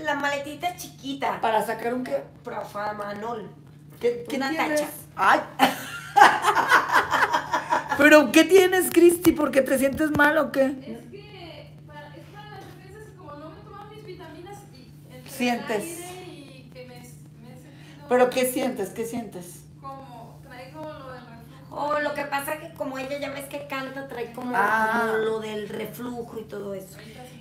la maletita chiquita. ¿Para sacar un qué? Profamanol. ¿Qué Una tienes? tacha. ¡Ay! ¿Pero qué tienes, Cristi? ¿Por qué te sientes mal o qué? Es para las defensas, como no me toman mis vitaminas y entre Sientes. el aire y que me he sentido ¿Pero qué sientes? ¿Qué sientes? como traigo lo del reflujo. Oh, lo que pasa que como ella ya ves que canta, trae como lo del reflujo y todo eso.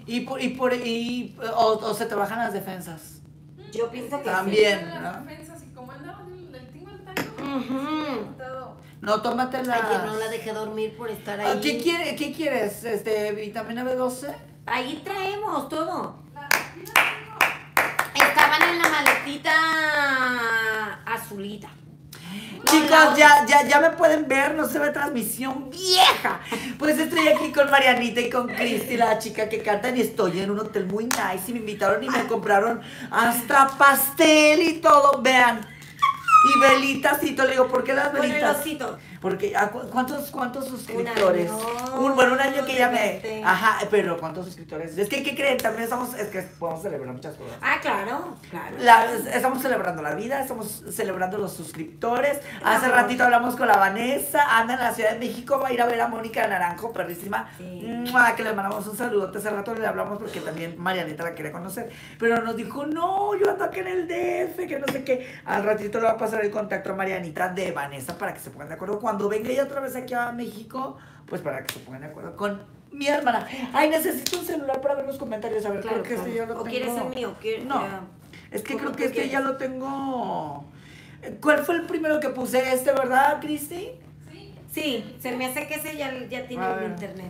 O se te bajan las defensas. Yo pienso que También. Sí, ¿no? las defensas y como andaba del tingo al tango, Ujú. sí me he notado. No, tómate sí. la... Ayer no la dejé dormir por estar ahí. ¿Qué quieres? ¿Vitamina B12? Ahí traemos todo. Aquí la tengo. Estaban en la maletita azulita. Chicos, ya me pueden ver, no se ve transmisión vieja. Pues estoy aquí con Marianita y con Cristi, la chica que cantan, y estoy en un hotel muy nice y me invitaron y me compraron hasta pastel y todo, vean. Y velitas y todo, le digo, ¿por qué las Con el velitas? osito. Porque, ¿cuántos suscriptores? Un Bueno, un año que ya me... vete. Ajá, pero ¿cuántos suscriptores? Es que, ¿qué creen? También es que podemos celebrar muchas cosas. Ah, claro, claro. Estamos celebrando la vida, estamos celebrando los suscriptores. Hace ratito hablamos con la Vanessa, anda en la Ciudad de México, va a ir a ver a Mónica de Naranjo, perrísima. Sí. ¡Mua! Que le mandamos un saludote. Hace rato le hablamos porque también Marianita la quería conocer. Pero nos dijo, no, yo ando aquí en el DF, que no sé qué. Al ratito le va a pasar el contacto a Marianita de Vanessa para que se pongan de acuerdo. Cuando venga ella otra vez aquí a México, pues para que se pongan de acuerdo con mi hermana. Ay, necesito un celular para ver los comentarios. A ver, Claro, creo que este ya lo ¿O tengo. quieres el mío? No. Es que ¿Cómo creo que tú este quieres? ya lo tengo. ¿Cuál fue el primero que puse? ¿Verdad, Cristi? Sí. Sí, se me hace que ese ya tiene A el ver. internet.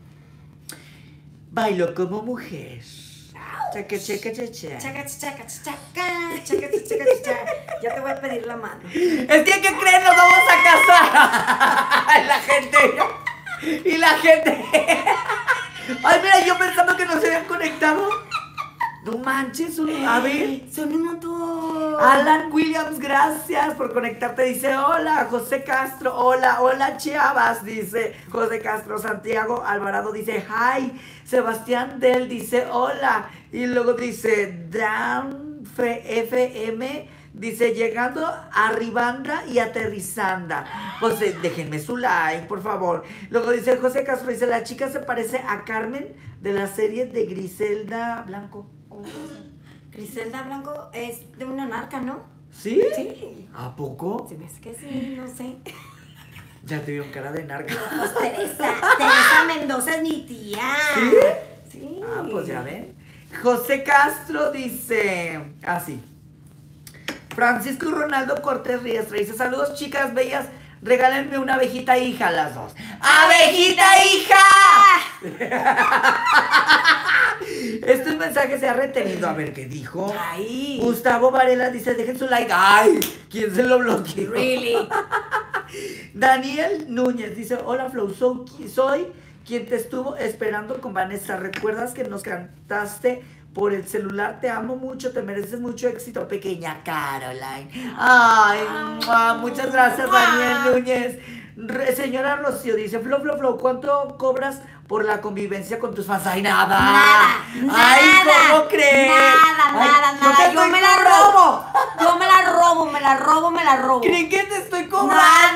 Bailo como mujer. Chaca, chaca, chaca. Chaca, chaca, chaca, chaca, chaca, chaca. Ya te voy a pedir la mano. Es que, ¿qué creen? Nos vamos a casar. La gente. Y la gente. Ay, mira, yo pensando que no se habían conectado. No manches, a ver. Son un montón. Alan Williams, gracias por conectarte. Dice, hola, José Castro. Hola, Chiavas, dice José Castro. Santiago Alvarado dice, hi. Sebastián Del dice, hola. Y luego dice, Dan FM, dice, llegando, arribanda y aterrizanda. Pues déjenme su like, por favor. Luego dice José Castro, dice, la chica se parece a Carmen de la serie de Griselda Blanco. Griselda Blanco es de una narca, ¿no? ¿Sí? Sí. ¿A poco? Se me hace que sí, no sé. Ya te vieron cara de narca. Pues Teresa Mendoza es mi tía. ¿Sí? Sí. Ah, pues ya ven. José Castro dice así. Francisco Ronaldo Cortés Riestra dice, saludos chicas bellas, regálenme una abejita hija las dos. ¡Abejita hija! Este mensaje se ha retenido. A ver qué dijo. Ay. Gustavo Varela dice, dejen su like. ¡Ay! ¿Quién se lo bloqueó? Really. Daniel Núñez dice, hola Flow, soy quien te estuvo esperando con Vanessa. ¿Recuerdas que nos cantaste por el celular? Te amo mucho, te mereces mucho éxito, pequeña Caroline. Ay, muchas gracias, Daniel Núñez. Señora Rocío dice, Flow, ¿cuánto cobras por la convivencia con tus fans? Ay, nada. Ay, ¿cómo crees? Nada. Yo me la robo. ¿Creen que te estoy cobrando?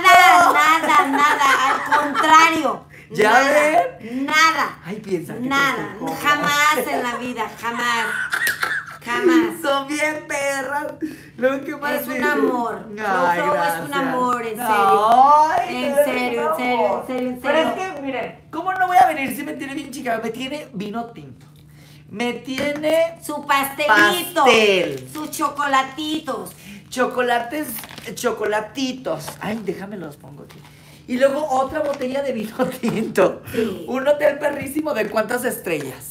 Nada. Al contrario. ¿Ya nada, ven? Nada. Ay, piensa que te Nada. estoy cobrando. Jamás en la vida. Jamás. Son bien perras. Luego, ¿qué más Es un dice? amor. Ay, Flow es gracias. un amor, en serio. Ay, En qué serio. amor. Pero es que, miren, ¿cómo no voy a venir si me tiene bien chica? Me tiene vino tinto. Me tiene Su pastelito. pastel. Sus chocolatitos. Chocolatitos. Ay, déjame los pongo aquí. Y luego otra botella de vino tinto. Sí. Un hotel perrísimo de ¿cuántas estrellas?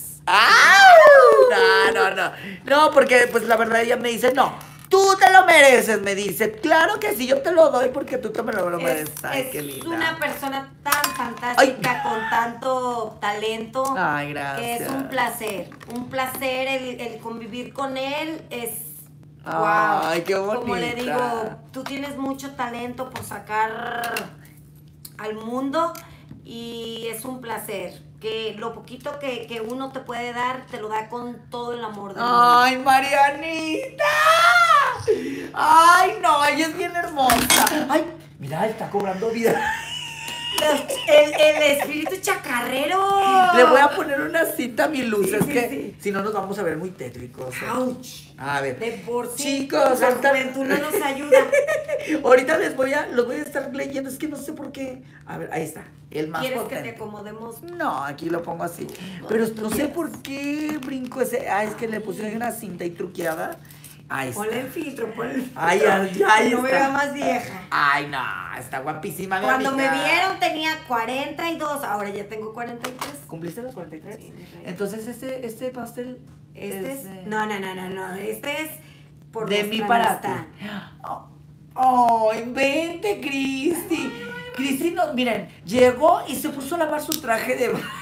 No. No, porque pues la verdad ella me dice, no, tú te lo mereces, me dice. Claro que sí, yo te lo doy porque tú te me lo mereces. Ay, qué Es linda. una persona tan fantástica, con tanto talento. Ay, gracias. Que es un placer. Un placer el convivir con él. Es. Ay, wow. qué bonita. Como le digo, tú tienes mucho talento por sacar al mundo. y es un placer. Que lo poquito que uno te puede dar, te lo da con todo el amor del mundo. ¡Ay, Marianita! ¡Ay, no! Ella es bien hermosa. ¡Ay! Mira, está cobrando vida. El espíritu chacarrero. Le voy a poner una cinta a mi luz. Sí, es sí, que sí. si no nos vamos a ver muy tétricos. ¡Auch! A ver. De por sí, Chicos, la ahorita- juventud no nos ayuda. Ahorita los voy a estar leyendo. Es que no sé por qué. A ver, ahí está. El más ¿Quieres potente. que te acomodemos? No, aquí lo pongo así. Pero no sé por qué brinco ese. Ah, es que le puse una cinta y truqueada. Ahí está. Ponle el filtro, ponle el filtro. Ay, ay, No me está. vea más vieja. Ay, no, está guapísima. mi Cuando me amiga. vieron tenía 42, ahora ya tengo 43. ¿Cumpliste los 43? Sí, mi reina. Entonces, este pastel Este es. de- No. Este es por de nuestra mí para ti. amistad. Oh, vente, Cristi. Cristi, no, miren, llegó y se puso a lavar su traje de baño.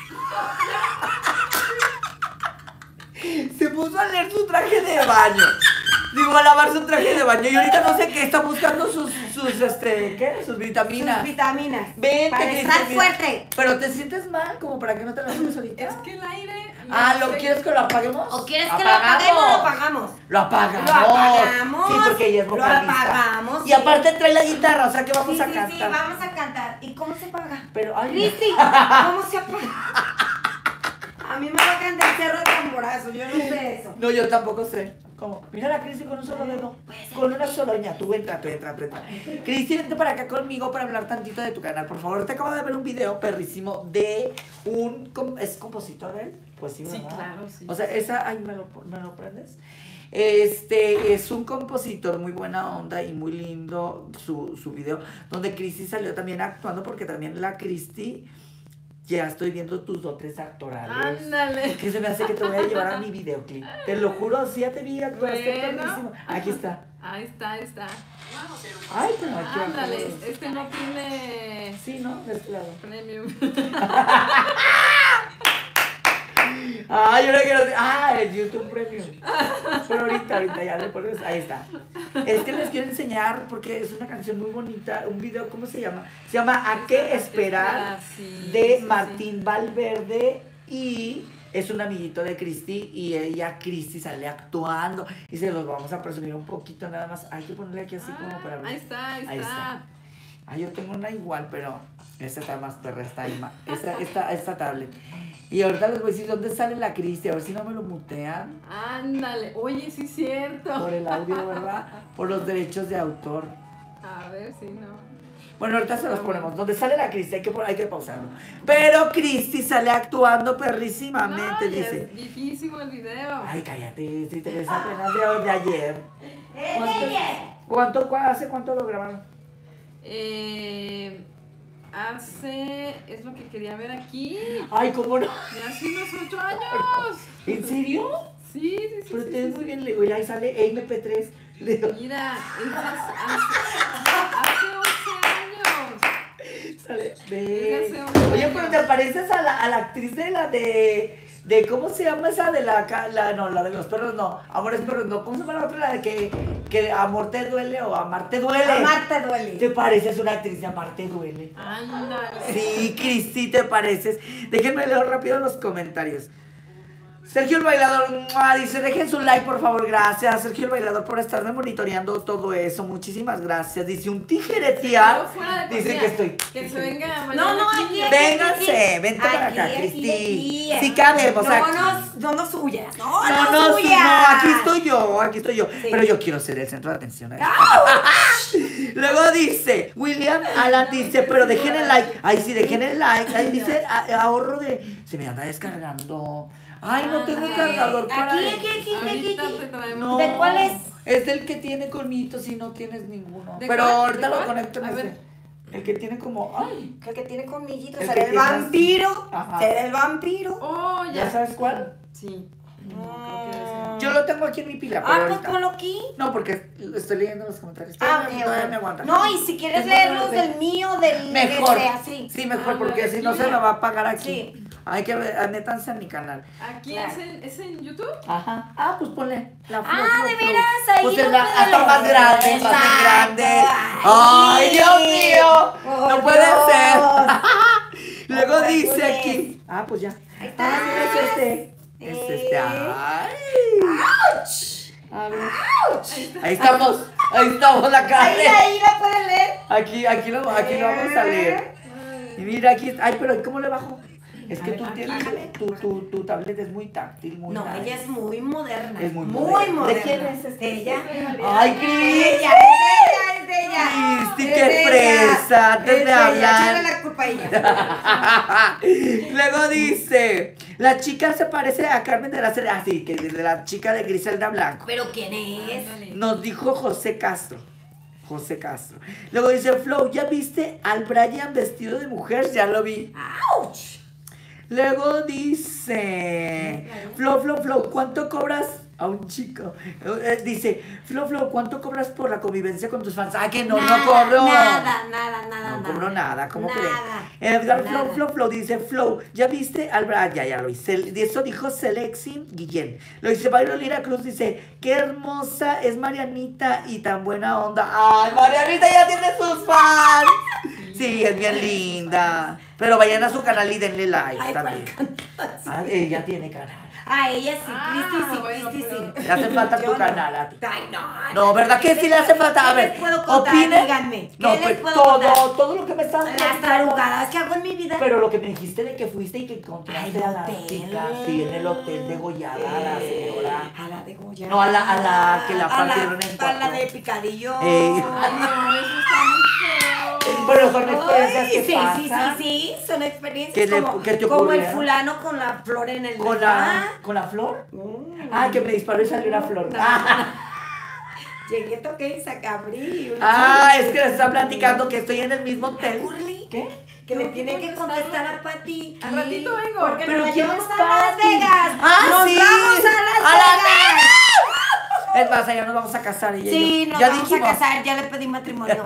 Se puso a leer su traje de baño. Digo, a lavar su traje de baño. Y ahorita no sé qué, está buscando sus ¿qué? Sus vitaminas. Sus vitaminas. Vente, Para Cristi, estar mira. fuerte. Pero te sientes mal, como para que no te la pongas ahorita. Es que el aire. Ah, ¿lo quieres que lo apaguemos? ¿O quieres que lo apaguemos o lo apagamos? Lo apagamos. Lo apagamos. Sí, porque ella es Lo vocalista. apagamos, Y sí. aparte trae la guitarra, o sea que vamos Sí, a sí, cantar. sí, vamos a cantar. ¿Y cómo se paga? Pero, ay, Cristi, ¿cómo se apaga? A mí me bajan del cerro de tamborazo, yo no sé eso. no, yo tampoco sé. ¿Cómo? Mira la Cristi con un solo dedo. Con una sola uña. Tú entra. Cristi, vente para acá conmigo para hablar tantito de tu canal. Por favor, te acabo de ver un video perrísimo de un... ¿Es compositor él? Pues sí, Sí, ¿verdad? claro, sí. O sea, esa... Ay, ¿me lo prendes? Es un compositor muy buena onda y muy lindo su video, donde Cristi salió también actuando, porque también la Cristi... Ya estoy viendo tus dotes actorales. Ándale. Que se me hace que te voy a llevar a mi videoclip. Te lo juro, sí, ya te vi actuaste Bueno. perrísimo. Aquí está. Ahí está, ahí está. Ay, pero aquí abajo. Ándale, este no tiene Sí, ¿no? De este lado. premium. Ay, ahora que no sé. Ah, el YouTube Premium. Pero ahorita ya le pones. Ahí está. Es que les quiero enseñar porque es una canción muy bonita. Un video, ¿cómo se llama? Se llama ¿A qué esperar? Sí, De sí, Martín Valverde. Y es un amiguito de Cristi. Y ella, Cristi, sale actuando. Y se los vamos a presumir un poquito nada más. Hay que ponerle aquí así como para ver. Ahí está, ahí está. Ah, yo tengo una igual, pero esta está más perra, esta tablet. Y ahorita les voy a decir dónde sale la Cristi, a ver si no me lo mutean Ándale. Oye, sí es cierto. por el audio, ¿verdad? Por los derechos de autor. A ver si no. Bueno, ahorita se los ponemos. ¿Dónde sale la Cristi? Hay que pausarlo. Pero Cristi sale actuando perrísimamente, No, dice. es difícil el video. Ay, cállate, si te ves apenas de ayer. ¿Qué? ¿Hace cuánto lo grabaron? Es lo que quería ver aquí. Ay, ¿cómo no? De hace unos 8 años. ¿En serio? Sí. Pero te sí, ves muy bien, mira, ahí sale MP3. Mira, es hace 11 años. Sale, Desde ve. hace 11 Oye, años. pero te pareces a la actriz de la de ¿cómo se llama esa de la de los perros no, Amores Perros no, ¿cómo se llama la otra? La de que Amor te duele o Amar te duele. Amar te duele. ¿Te pareces una actriz de Amar te duele? Ándale. Sí, Cristi, te pareces. Déjenme leer rápido los comentarios. Sergio el Bailador dice, dejen su like por favor, gracias Sergio el Bailador por estarme monitoreando todo eso, muchísimas gracias. Dice un tijeretear, Pero fuera de dice cocina, que estoy. Que se venga No, no, aquí. aquí. Vénganse, vente para acá, Aquí, Cristi. aquí. Sí cabemos aquí. No nos huyas. No, sí, huyas. no, aquí estoy yo. Sí. Pero yo quiero ser el centro de atención. Luego dice, William Alan dice, pero dejen el like. Ay, sí, dejen el like. Ahí dice ahorro de. Se me anda descargando. Ay, no tengo el cargador para. Ahorita te traemos. No, ¿De cuál es? Es del que tiene colmitos y no tienes ninguno. ¿De Pero cuál? ahorita ¿De lo cuál? conecto en A ese. ver. El que tiene como. Ay, El que tiene colmillitos. El Será que el tiene así. vampiro. Ajá. Será el vampiro. Oh, ¿ya sabes cuál? Sí. No, creo que ese. Yo lo tengo aquí en mi pila. Pero Ah, pues ahorita- ponlo aquí. No, porque estoy leyendo los comentarios. Ah, Todavía ok, me ok. aguanta. No, y si quieres Es leerlos mejor del mío, del Mejor. así. Sí, mejor, Ah, porque de si no aquí. se me va a pagar aquí. Sí. Hay que métanse a mi canal. Aquí Claro. es en YouTube. Ajá. Ah, pues ponle la Ah, ¿de veras? Ahí Pues es lo la puedo hasta más leer. grande, más Exacto. grande. ¡Ay, Dios mío! Por No puede Dios. ser. Luego Ojalá dice tú aquí. Ah, pues ya. Ahí está. Es este. Es este. Ay. A ver. Ahí estamos la cara. Ahí la puedes leer. Aquí lo vamos a leer. Y mira aquí. Ay, pero ¿cómo le bajo? Es que tú tienes. Tu tablet es muy táctil, muy No, nice. ella es muy moderna. Es muy moderna. ¿De quién es este? Ella. Ay, Cris. Es de ella. Cristi, qué fresa. Antes de hablar. Échale la culpa a ella. Luego dice, la chica se parece a Carmen de la Cerda. Así que de la chica de Griselda Blanco. ¿Pero quién es? Nos dijo José Castro. José Castro. Luego dice, Flow, ¿ya viste al Brian vestido de mujer? Ya lo vi. ¡Auch! Luego dice, Flow, ¿cuánto cobras a un chico? Dice, Flow, ¿cuánto cobras por la convivencia con tus fans? Ah, que no cobro. Nada. No cobro nada, ¿cómo Nada, creen? Edgar nada. Flow, dice, Flow, ¿ya viste al Brian? Ya lo hice. Eso dijo Selexin Guillén. Lo dice Byron Lira Cruz, dice, qué hermosa es Marianita y tan buena onda. ¡Ay, Marianita ya tiene sus fans! Sí, es bien linda. Pero vayan a su canal y denle like Ay, también. Ah, ella tiene canal. A ella sí, bueno, Cristi pero- sí. Le hace falta Yo tu no. canal a ti. Ay, no. No, ¿verdad que sí le hace falta? A ¿Qué ver, les puedo contar? opine. Díganme. ¿Qué No, les pues puedo contar? todo lo que me estás Las tarugadas que hago en mi vida. Pero lo que me dijiste de que fuiste y que encontraste Ay, a la hotel. chica, sí, en el hotel degollada, a la señora. A la de Goya. No, a la que la A partieron en A la cuatro. de Picadillo. Ey. Ay, no, eso está muy feo. Pero son experiencias que sí, pasan. sí, son experiencias ¿Qué le- como, qué te como el ocurrió? fulano con la flor en el ¿Con la flor? Ah, que me disparó y salió una flor. Llegué, toqué y saqué, abrí. Es que les está platicando que estoy en el mismo hotel. Curly, ¿Qué? que le tiene que contestar a Pati. Al ratito vengo. Porque Pero nos ¿quién vamos es a Las Pati? Vegas. Ah, ¡Nos sí. vamos a Las ¡A Las Vegas! Es más, allá nos vamos a casar ella y Sí, yo. nos Ya vamos dijimos. a casar, ya le pedí matrimonio.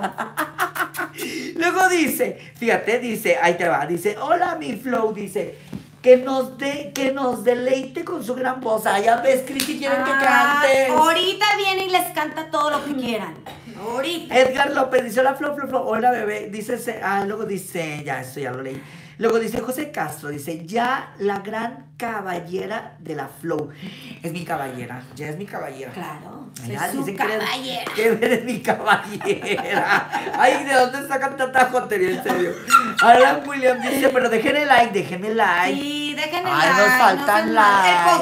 Luego dice, fíjate, dice, ahí te va, dice, hola mi Flow, dice, que nos deleite con su gran voz. Ah, ya ves, Cristi, quieren que cantes. Ahorita viene y les canta todo lo que quieran. Ahorita. Edgar López dice, hola Flow, hola bebé, dice, luego dice, ya, esto ya lo leí. Luego dice José Castro, dice, ya la gran caballera de la Flow. Es mi caballera, ya es mi caballera. Claro, Ya soy su dicen que eres- caballera. que eres mi caballera. Ay, ¿de dónde sacan tanta jotería? En serio. Alan William dice, pero déjenme like. Sí, déjenme Ay, like. nos faltan sean likes. El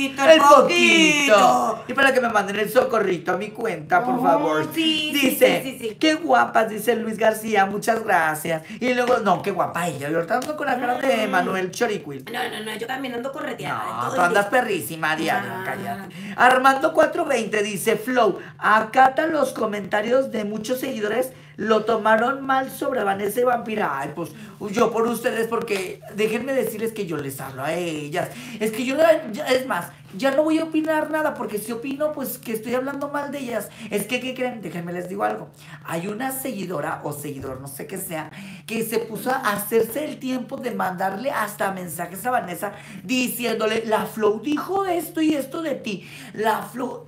poquito. Y para que me manden el socorrito a mi cuenta, por Oh, favor. sí, Dice, sí. qué guapas, dice Luis García, muchas gracias. Y luego, no, qué guapa ella. Yo ahorita ando con la cara de Manuel Choriquil. No, yo también ando correteada. No, todo tú el andas día. perrísima, Diana, Ah. cállate. Armando 420 dice, Flow, acata los comentarios de muchos seguidores, lo tomaron mal sobre Vanessa y Vampira. Ay, pues yo por ustedes, porque déjenme decirles que yo les hablo a ellas. Es que es más, ya no voy a opinar nada, porque si opino, pues que estoy hablando mal de ellas. Es que, ¿qué creen? Déjenme les digo algo. Hay una seguidora o seguidor, no sé qué sea, que se puso a hacerse el tiempo de mandarle hasta mensajes a Vanessa diciéndole, la Flow dijo esto y esto de ti. La Flow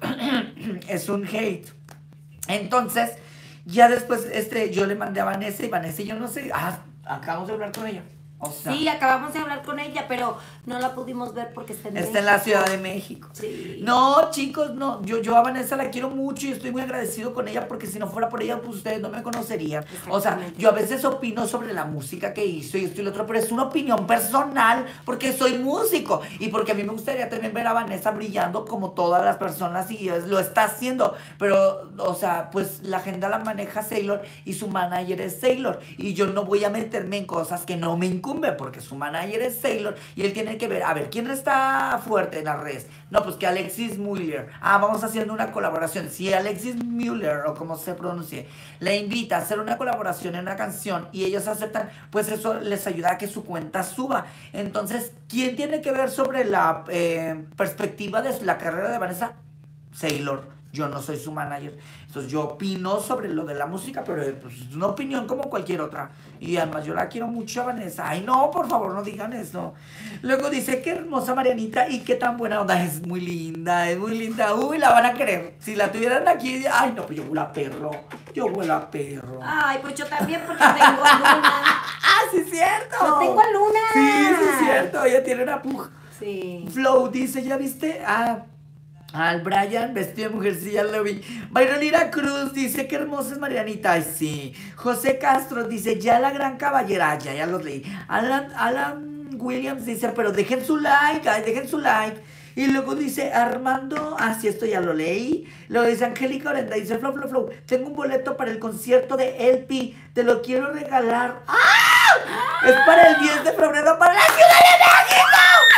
es un hate. Entonces, ya después yo le mandé a Vanessa y yo no sé, acabamos de hablar con ella. O sea, Sí, acabamos de hablar con ella, pero no la pudimos ver porque está en está en la Ciudad de México. Sí. No, chicos, no. Yo a Vanessa la quiero mucho y estoy muy agradecido con ella porque si no fuera por ella, pues ustedes no me conocerían. O sea, Exactamente. yo a veces opino sobre la música que hizo y esto y lo otro, pero es una opinión personal porque soy músico y porque a mí me gustaría también ver a Vanessa brillando como todas las personas y lo está haciendo. Pero, o sea, pues la agenda la maneja Sailor y su manager es Sailor y yo no voy a meterme en cosas que no me incumben porque su manager es Sailor y él tiene que ver, a ver, ¿quién está fuerte en las redes? No, pues que Alexis Müller. Vamos haciendo una colaboración. Si Alexis Müller, o como se pronuncie, le invita a hacer una colaboración en una canción y ellos aceptan, pues eso les ayuda a que su cuenta suba. Entonces, ¿quién tiene que ver sobre la perspectiva de la carrera de Vanessa? Sailor. Yo no soy su manager. Entonces yo opino sobre lo de la música, pero pues, es una opinión como cualquier otra. Y además yo la quiero mucho a Vanessa. Ay, no, por favor, no digan eso. Luego dice, qué hermosa Marianita y qué tan buena onda. Es muy linda, es muy linda. Uy, la van a querer. Si la tuvieran aquí, ay, no, pues yo la perro. Yo huelo a perro. Ay, pues yo también porque tengo a Luna. ¡Ah, sí es cierto! Yo tengo a Luna. Sí, sí es cierto. Ella tiene una puja. Sí. Flow dice, ¿ya viste? Al Brian vestido de mujer, sí, ya lo vi. Byronira Cruz dice, qué hermosa es Marianita. Ay, sí. José Castro dice, ya la gran caballera. Ya los leí. Alan Williams dice, pero dejen su like, ay, dejen su like. Y luego dice Armando, sí, esto ya lo leí. Luego dice Angélica Orenda, dice Flow, tengo un boleto para el concierto de LP, te lo quiero regalar. Es para el 10 de febrero para la Ciudad de México.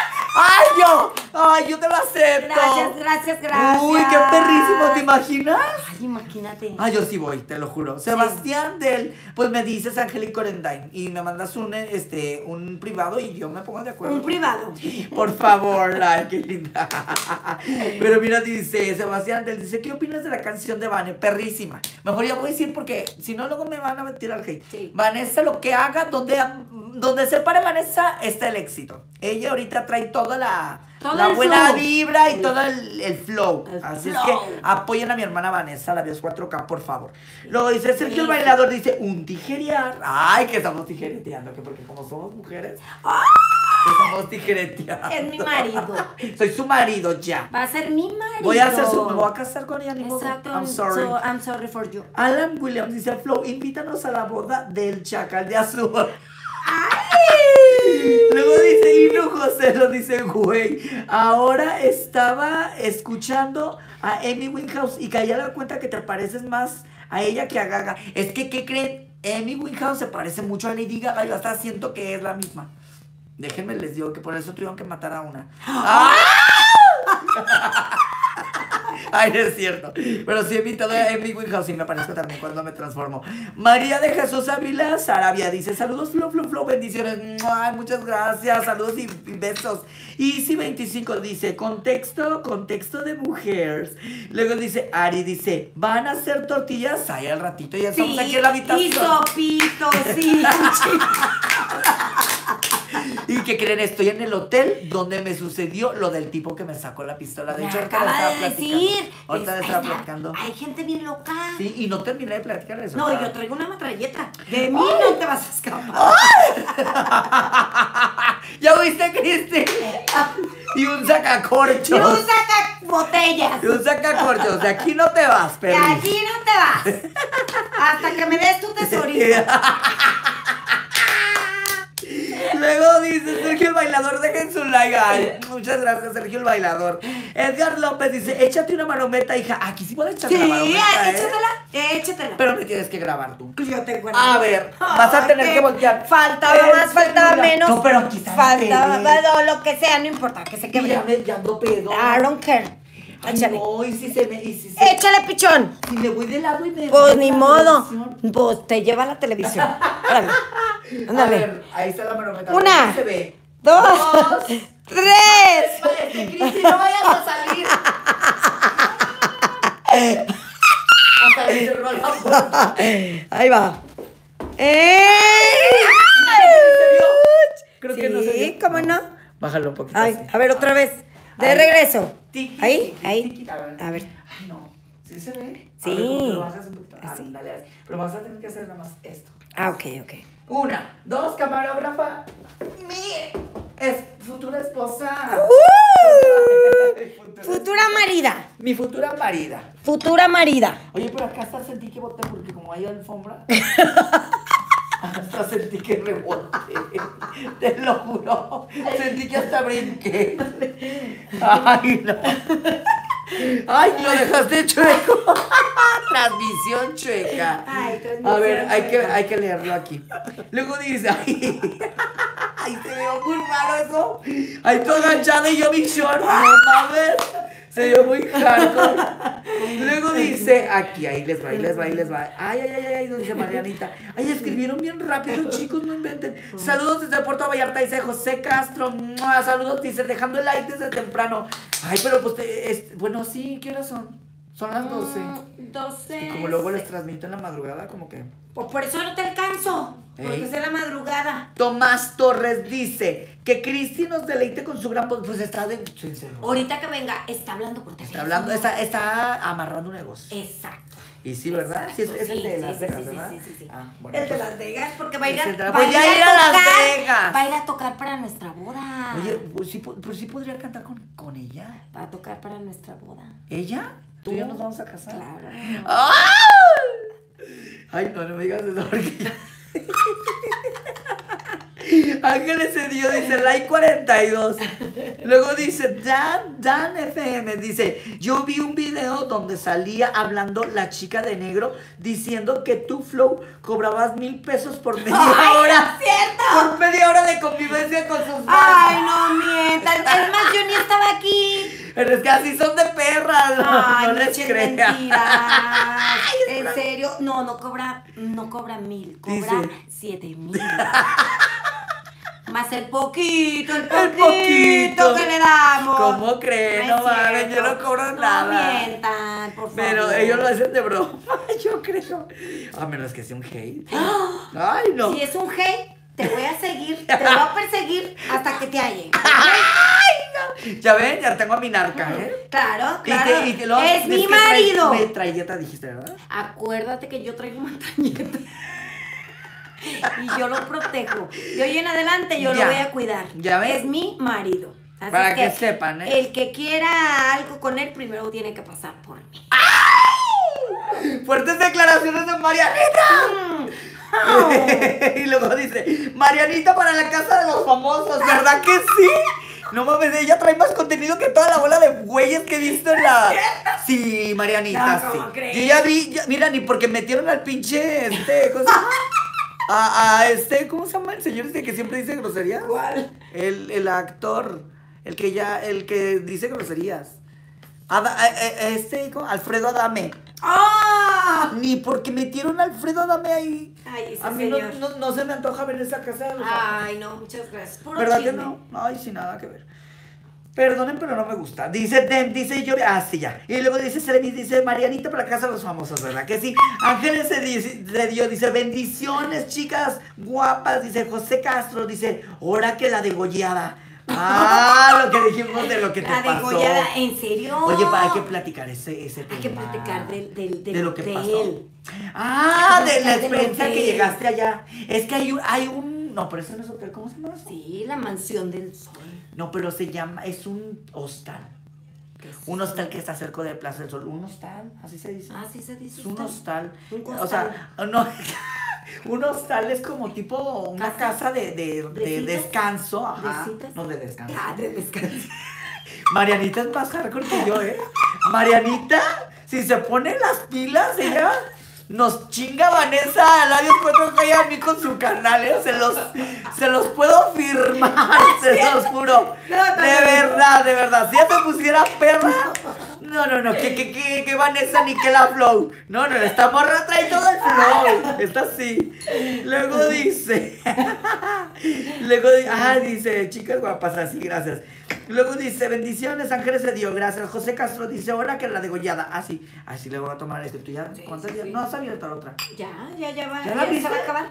Yo te lo acepto. Gracias. Uy, qué perrísimo, ¿te imaginas? Ay, imagínate. Yo sí voy, te lo juro. Sebastián pues me dices Angélica Orendain y me mandas un privado y yo me pongo de acuerdo. Un privado. Por favor, ay, qué linda. Pero mira, dice Sebastián dice, ¿qué opinas de la canción de Vane? Perrísima. Mejor ya voy a decir porque si no luego me van a tirar hate. Sí. Vanessa lo que haga, donde se pare Vanessa está el éxito. Ella ahorita trae toda la buena flow. vibra y todo el flow. Así flow. es que apoyen a mi hermana Vanessa, la Bios 4K, por favor. Luego dice Sergio el Bailador, dice, un tijerear. Ay, que estamos tijereteando, que porque como somos mujeres, estamos tijereteando. Es mi marido. Soy su marido ya. Va a ser mi marido. Me voy a casar con ella, ni modo. Exacto. I'm sorry. So, I'm sorry for you. Alan Williams dice, Flow, invítanos a la boda del Chacal de Azul. Luego dice Hino José, lo dice, güey, ahora estaba escuchando a Amy Winehouse y caí a la cuenta que te pareces más a ella que a Gaga. Es que, ¿qué creen? Amy Winehouse se parece mucho a Lady Gaga, yo hasta siento que es la misma. Déjenme les digo que por eso tuvieron que matar a una. Ay, no es cierto. Pero sí he invitado a Amy Winehouse y me parezco también cuando me transformo. María de Jesús Ávila Sarabia dice, saludos, Flow, bendiciones. Ay, muchas gracias, saludos y besos. Easy 25 dice, contexto de mujeres. Luego dice, Ari dice, ¿van a hacer tortillas? Ay, al ratito, ya estamos aquí en la habitación. Y sopitos, sí. ¿Y qué creen? Estoy en el hotel donde me sucedió lo del tipo que me sacó la pistola. De hecho, ahorita le estaba platicando. Ahorita le estaba platicando. Hay gente bien loca. Sí, y no terminé de platicar eso. No, yo traigo una metralleta. De mí no te vas a escapar. ¿Ya viste, Cristi? Y un sacacorchos. Y un sacabotellas. Y un sacacorchos. De aquí no te vas, De Perry. aquí no te vas. Hasta que me des tu tesorito. Luego dice Sergio el Bailador, dejen su like. Ay, muchas gracias, Sergio el Bailador. Edgar López dice, échate una marometa, hija. Aquí sí puedes echarte Sí, la marometa, échatela. Pero me tienes que grabar tú. Yo te encuentro. A ver, vas a tener que voltear. Faltaba más, faltaba menos. No, pero aquí está. Faltaba, lo que sea, no importa, que se quebre. Ya ando pedo. I don't care. Ay, Échale. no, y si se me... Échale, pichón. Si me voy de lado y me... Pues ni modo. Pues te lleva la televisión. Ándale. A Ándale. ver, ahí está la marometa. Una. Se ve. 2, 3. Cristi, no vayas a salir. Hasta que cerró la puerta. Ahí va. Creo que no se Sí, vio. ¿cómo no? Bájalo un poquito. Ay, así. a ver, otra vez. De Ahí. regreso. Tiki, Ahí, tiki, ahí. tiki. A ver. A ver. Ay, no. ¿Sí se ve? Sí. A ver, ¿cómo lo bajas un poquito? Así. Dale, así. Pero vas a tener que hacer nada más esto. Ok. 1, 2, camarógrafa. Es futura esposa. Futura marida. Mi futura marida. Futura marida. Oye, pero acá hasta sentí que boté porque como hay alfombra. Hasta sentí que reboté. Te lo juro. Sentí que hasta brinqué. Ay, no. Ay, lo dejaste chueco. Transmisión chueca. Ay, transmisión A ver, chueca. hay que leerlo aquí. Luego dice, ay, se veo muy raro eso. Ay, todo agachado y yo mi short. No mames. Se vio muy hardcore. Luego dice, aquí, ahí les va. Ay, dice Marianita. Ay, escribieron bien rápido, chicos, no inventen. Saludos desde Puerto Vallarta, dice José Castro. ¡Mua! Saludos, dice, dejando el like desde temprano. Ay, pero pues, bueno, sí, ¿qué horas son? Son las 12. 12. Y como luego les transmito en la madrugada, como que Pues por eso no te alcanzo. Porque Ey. es de la madrugada. Tomás Torres dice que Cristi nos deleite con su gran voz. Pues está de... Ahorita que venga, está hablando por teléfono. Está hablando, está amarrando un negocio. Exacto. Y sí, ¿verdad? Sí, es el de Las Vegas, sí, ¿verdad? sí. Ah, bueno, El de pues, Las Vegas, porque va a ir a, es el de- va voy a ir a tocar, Las Vegas. Va a ir a tocar para nuestra boda. Oye, pues sí podría cantar con ella. Va a tocar para nuestra boda. ¿Ella? ¿Tú y yo nos vamos a casar? Claro. Ay, no me digas eso porque... Ángeles se dio, dice like 42. Luego dice Dan FM, dice, yo vi un video donde salía hablando la chica de negro diciendo que tú, Flow, cobrabas 1,000 pesos por media hora. ¡Es cierto! Por media hora de convivencia con sus fans. Ay, no mientas. Es más, yo ni estaba aquí. Pero es que así son de perras, Ay, no no les eches creas. mentiras. En serio, no cobra 1,000, cobra Dice. 7,000. Más el poquito poquito. que le damos. ¿Cómo creen? No es mames, yo cierto. no cobro No nada. mientan, por favor. Pero ellos lo hacen de broma, yo creo. A menos que sea un hate. Ay, no. Si es un hate, te voy a seguir, te voy a perseguir hasta que te halle. Ya ven, ya tengo a mi narca, ¿eh? Claro, Y claro. luego, es mi que marido. Metralleta dijiste, ¿verdad? Acuérdate que yo traigo montañeta. Y yo lo protejo. De hoy en adelante yo Ya. lo voy a cuidar. Ya ves. Es mi marido. Así Para es que sepan, ¿eh? El que quiera algo con él primero tiene que pasar por mí. Fuertes declaraciones de Marianita. Y luego dice, Marianita para la casa de los famosos, ¿verdad que sí? No mames, ella trae más contenido que toda la bola de güeyes que he visto en la... Sí, Marianita, No, sí. ¿cómo crees? Yo ya vi, mira, ni porque metieron al pinche, ¿cómo se llama? ¿Cómo se llama el señor este que siempre dice groserías? ¿Cuál? El actor, el que dice groserías. ¿Cómo? Alfredo Adame. ¡Ah! Ni porque metieron a Alfredo Adame ahí. Ay, ese A mí no, señor. no se me antoja ver esa casa de los famosos. Ay, no, muchas gracias. Puro ¿Verdad chisme. que no? Ay, sin nada que ver. Perdonen, pero no me gusta. Dice yo, sí, ya. Y luego dice Seremi, dice Marianita para la casa de los famosos, ¿verdad que sí? Ángeles de Dios, dice bendiciones, chicas guapas, dice José Castro, dice, ahora que la degollada. Lo que dijimos de lo que te La pasó. degollada, ¿en serio? Oye, hay que platicar ese tema. Hay que platicar de lo que hotel. pasó. Hay De que la platicar del experiencia que hotel. llegaste allá. Es que hay un... No, pero eso no es hotel, ¿cómo se llama eso? Sí, la mansión del sol. No, pero se llama, es un hostal. ¿Qué es Un eso? hostal que está cerca de Plaza del Sol. Un hostal, así se dice. Ah, sí se dice. Es un hostal. Un O costal. sea, no. Un hostal es como tipo una casa de citas? descanso. Ajá. ¿De citas? No, de descanso. Ah, de descanso. Marianita es más hardcore que yo, ¿eh? Marianita, si se pone las pilas, ella nos chinga Vanessa Labios 4G y a mí con su canal, ¿eh? Se los puedo firmar, se los juro. De verdad. Si ella se pusiera perra, no, que Vanessa ni que la Flow. No, esta morra trae todo el flow. Está así. Luego dice, dice, chicas guapas, así, gracias. Luego dice, bendiciones, Ángeles de Dios, gracias. José Castro dice, ahora que la degollada. Así le voy a tomar ¿Tú ya? Sí, ¿Cuántos sí, días? sí. No, has abierto la otra. Ya va. ¿Ya la se viste? va a acabar.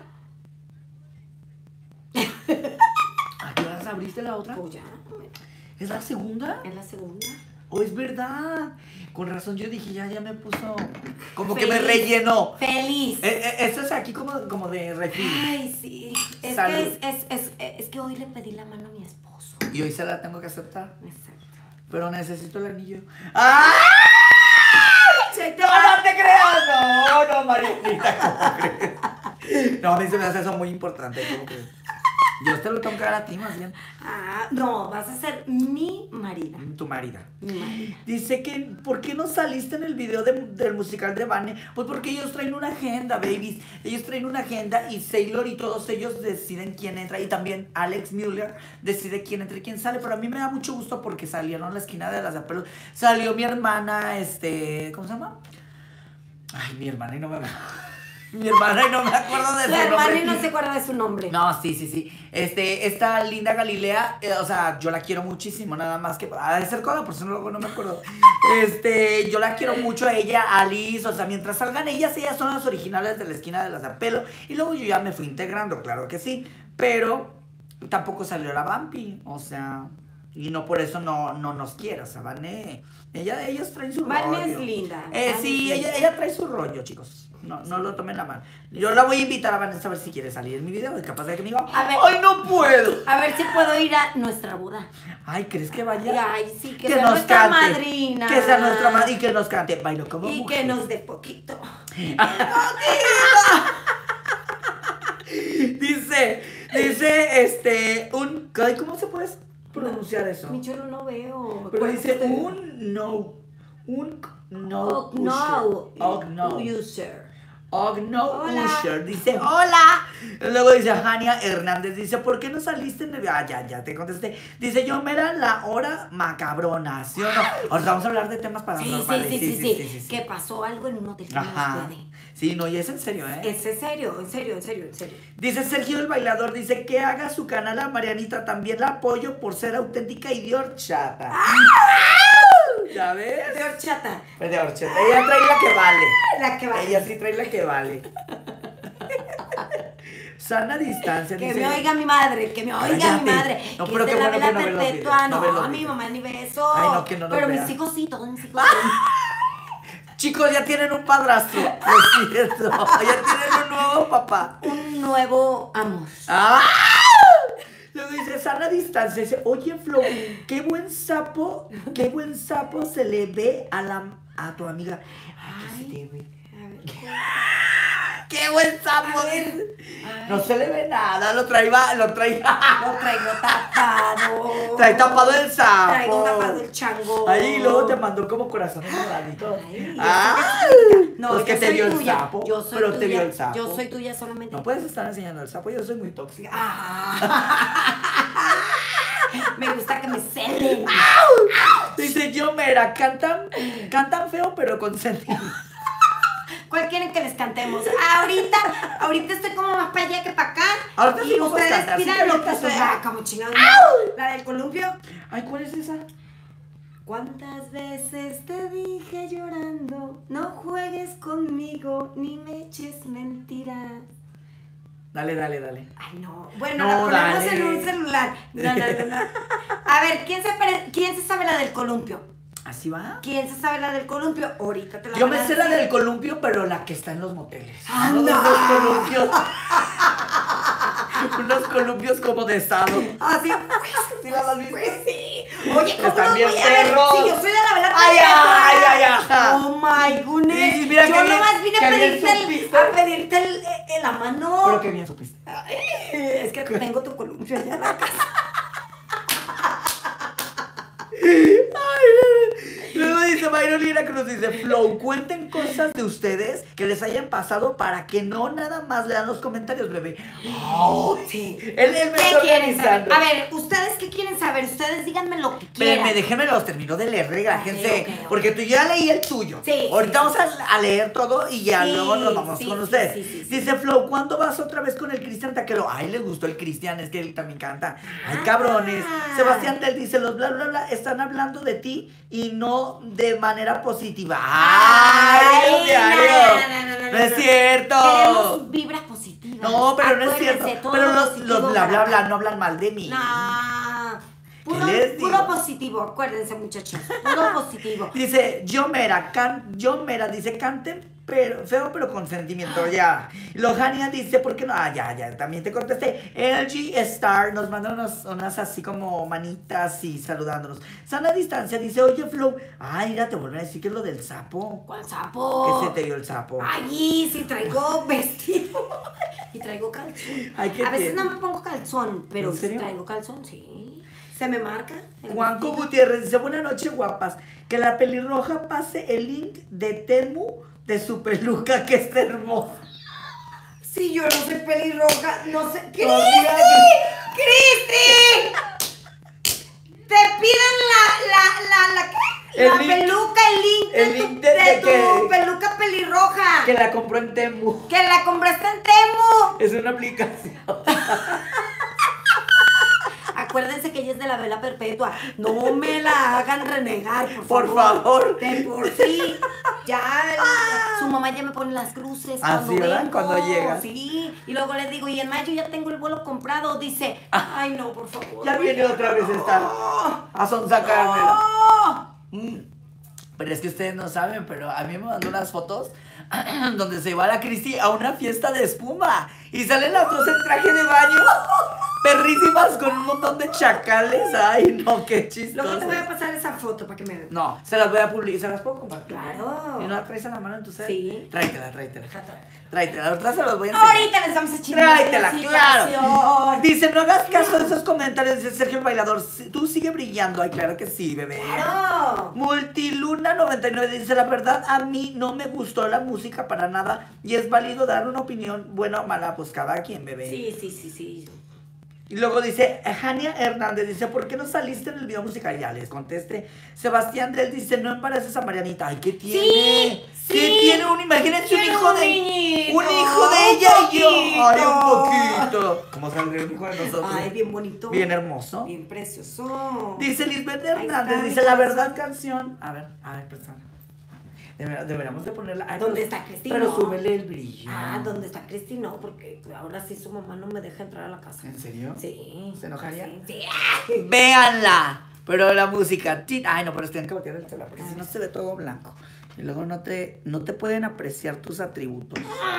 ¿A qué horas abriste la otra? Pues ya. ¿Es la segunda? Es la segunda. ¿O es verdad? Con razón yo dije, ya me puso... Como que me Feliz. rellenó. Feliz. Esto es aquí como de refil. Ay, sí. Es Salud. que es que hoy le pedí la mano a mi esposo. Y hoy se la tengo que aceptar. Exacto. Pero necesito el anillo. ¡Ah! Cheto. No te creas. No, Marianita, ¿cómo crees? No, a mí se me hace eso muy importante. ¿Cómo crees? Yo te lo tengo que dar a ti más bien. No, vas a ser mi marida. Tu marida. Mi marida. Dice que, ¿por qué no saliste en el video del musical de Vane? Pues porque ellos traen una agenda, babies. Ellos traen una agenda y Sailor y todos ellos deciden quién entra. Y también Alex Müller decide quién entra y quién sale. Pero a mí me da mucho gusto porque salieron a la esquina de las apelos. Salió mi hermana, ¿cómo se llama? Ay, mi hermana y no me va. Mi hermana y no me acuerdo de Su su hermana nombre. y no se acuerda de su nombre. No, sí. Esta Linda Galilea, o sea, yo la quiero muchísimo, nada más que ha de ser coda, por eso no me acuerdo. Yo la quiero mucho a ella, a Liz, o sea, mientras salgan ellas son las originales de la esquina de las Apelo. Y luego yo ya me fui integrando, claro que sí. Pero tampoco salió la Vampi, o sea, y no por eso no nos quiere, o sea, Vané. Ellas traen su rollo. Vané es linda. Sí, ella trae su rollo, chicos. No lo tomen a mal. Yo la voy a invitar a Vanessa a ver si quiere salir en mi video. Es capaz de que me diga, A ver. ¡ay, no puedo! A ver si puedo ir a nuestra boda. Ay, ¿crees que vaya? Ay, sí, que sea nuestra madrina. Que sea nuestra madrina y que nos cante. Bailo como Y mujer. que nos dé poquito. Dice, ay, ¿cómo se puede pronunciar eso? Mi cholo no veo. Pero dice Acuérdate. un no Oh, no. user. User. No Hola. Usher dice hola. Luego dice Jania Hernández, dice, ¿por qué no saliste en el video? Ah, ya te contesté. Dice, yo me era la hora macabrona, ¿sí o no? Ahora vamos a hablar de temas paranormales. Sí. Que pasó algo en un hotel que no Ajá. nos puede. Sí, no, y es en serio, ¿eh? Es en serio. Dice Sergio el Bailador, dice que haga su canal a Marianita, también la apoyo por ser auténtica y de horchata. ¿Ya ves? De horchata. De horchata. Ella trae la que vale. La que va. Ella sí trae la que vale. Sana distancia. Que dice, me oiga mi madre, que me oiga Cállate. mi madre. No, que pero te qué la bueno vela que no ve los perpetua. videos, no ve los No, mi videos. mamá ni ve eso. Ay, no, que no nos pero vea. mis hijos sí, todos mis hijos. chicos, ya tienen un padrastro. Lo siento. Ya tienen un nuevo papá. Un nuevo amor. ¡Ah! Luego dice, sana distancia. Dice, oye, Flo, qué buen sapo se le ve a tu amiga. Ay, ¿qué se te ve? A ver, ¡Qué buen sapo! A ver. No se le ve nada, lo traigo lo traigo tapado. Trae tapado el sapo. Traigo tapado el chango. Ahí luego te mandó como corazones moraditos. Ay, No, no, es que yo te soy vio el tuya. sapo. Yo soy pero tuya. te vio el sapo. Yo soy tuya solamente. No puedes estar enseñando el sapo, yo soy muy tóxica. Me gusta que me celen. Dice yo, mira, cantan feo pero con sentido. ¿Cuál quieren que les cantemos? Ahorita estoy como más para allá que para acá. Ahorita y sí vamos a ustedes cantar, sí, pidan lo que ahorita ustedes. sí. Como chingados. La del columpio. Ay, ¿cuál es esa? ¿Cuántas veces te dije llorando? No juegues conmigo ni me eches mentiras. Dale. Ay, no. Bueno, No, la ponemos dale. en un celular. No. A ver, ¿quién se sabe la del columpio? ¿Así va? ¿Quién se sabe la del columpio? Ahorita te la Yo van me a sé la decir. del columpio, pero la que está en los moteles. ¡Anda! Unos columpios. Unos columpios como de sado. Así, ¿Sí las has visto? pues sí. Oye, ¿cómo Están no bien voy a ver? perros. Sí, yo soy de la velada. Ay. Oh my goodness. Sí, mira yo qué bien- nomás vine qué a bien pedirte, supiste. la mano. Pero que bien supiste. Es que tengo tu columpio allá en la casa. Luego dice Byron Lira Cruz, dice Flow, cuenten cosas de ustedes que les hayan pasado para que no nada más lean los comentarios, bebé. Oh, Sí. Él me ¿Qué está quieren saber? organizando. A ver, ¿ustedes qué quieren saber? Ustedes díganme lo que quieran. Espérenme, déjenme los termino de leer, regájense. Ok. Porque tú ya leí el tuyo. Sí, Ahorita sí, vamos a leer todo y ya Sí, luego nos vamos sí, con sí, ustedes. sí. Dice Flow, ¿cuándo vas otra vez con el Cristian Taquero? Ay, le gustó el Cristian, es que él también canta. Ay, cabrones. Sebastián Del dice, los bla bla bla están hablando de ti y no de manera positiva. Ay, Ay, diario. no, No es cierto. Queremos vibras positivas. No, pero no es Acuérdense, cierto. todo Pero los positivo bla bla para- bla no hablan mal de mí. No. Puro, ¿Qué les digo? puro positivo, acuérdense, muchachos. Puro positivo. Dice, yo mera, dice, canten pero, feo pero con sentimiento, ya. Lohania dice, ¿por qué no? Ah, ya, también te contesté. LG Star nos manda unas así como manitas y saludándonos. Sana distancia dice, oye Flow, ay, mira, te vuelven a decir que es lo del sapo. ¿Cuál sapo? Que se te dio el sapo. Ay, sí traigo vestido y traigo calzón. Ay, ¿qué A veces tiene? no me pongo calzón, pero ¿En sí serio? traigo calzón, sí. Se me marca. el Juanco vestido. Gutiérrez dice, buenas noches, guapas. Que la pelirroja pase el link de Temu de su peluca, que está hermosa. Sí, yo no soy pelirroja, no sé. ¡Cristi! Todavía ¡Cristi! Te piden la El la link- peluca, el link de tu que- peluca pelirroja. Que la compró en Temu. Que la compraste en Temu. Es una aplicación. Acuérdense que ella es de la vela perpetua. No me la hagan renegar, Por favor. De por sí. Ya, su mamá ya me pone las cruces Ah, cuando sí, ¿verdad? vengo. Cuando llegas. Sí. Y luego les digo, y en mayo ya tengo el vuelo comprado. Dice, ay no, por favor. Ya viene otra vez esta a sonsacármelo. ¡Oh! Pero es que ustedes no saben, pero a mí me mandó unas fotos donde se va la Cristi a una fiesta de espuma y salen las dos en traje de baño, perrísimas con un montón de chacales. Ay, no, qué chistoso. Luego te voy a pasar esa foto para que me veas. No, se las voy a publicar, ¿se las puedo compartir? Claro. ¿Y no la traes a la mano en tu set? Sí. Tráetela. Tráetela, ahorita se los voy a enseñar. Ahorita les vamos a chingar. Tráetela, claro. Dice, no hagas caso de esos comentarios, dice Sergio el Bailador. Tú sigue brillando. Ay, claro que sí, bebé. Claro. Multiluna 99 dice, la verdad, a mí no me gustó la música para nada y es válido dar una opinión buena o mala, pues cada quien, bebé. Sí. Y luego dice, Jania Hernández dice, ¿por qué no saliste en el video musical? Ya les conteste. Sebastián Del dice, no embaraces a Marianita. Ay, ¿qué tiene? Sí, ¿Qué tiene? Imagínense un Tiene hijo un de... niñito, Un hijo de ella y yo. poquito. Ay, un poquito. ¿Cómo saldría un hijo de nosotros? Ay, bien bonito. Bien hermoso. Bien precioso. Dice Lisbeth Ahí Hernández, está, dice, la verdad canción. A ver, persona. Deberíamos de ponerla. Ay, ¿Dónde pero- está Cristi? Pero No. súbele el brillo. Ah, ¿dónde está Cristi? No, porque ahora sí su mamá no me deja entrar a la casa. ¿En serio? Sí. ¿Se enojaría? Sí. Véanla. Pero la música. Ay, no, pero tienen que voltear el celular porque si no se ve todo blanco. Y luego no te pueden apreciar tus atributos.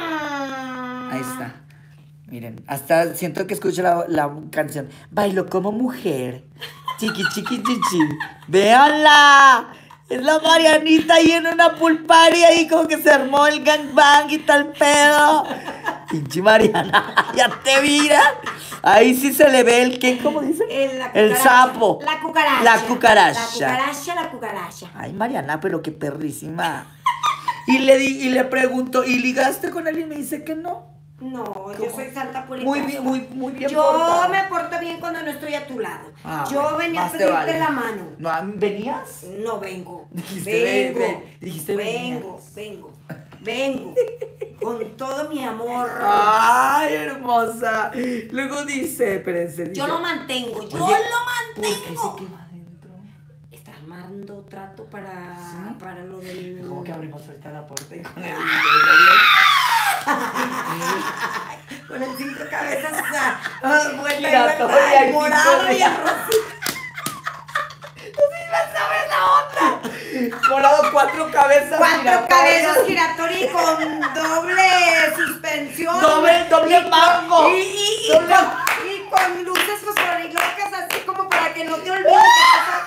Ahí está. Miren, hasta siento que escucho la canción. Bailo como mujer. Chiqui, chiqui, chichi. ¡Véanla! Es la Marianita ahí en una pool party ahí como que se armó el gangbang y tal pedo. Pinche Mariana, ya te mira. Ahí sí se le ve el que, ¿cómo dicen? El sapo. La cucaracha. La cucaracha. La cucaracha. Ay, Mariana, pero qué perrísima. Y le pregunto, ¿y ligaste con él? Y me dice que no. No, yo soy santa pura y Muy casta. bien, muy bien Yo portada. me porto bien cuando no estoy a tu lado. Ah, Yo bueno, venía a más te pedirte vale. la mano. No, ¿venías? No vengo. Dijiste, vengo. dijiste, vengo. Con todo mi amor. Ay, hermosa. Luego dice, espérense. Yo lo mantengo, Oye, yo lo ¿por qué se mantengo. quema adentro? Está armando trato para, ¿Sí? para lo del... ¿Cómo que abrimos ahorita la puerta y con Con el 5 cabezas. Vuelta y Giratoria vuelta, y morado pico y de- arroz. Morado, 4 cabezas. 4 giratorias. cabezas giratoria y con doble suspensión. Doble mango. Y con luces fosforilocas así como para que no te olvides que estás...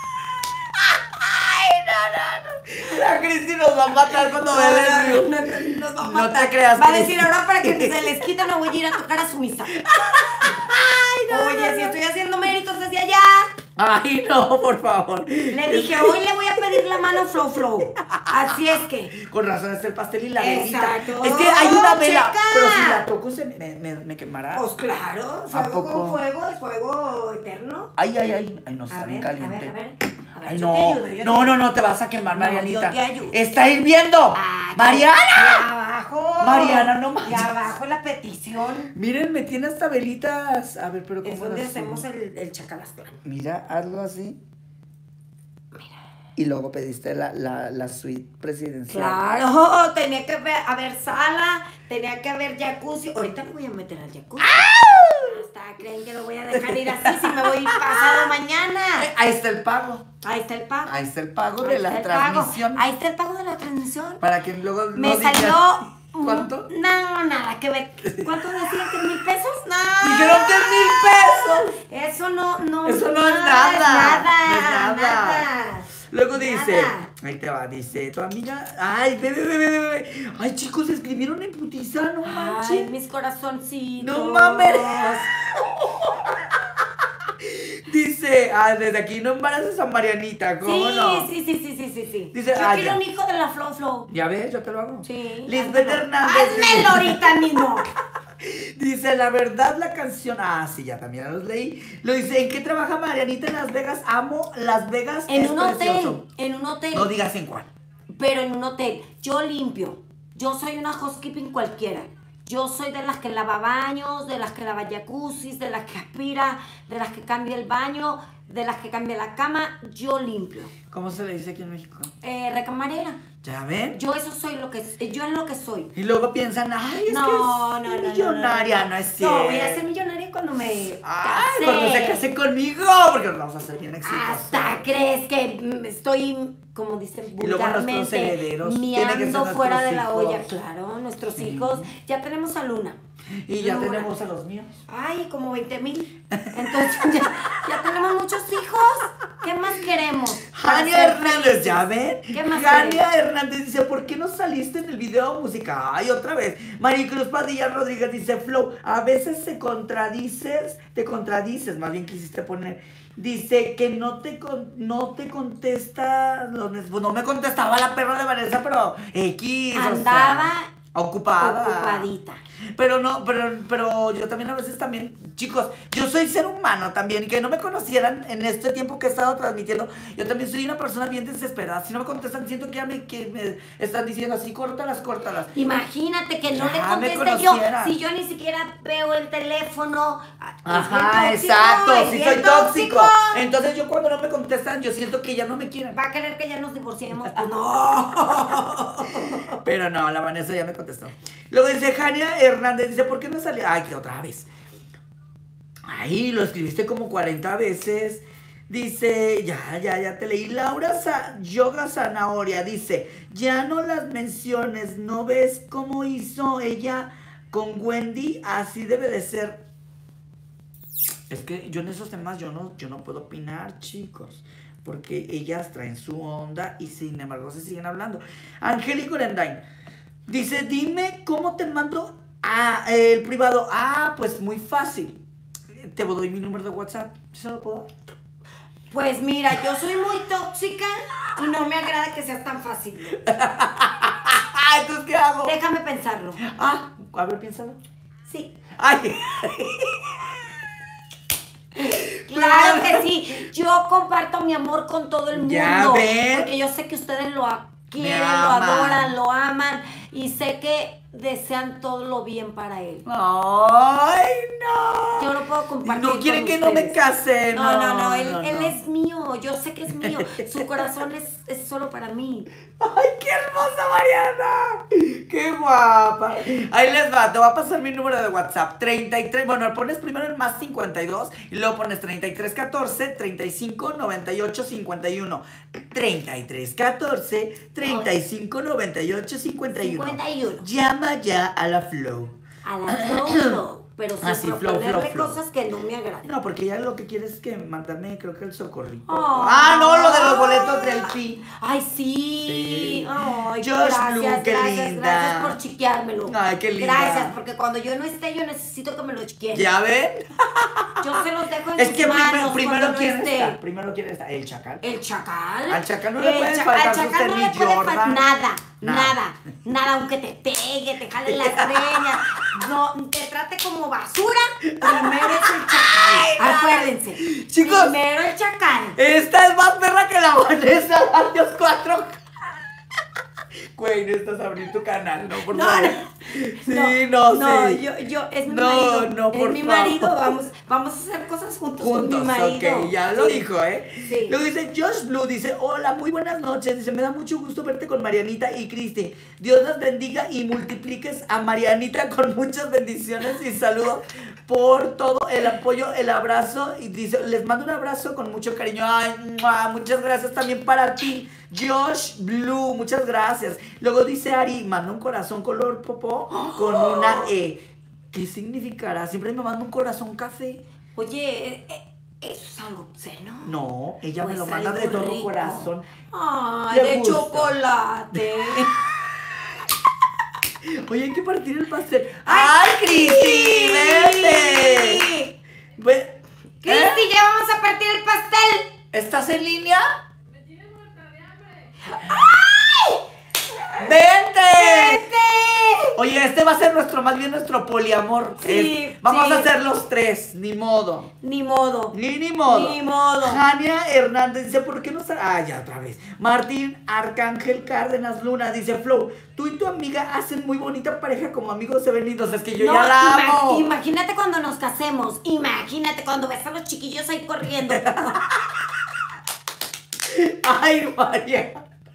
La Cristi nos va a matar cuando vea el río. Nos va a No matar. te creas, Va a Cristi. decir ahora para que se les quita no voy a ir a tocar a su misa. Oye, si estoy haciendo méritos desde allá. Ay, no, por favor. Le dije, hoy le voy a pedir la mano Flow. Así es que. Con razón es el pastel y la velita. Exacto. Es que hay una vela, Checa. pero si la toco me quemará. Pues claro, ¿A fuego poco? con fuego, es fuego eterno. Ay, no, está A bien ver, caliente. a ver. Ay, yo no, te ayudo, yo te no, ayudo. no, te vas a quemar, No, Marianita. yo te ayudo. ¡Está hirviendo! Ah, ¡Mariana! Y abajo. Mariana, no Y manches. abajo la petición. Miren, me tiene hasta velitas. A ver, pero ¿cómo Es donde las hacemos subo? el chacalastlán. Mira, hazlo así. Y luego pediste la suite presidencial. Claro, tenía que haber sala, tenía que haber jacuzzi. Ahorita me voy a meter al jacuzzi. Hasta creen que lo voy a dejar ir así si me voy a ir pasado mañana. Ahí está el pago. Ahí está el pago. Ahí está el pago Ahí de la está el pago. transmisión. Ahí está el pago de la transmisión. Para que luego Me no digan- salió. ¿Cuánto? No, nada que ver. ¿Cuánto decían? ¿3,000 pesos? No. Dijeron 10,000 pesos. Eso no. Eso no es nada, nada. Nada. No es nada. Nada. Luego dice, Nada. ahí te va, dice, tu amiga, ay, bebé. Ay, chicos, escribieron en putiza, no Ay, manches. mis corazoncitos. No mames. Dice, desde aquí no embaraces a Marianita, ¿cómo Sí, no? sí. Dice, yo quiero ya. un hijo de la Flow. Ya ves, yo te lo hago. Sí. Lisbeth házmelo. Hernández. Házmelo ahorita mismo. Dice, la verdad, la canción. Ah, sí, ya también los leí. Lo dice, ¿en qué trabaja Marianita en Las Vegas? Amo Las Vegas. En es un hotel. precioso. En un hotel. No digas en cuál. pero en un hotel. Yo limpio. Yo soy una housekeeping cualquiera. Yo soy de las que lava baños, de las que lava jacuzzis, de las que aspira, de las que cambia el baño, de las que cambia la cama. Yo limpio. ¿Cómo se le dice aquí en México? Recamarera. ¿Ya ven? Yo eso soy yo es lo que soy. Y luego piensan, ay, es No, que es millonaria, no es cierto. No, voy a ser millonaria cuando me Ay, case. cuando se case conmigo, porque nos vamos a hacer bien exitosos. Hasta crees que estoy, como dicen Y luego nuestros vulgarmente, herederos tienen que ser miando fuera de la nuestros olla. hijos. Claro, nuestros hijos. Ya tenemos a Luna. Y ya Luna. tenemos a los míos. Ay, como 20,000. Entonces ya tenemos muchos hijos. ¿Qué más queremos? Para Jania ser Hernández, felices. ¿ya ven? ¿Qué más Jania queremos? Hernández dice, ¿por qué no saliste en el video musical? Ay, otra vez. Maricruz Padilla Rodríguez dice, Flow, a veces te contradices, más bien quisiste poner. Dice que no te contesta, no me contestaba la perra de Vanessa, pero X, Andaba ocupada. ocupadita. Pero no, pero yo también a veces también, chicos, yo soy ser humano también, y que no me conocieran en este tiempo que he estado transmitiendo, yo también soy una persona bien desesperada. Si no me contestan, siento que me están diciendo así, córtalas. Imagínate que no Ya le me conteste yo, conocieran. si yo ni siquiera veo el teléfono. Ajá, Es bien tóxico, exacto, es sí bien soy tóxico. Entonces yo cuando no me contestan, yo siento que ya no me quieren. Va a querer que ya nos divorciemos. Pues no. Pero no, la Vanessa ya me contestó. Luego dice Jania Hernández, dice, ¿por qué no salió? Ay, que otra vez. Ay, lo escribiste como 40 veces. Dice, ya te leí. Laura Yoga Zanahoria dice, ya no las menciones, ¿no ves cómo hizo ella con Wendy? Así debe de ser. Es que yo en esos temas yo no puedo opinar, chicos, porque ellas traen su onda y sin embargo se siguen hablando. Angélica Orendain dice, dime cómo te mando el privado. Pues muy fácil. Te doy mi número de WhatsApp. ¿Se lo puedo dar? Pues mira, yo soy muy tóxica y no me agrada que sea tan fácil. Entonces, ¿qué hago? Déjame pensarlo. A ver, piénsalo. Sí. Ay. Claro que sí. Yo comparto mi amor con todo el mundo. Ya ven. Porque yo sé que ustedes lo quieren, Me lo aman. adoran, lo aman. Y sé que desean todo lo bien para él. Ay, no. Yo lo puedo compartir. No quieren con que no me ustedes. case. No, él es mío. Yo sé que es mío. Su corazón es solo para mí. ¡Ay, qué hermosa Mariana! ¡Qué guapa! Ahí les va, te voy a pasar mi número de WhatsApp. 33, bueno, pones primero el más 52 y luego pones 33 14 35 98 51. 33 14 35 98 51. 51. Llama ya a la Flow. A la flow, pero sin Así, flow, proponerle flow. cosas que no me agradan. No, porque ya lo que quiere es que mandarme, creo que el socorrito. Oh. No, lo de los boletos del PI. Ay, sí. Sí. Ay, Josh gracias, Blue, qué gracias, linda. gracias por chiqueármelo. Ay, qué linda. Gracias, porque cuando yo no esté, yo necesito que me lo chiqueen. ¿Ya ven? Yo se los dejo en Es sus que manos primero cuando no quién esté. está. Primero quién está. El chacal. ¿El chacal? Al chacal no le puede faltar Al sus chacal no le tenis puede Jordan. faltar Nada. nada, aunque te pegue, te jale las greñas, no, te trate como basura, primero es el chacal. Acuérdense, Chicos. primero el chacal. Esta es más perra que la Vanessa. Dios 4. Güey, necesitas abrir tu canal, ¿no? Por favor. Sí, no sé. yo, es mi No, marido. no, por es mi marido, favor. vamos a hacer cosas juntos con Juntos, mi marido. ok, ya lo dijo, ¿eh? Sí. Luego dice Josh Blue, dice, hola, muy buenas noches, dice, me da mucho gusto verte con Marianita y Cristi, Dios las bendiga y multipliques a Marianita con muchas bendiciones y saludos por todo el apoyo, el abrazo, y dice, les mando un abrazo con mucho cariño. Ay, ¡mua! Muchas gracias también para ti, Josh Blue, muchas gracias. Luego dice Ari, manda un corazón color popó con una E. ¿Qué significará? Siempre me manda un corazón café. Oye, ¿eso es algo obsceno? No, ella me Pues lo manda de algo todo rico. corazón. Ay, Le de gusta. chocolate. Oye, hay que partir el pastel. ¡Ay, ¡Ay, Cristi! ¡Vete! Cristi, ya vamos a partir el pastel. ¿Estás en línea? Me tienes muerta de hambre. ¡Vente! ¡Vete! Oye, este va a ser más bien nuestro poliamor. Sí, Vamos sí. a hacer los tres, ni modo. Ni modo. Ni modo. Ni modo. Jania Hernández dice, ¿por qué no está? Ah, ya otra vez. Martín Arcángel Cárdenas Luna dice, Flow, tú y tu amiga hacen muy bonita pareja como amigos de venidos. Es que yo No, ya la amo. imagínate cuando nos casemos. Imagínate cuando ves a los chiquillos ahí corriendo. Ay, María.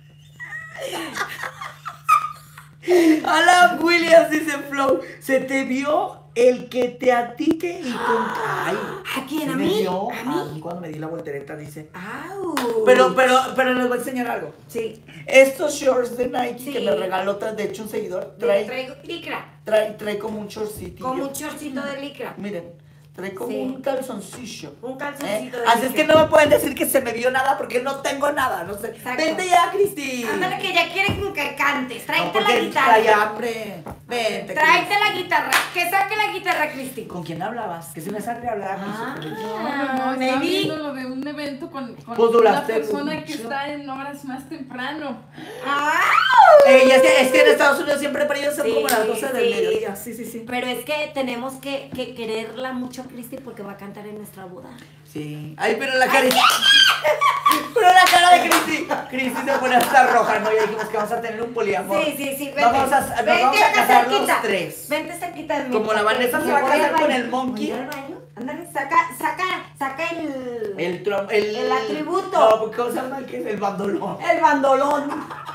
Alan Williams dice, Flow, se te vio el que te atique y con... Ay, ¿A quién? ¿se ¿A me mí? vio? ¿A mí? Cuando me di la voltereta, dice. ¡Au! Pero les voy a enseñar algo. Sí. Estos shorts de Nike Sí. que me regaló, de hecho, un seguidor, Traigo licra. trae como un shortcito. Como un chorcito de licra. Miren, trae como Sí. un calzoncillo. Un calzoncito de Así es licra. que no me pueden decir que se me vio nada porque no tengo nada, no sé. Exacto. Vente ya, Cristi. Ándale que ya quieren que cantes. No, Tráete porque la guitarra. trae hambre. Vente, Tráete Cristi. la guitarra. Que saque la guitarra, Cristi. ¿Con quién hablabas? Que se me sale hablar. Ah. No, me estaba vi. viendo lo de un evento con Pues una duraste persona mucho. que está en horas más temprano. ¡Ah! Es que en Estados Unidos siempre para ellos son Sí, como las 12 del sí. mediodía. Sí, sí, sí. Pero es que tenemos que quererla mucho, Cristi, porque va a cantar en nuestra boda. Sí. Ay, pero la cara. Pero la cara de Cristi. Cristi se pone hasta roja, ¿no? Ya dijimos que vamos a tener un poliamor. Sí, sí, sí. Vente. Vamos a Vente acá casar los cerquita. tres. Vente cerquita de mí. Como la Vanessa se va a Me voy casar al con baño. el monkey. Voy al baño. Ándale, saca el El atributo. No, porque ¿cómo se llama? ¿Qué es? El bandolón. El bandolón.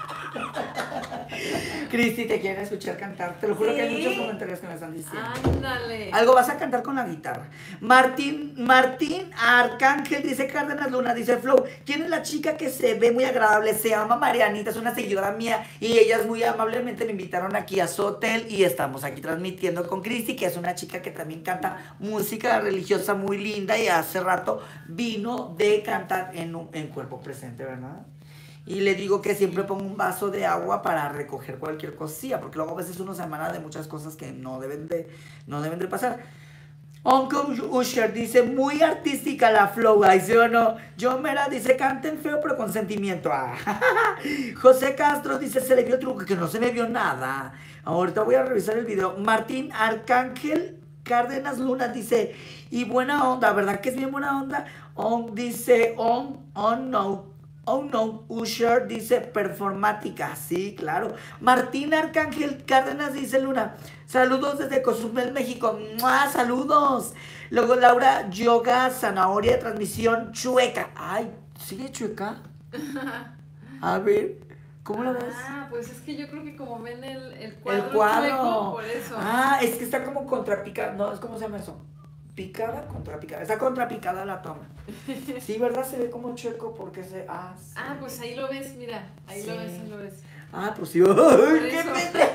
Cristi, te quieren escuchar cantar. Te lo juro que hay Sí. muchos comentarios que me están diciendo. Ándale. Algo vas a cantar con la guitarra. Martín Arcángel dice Cárdenas Luna, dice Flow, ¿quién es la chica que se ve muy agradable? Se llama Marianita, es una seguidora mía y ellas muy amablemente me invitaron aquí a su hotel y estamos aquí transmitiendo con Cristi, que es una chica que también canta música religiosa muy linda y hace rato vino de cantar en Cuerpo Presente, ¿verdad? Y le digo que siempre pongo un vaso de agua para recoger cualquier cosilla, porque luego a veces uno se emana de muchas cosas que no deben de pasar. Uncle Usher dice, muy artística la Flow, ay, ¿sí o no? John Mera dice, canten feo pero con sentimiento. Ah, José Castro dice, se le vio truco, que no se me vio nada. Ahorita voy a revisar el video. Martín Arcángel Cárdenas Luna dice, y buena onda, ¿verdad que es bien buena onda? Dice, Oh no, Usher dice performática, sí, claro. Martín Arcángel Cárdenas dice Luna, saludos desde Cozumel, México. ¡Mua! Saludos. Luego Laura Yoga Zanahoria, transmisión chueca. Ay, ¿sigue chueca? A ver, ¿cómo la ves? Ah, pues es que yo creo que como ven el El cuadro, cuadro. chueco, por eso. Ah, es que está como contrapicada. No, ¿cómo se llama eso? Picada, contrapicada. Está contrapicada la toma. Sí, ¿verdad? Se ve como chueco porque se... Ah, sí. Ah, pues ahí lo ves, mira. Ahí Sí. lo ves, ahí lo ves. Ah, pues sí. ¡Ay, qué eso. pendejo!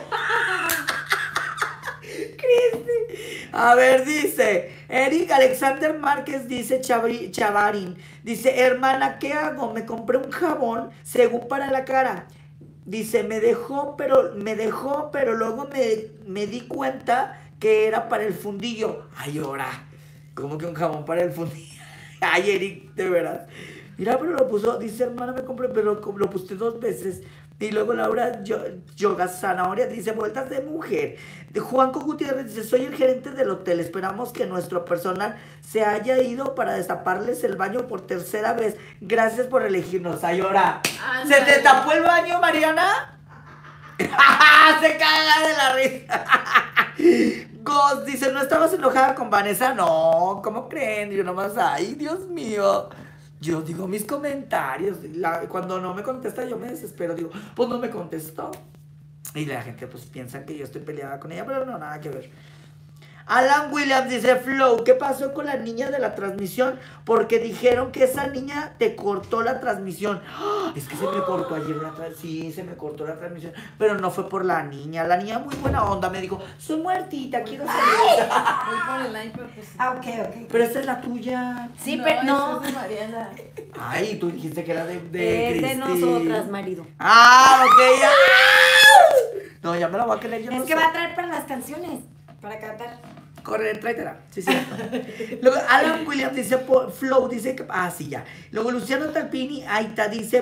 Cristi. A ver, dice Eric Alexander Márquez, dice Chavarín. Dice, hermana, ¿qué hago? Me compré un jabón según para la cara. Dice, me dejó, pero luego me di cuenta que era para el fundillo. Ay, ahora, ¿cómo que un jabón para el fundillo? Ay, Eric, de verdad. Mira, pero lo puso, dice, hermana, me compré, pero lo puse 2 veces. Y luego Laura Yoga Zanahoria dice, vueltas de mujer. De Juanco Gutiérrez dice, soy el gerente del hotel. Esperamos que nuestro personal se haya ido para destaparles el baño por 3ª vez. Gracias por elegirnos. Ay, ahora. ¿Se te tapó el baño, Mariana? Se caga de la risa. Ghost dice, ¿no estabas enojada con Vanessa? No, ¿cómo creen? Yo nomás, ay, Dios mío. Yo digo mis comentarios. Cuando no me contesta, yo me desespero. Digo, pues no me contestó. Y la gente, pues, piensa que yo estoy peleada con ella, pero no, nada que ver. Alan Williams dice, Flow, ¿qué pasó con la niña de la transmisión? Porque dijeron que esa niña te cortó la transmisión. ¡Ah! Es que se me cortó ayer sí, se me cortó la transmisión. Pero no fue por la niña. La niña muy buena onda me dijo, soy muertita, quiero salir. Voy por el iPad, pues. Ah, ok. Pero esa es la tuya. Sí, pero no. esa es de Mariana. Ay, tú dijiste que era de Es de Cristi. nosotras, marido. Ah, ok, ya. No, ya me la voy a creer. Yo Es no que sé. va a traer para las canciones, para cantar. Corre, tráetela. Sí, sí. Luego Alan Williams dice, Flow dice que... Ah, sí, ya. Luego Luciano Talpini, Aita dice,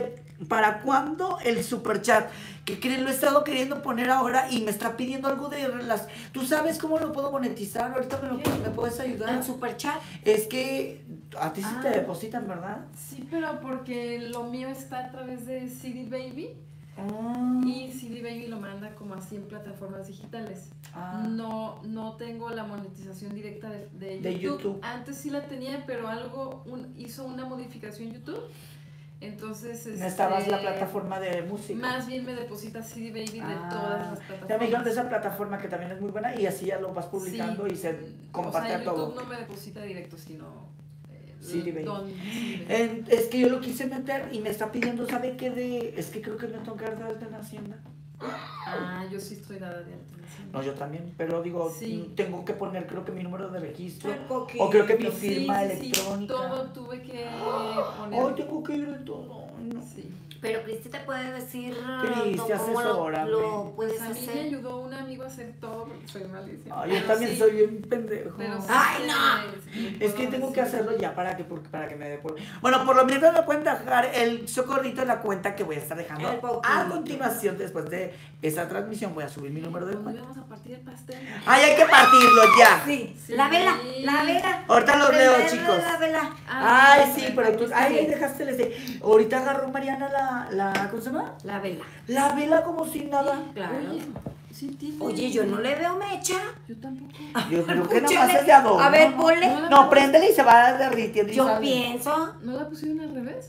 ¿Para cuándo el superchat? Que creen, lo he estado queriendo poner ahora y me está pidiendo algo de las... ¿Tú sabes cómo lo puedo monetizar? Ahorita me puedes ayudar. ¿El superchat? Es que a ti sí te depositan, ¿verdad? Sí, pero porque lo mío está a través de CD Baby. Y CD Baby lo manda como así en plataformas digitales. No tengo la monetización directa de YouTube. Antes sí la tenía, pero hizo una modificación YouTube. Entonces no estabas la plataforma de música. Más bien me deposita CD Baby de todas las plataformas. Ya me dijeron de esa plataforma que también es muy buena y así ya lo vas publicando y se comparte a todo. YouTube no me deposita directo, sino CD Baby. Es que yo lo quise meter y me está pidiendo, ¿sabe qué? Es que creo que me tengo que dar de alta en Hacienda. Yo sí estoy dada de alta en Hacienda. No, yo también, pero digo, tengo que poner creo que mi número de registro o creo que mi firma electrónica. Todo tuve que poner. Tengo que ir en todo. No. Sí. Pero Cristi te puede decir Cristi, asesórame. lo puedes A mí hacer. me ayudó un amigo a hacer todo porque soy malísima. Yo también soy bien pendejo. ¡Ay, no! Es que tengo que hacerlo ya para que me dé por... Bueno, por lo menos me pueden dejar el socorrito en la cuenta que voy a estar dejando. A continuación, después de esa transmisión, voy a subir mi número de cuenta. Vamos a partir el pastel. ¡Ay, hay que partirlo ya! Sí. La vela. Ahorita los leo, chicos. La vela. Ay, sí, pero tú... Ay, dejaste el... Ahorita agarró Mariana ¿cómo se llama? La vela. La vela como sin nada. Claro. Oye, yo no le veo mecha. Yo tampoco. Yo creo que nada más es de adorno. A ver, ponle. No, préndele y se va derritiendo. Yo pienso. ¿No la pusieron al revés?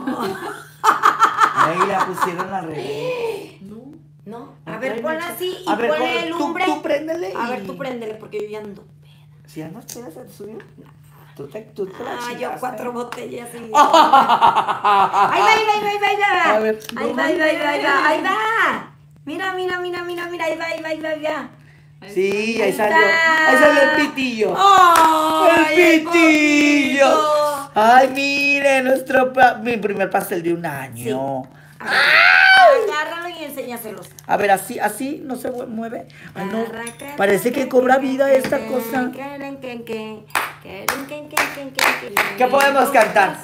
Ahí la pusieron al revés. No. A ver, ponla así y a ver, ponle lumbre. Tú préndele. A ver, tú préndele porque yo ya ando. ¿Si ya no esperas a subir? Tú te la chingaste. Yo 4 botellas y... Ahí va. A ver. Ahí va. Mira. Ahí va. Sí, ahí salió el pitillo. ¡Ay, ¡El pitillo! Ay, mire, mi primer pastel de un año. Sí. Agárralo y enséñaselos. A ver, así no se mueve. Ay, no. Parece que cobra vida esta cosa. ¿Qué podemos cantar?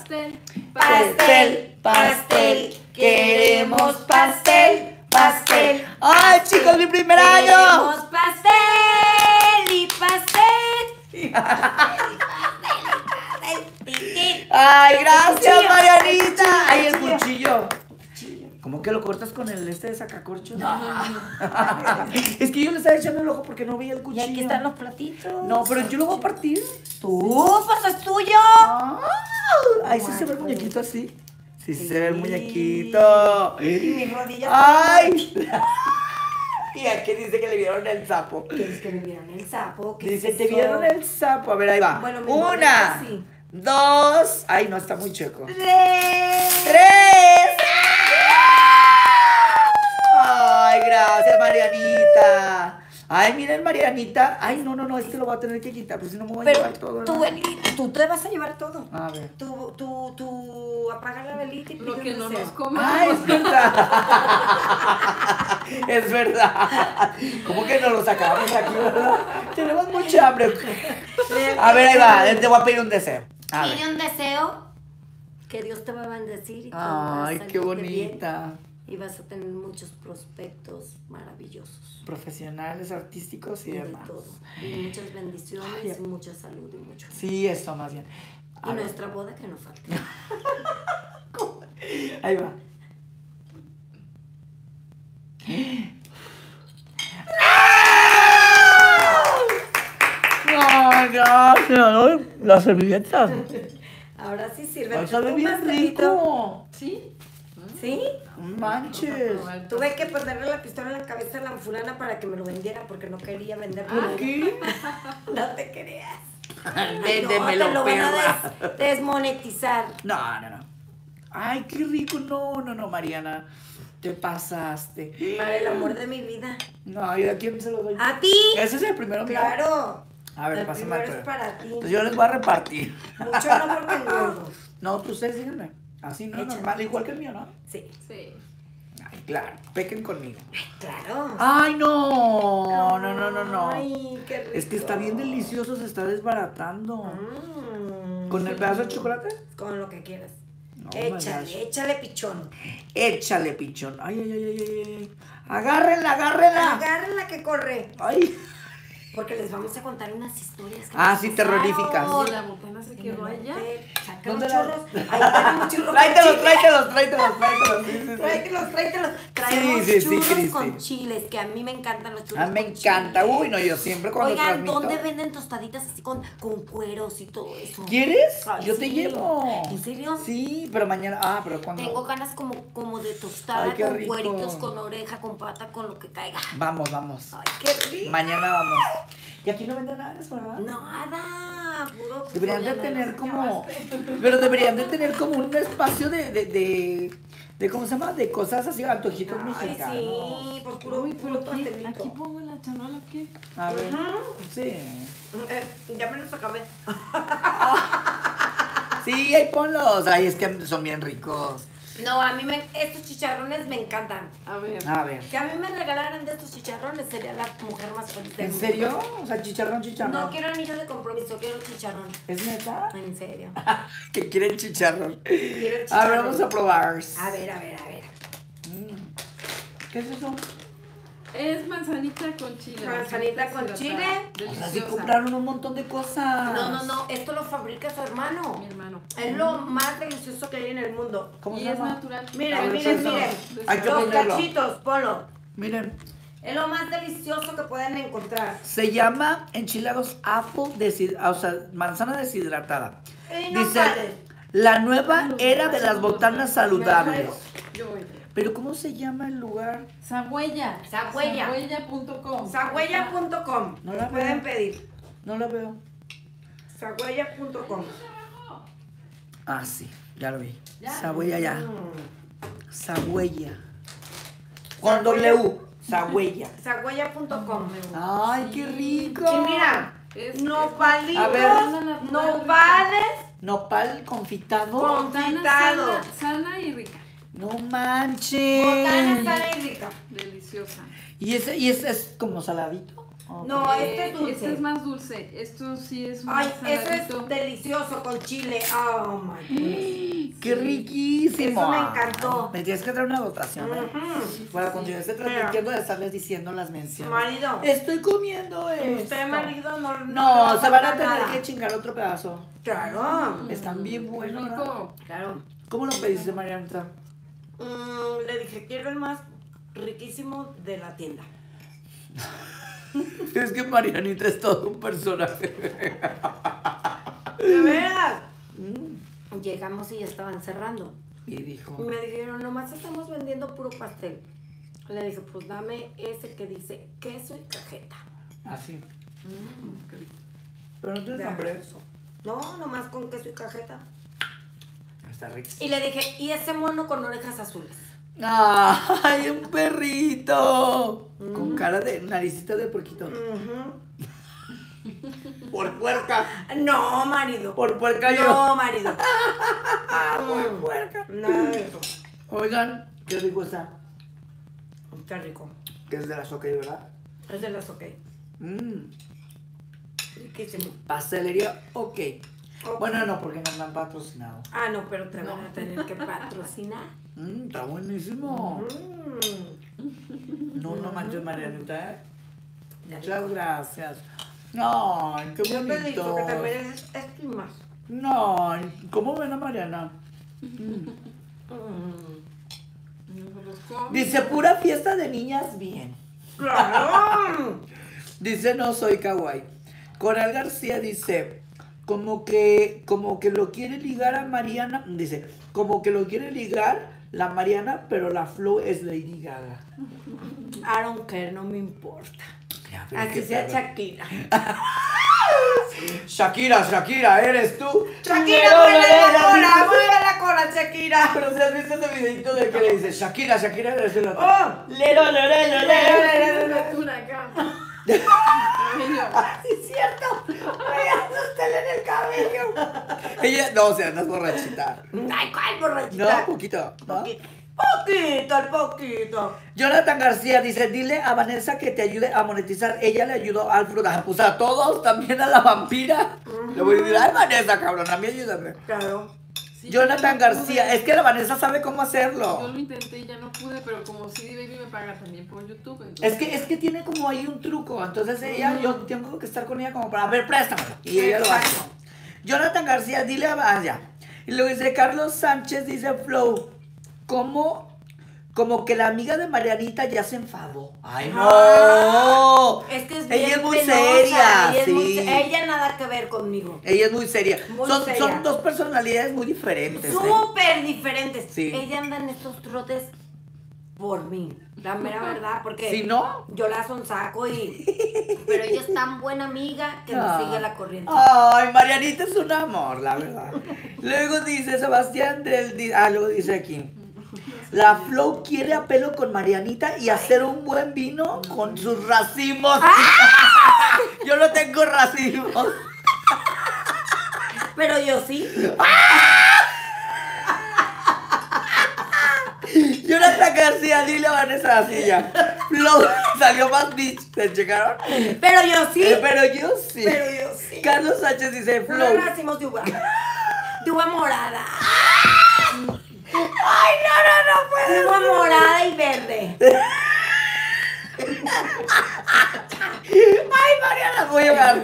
Pastel. Queremos pastel. ¡Ay, chicos, mi primer año! Queremos pastel. ¡Ay, gracias, Marianita! ¡Ay, el cuchillo! ¿Cómo que lo cortas con el de sacacorchos? Es que yo le estaba echando el ojo porque no veía el cuchillo. Y aquí están los platitos. No, pero yo lo voy a partir. Tú, pues es tuyo. Ay, sí se ve el muñequito así. Sí se ve el muñequito. Y mis rodillas. ¡Ay! Y aquí dice que le vieron el sapo. ¿Qué es que me vieron el sapo? Dice, te vieron el sapo. A ver, ahí va. Bueno, 1, 2. Ay, no, está muy chueco. 3. Ay, gracias, Marianita. Ay, miren, Marianita. Ay, no, este lo voy a tener que quitar, porque si no me voy a llevar todo. Tú te vas a llevar todo. A ver. Tú apaga la velita y Lo pide que un no deseo. nos comemos. Ay, es verdad. Es verdad. ¿Cómo que no lo sacamos aquí, verdad? Tenemos mucha hambre. A ver, ahí va. Te voy a pedir un deseo. A ver. Pide un deseo que Dios te va a bendecir y todo va a Ay, salir qué de bonita. bien. Y vas a tener muchos prospectos maravillosos. Profesionales, artísticos y Y de demás. todo. Y muchas bendiciones, Ay, y mucha salud y mucho amor. Sí, eso más bien. Y nuestra boda que no falte. Ahí va. Ay, gracias. Las servilletas. Ahora sí sirve. Ay, sabe bien rico. ¿Sí? ¿Sí? Manches. Tuve que ponerle la pistola en la cabeza a la fulana para que me lo vendiera porque no quería venderlo. ¿Por qué? No te creas. Véndemelo, te lo van perra. a desmonetizar. No. Ay, qué rico. No, Mariana. Te pasaste. Para el amor de mi vida. No, ¿y a quién se lo doy? ¿A ti? Ese es el primero mío. Claro. A ver, El pásame primero el es para ti. Entonces yo les voy a repartir. Mucho no porque engordo. No, tú ustedes díganme. Así no, Échale. normal, igual que el mío, ¿no? Sí. Sí. Ay, claro, pequen conmigo. Claro. Ay, no. Ay, qué rico. Es que está bien delicioso, se está desbaratando. Mm. ¿Con el pedazo de chocolate? Con lo que quieras. Échale, échale pichón. Échale, pichón. Ay, ay, ay, ay, ay. Agárrenla, agárrenla. Agárrenla que corre. Ay. Porque les vamos a contar unas historias que Ah, nos sí, pasaron. terroríficas. Y la botana se quedó allá. Saca ¿Dónde los la- churros. Ahí tenemos churros. Tráetelos. Sí, sí, sí. Tráetelos. Traemos Sí, churros Cristi. con chiles, que a mí me encantan los churros. Ah, me con encanta. chile. Uy, no, yo siempre cuando Oigan, transmito. ¿dónde venden tostaditas así con cueros y todo eso? ¿Quieres? Ay, Yo te sí. llevo. ¿En serio? Sí, pero mañana. Ah, pero cuando. Tengo ganas como de tostada, Ay, qué con rico. cueritos, con oreja, con pata, con lo que caiga. Vamos. Ay, qué rico. Mañana vamos. Y aquí no venden nada, ¿verdad? Nada, puro. Deberían de pollo, tener como. Pero deberían de tener como un espacio de ¿cómo se llama? De cosas así, antojitos Ay, mexicanos. sí, por puro, Uy, puro pero aquí pastelito. pongo la chanola, ¿qué? A ver. Ajá. Sí. Ya me los acabé. Sí, ahí ponlos. Ay, es que son bien ricos. No, a mí estos chicharrones me encantan. A ver. A ver. Que a mí me regalaran de estos chicharrones sería la mujer más feliz del ¿En mundo. serio? O sea, chicharrón. No quiero anillo de compromiso, quiero chicharrón. ¿Es neta? En serio. Que quieren chicharrón. Quiero A ver, chicharrón. vamos a probar. A ver. ¿Qué es eso? Es manzanita con chile. Manzanita con deshidratada, chile. O sea, sí Deliciosa. compraron un montón de cosas. No, esto lo fabrica su hermano. Mi hermano. Es lo más delicioso que hay en el mundo. ¿Cómo Y se es llama? natural. A Miren, ver, miren, eso. miren. Hay que Los ponerlo. cachitos, ponlo. Miren, Es lo más delicioso que pueden encontrar. se llama enchilados apple, o sea, manzana deshidratada. Y no Dice, vale. la nueva era de las botanas saludables. Yo voy. Pero ¿cómo se llama el lugar? Sagüella. Sagüella. Sagüella.com. Sagüella.com. No la Pueden veo. pedir. No la veo. Sagüella.com. Ah, sí, ya lo vi. Ya. Sagüella ya. Mm. Sagüella. Con W. Sagüella. Sagüella.com. Ay, qué rico. Y mira, Es- nopalitos, A ver. nopales Nopal confitado. confitado. Botana sana y rica. No manches. Botana sana y rica. Deliciosa. ¿Y ese es como saladito? ¿O No, cómo? este es dulce. Este es más dulce. Esto sí es más Ay, eso saladito. es delicioso con chile. Oh my goodness. ¡Qué riquísimo! Eso me encantó. Ay, me tienes que traer una votación, ¿eh? Ujú. Para cuando yo esté transmitiendo de estarles diciendo las menciones. Marido. Estoy comiendo esto. Usted, marido, no. No, se van a falta tener nada. que chingar otro pedazo. Claro. Están bien buenos, ¿verdad? Rico. Claro. ¿Cómo lo pediste, Marianita? Le dije, quiero el más riquísimo de la tienda. Es que Marianita es todo un personaje. ¿De veras? Llegamos y ya estaban cerrando. Y Y dijo, me dijeron, nomás estamos vendiendo puro pastel. Le dije, pues dame ese que dice queso y cajeta. así. Pero no tienes hambre. No, nomás con queso y cajeta. Está rico. Y le dije, y ese mono con orejas azules. ¡Ay, un perrito! Con cara de naricita de puerquito. Por puerca. No, marido. Por puerca yo. No, marido. Por puerca. Nada de eso. Oigan, qué rico está. Está rico. Que es de la Soca, ¿verdad? Es de las ok. Riquísimo. Pastelería, ok. Ok. Bueno, no, porque no me han patrocinado. Ah, no, pero te van a tener que patrocinar. Está buenísimo. No manches, Marianita, ¿eh? Muchas gracias. Ay, qué Yo te digo bonito. que te mereces esto y más. No, ¿cómo ven a Mariana? Dice, pura fiesta de niñas, bien. ¡Claro! Dice, no soy kawaii. Coral García dice, como que lo quiere ligar a Mariana. Dice, como que lo quiere ligar la Mariana, pero la flow es Lady Gaga. I don't care, no me importa. Ya, pero Así qué sea perro. Shakira. Shakira, ¿eres tú? Shakira, mueve la cola, Shakira. Pero si has visto ese videito del que le dice, Shakira, eres tú. Oh. Lero. Una acá. Sí, es cierto. Usted en el cabello. Ella, no, o sea, no es borrachita. Ay, ¿cuál borrachita? No, poquito. ¿no? Poquito. Jonathan García dice, dile a Vanessa que te ayude a monetizar. Ella le ayudó al Alfredo, pues a todos, también a la vampira. Le voy a decir, ay Vanessa, cabrón, a mí ayúdame. Claro. Sí, Jonathan yo no García, pude. es que la Vanessa sabe cómo Yo hacerlo. lo intenté y ya no pude, pero como CD Baby me paga también por YouTube. Entonces... Es que tiene como ahí un truco, entonces ella, yo tengo que estar con ella como para, a ver, préstamelo. Y ella lo hace. Jonathan García, dile a Vaya. Y luego dice Carlos Sánchez, dice Flow, como que la amiga de Marianita ya se enfadó. ¡Ay, no! Es que es ella bien es muy penosa, seria, ella es muy sí. ella nada que ver conmigo. Ella es muy seria. Muy Son seria. dos personalidades muy diferentes. Súper diferentes. Sí. Ella anda en estos trotes por mí, la mera verdad, porque Si no, yo la sonsaco pero ella es tan buena amiga que me sigue la corriente. Ay, Marianita es un amor, la verdad. Luego dice Sebastián luego dice aquí. La Flow quiere apelo con Marianita y hacer un buen vino con sus racimos. Yo no tengo racimos. Pero yo sí. Jonathan García, dile a Vanessa así ya. Flow salió más bitch, ¿se checaron? Pero yo sí. Pero yo sí. Pero yo sí. Carlos Sánchez dice No Flow. le racimos de uva. De uva morada. Ay, no puede. De uva morada y verde. Ay, Mariana, voy a llorar.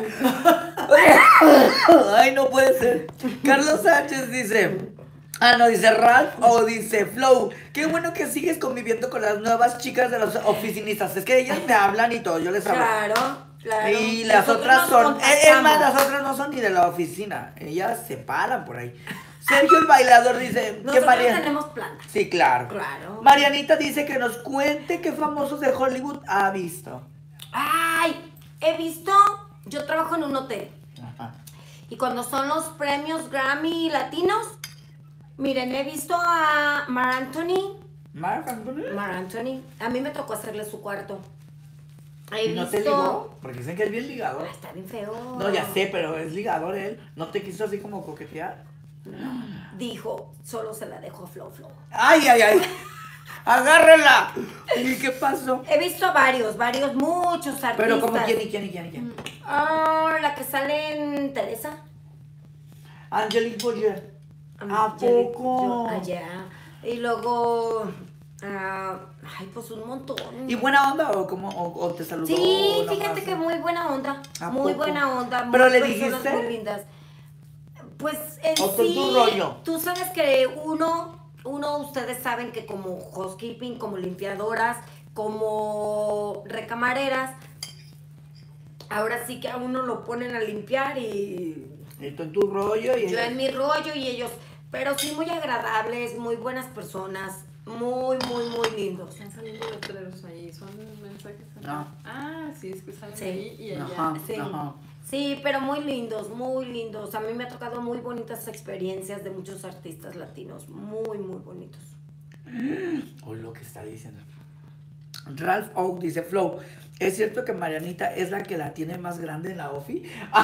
Ay, no puede ser. Carlos Sánchez dice. No, dice Ralph o dice Flow. Qué bueno que sigues conviviendo con las nuevas chicas de los oficinistas. Es que ellas me hablan y todo, yo les hablo. Claro. Y las Nosotros otras nos son. Es más, contactamos. las otras no son ni de la oficina. Ellas se paran por ahí. Sergio el bailador dice que Nosotros Mariana. tenemos planta. Sí, claro. Claro. Marianita dice que nos cuente qué famosos de Hollywood ha visto. Ay, he visto. Yo trabajo en un hotel. Ajá. Y cuando son los premios Grammy latinos, miren, he visto a Mar Anthony. Marc Anthony. Mar Anthony. A mí me tocó hacerle su cuarto. He ¿Y no te visto. ligó? Porque dicen que es bien ligador. Ah, está bien feo. No, ya sé, pero es ligador él. ¿No te quiso así como coquetear? Dijo, solo se la dejo a Flow Flow. ¡Ay, ay, ay! ¡Agárrela! ¿Y qué pasó? He visto varios, muchos artistas. Pero como quién. La que sale en Teresa. Angelique Boyer. ¿A Yo- poco? allá. Y luego. Ay, pues un montón. ¿Y buena onda o cómo o te saludó? Sí, nomás? fíjate que muy buena onda. ¿A Muy poco? buena onda. ¿Pero muy le personas dijiste? muy lindas. Pues en ¿O con sí, tu rollo? tú sabes que ustedes saben que como housekeeping, como limpiadoras, como recamareras, ahora sí que a uno lo ponen a limpiar y Y tú en tu rollo y yo en mi rollo y ellos, pero sí muy agradables, muy buenas personas, muy, muy, muy lindos. Están saliendo letreros ahí, son mensajes. No. Sí, es que salen Sí. ahí y allá. Ajá, Sí. ajá. Sí, pero muy lindos, muy lindos. A mí me ha tocado muy bonitas experiencias de muchos artistas latinos, muy, muy bonitos. Oye, lo que está diciendo. Ralph Oak dice, Flow, ¿es cierto que Marianita es la que la tiene más grande en la OFI?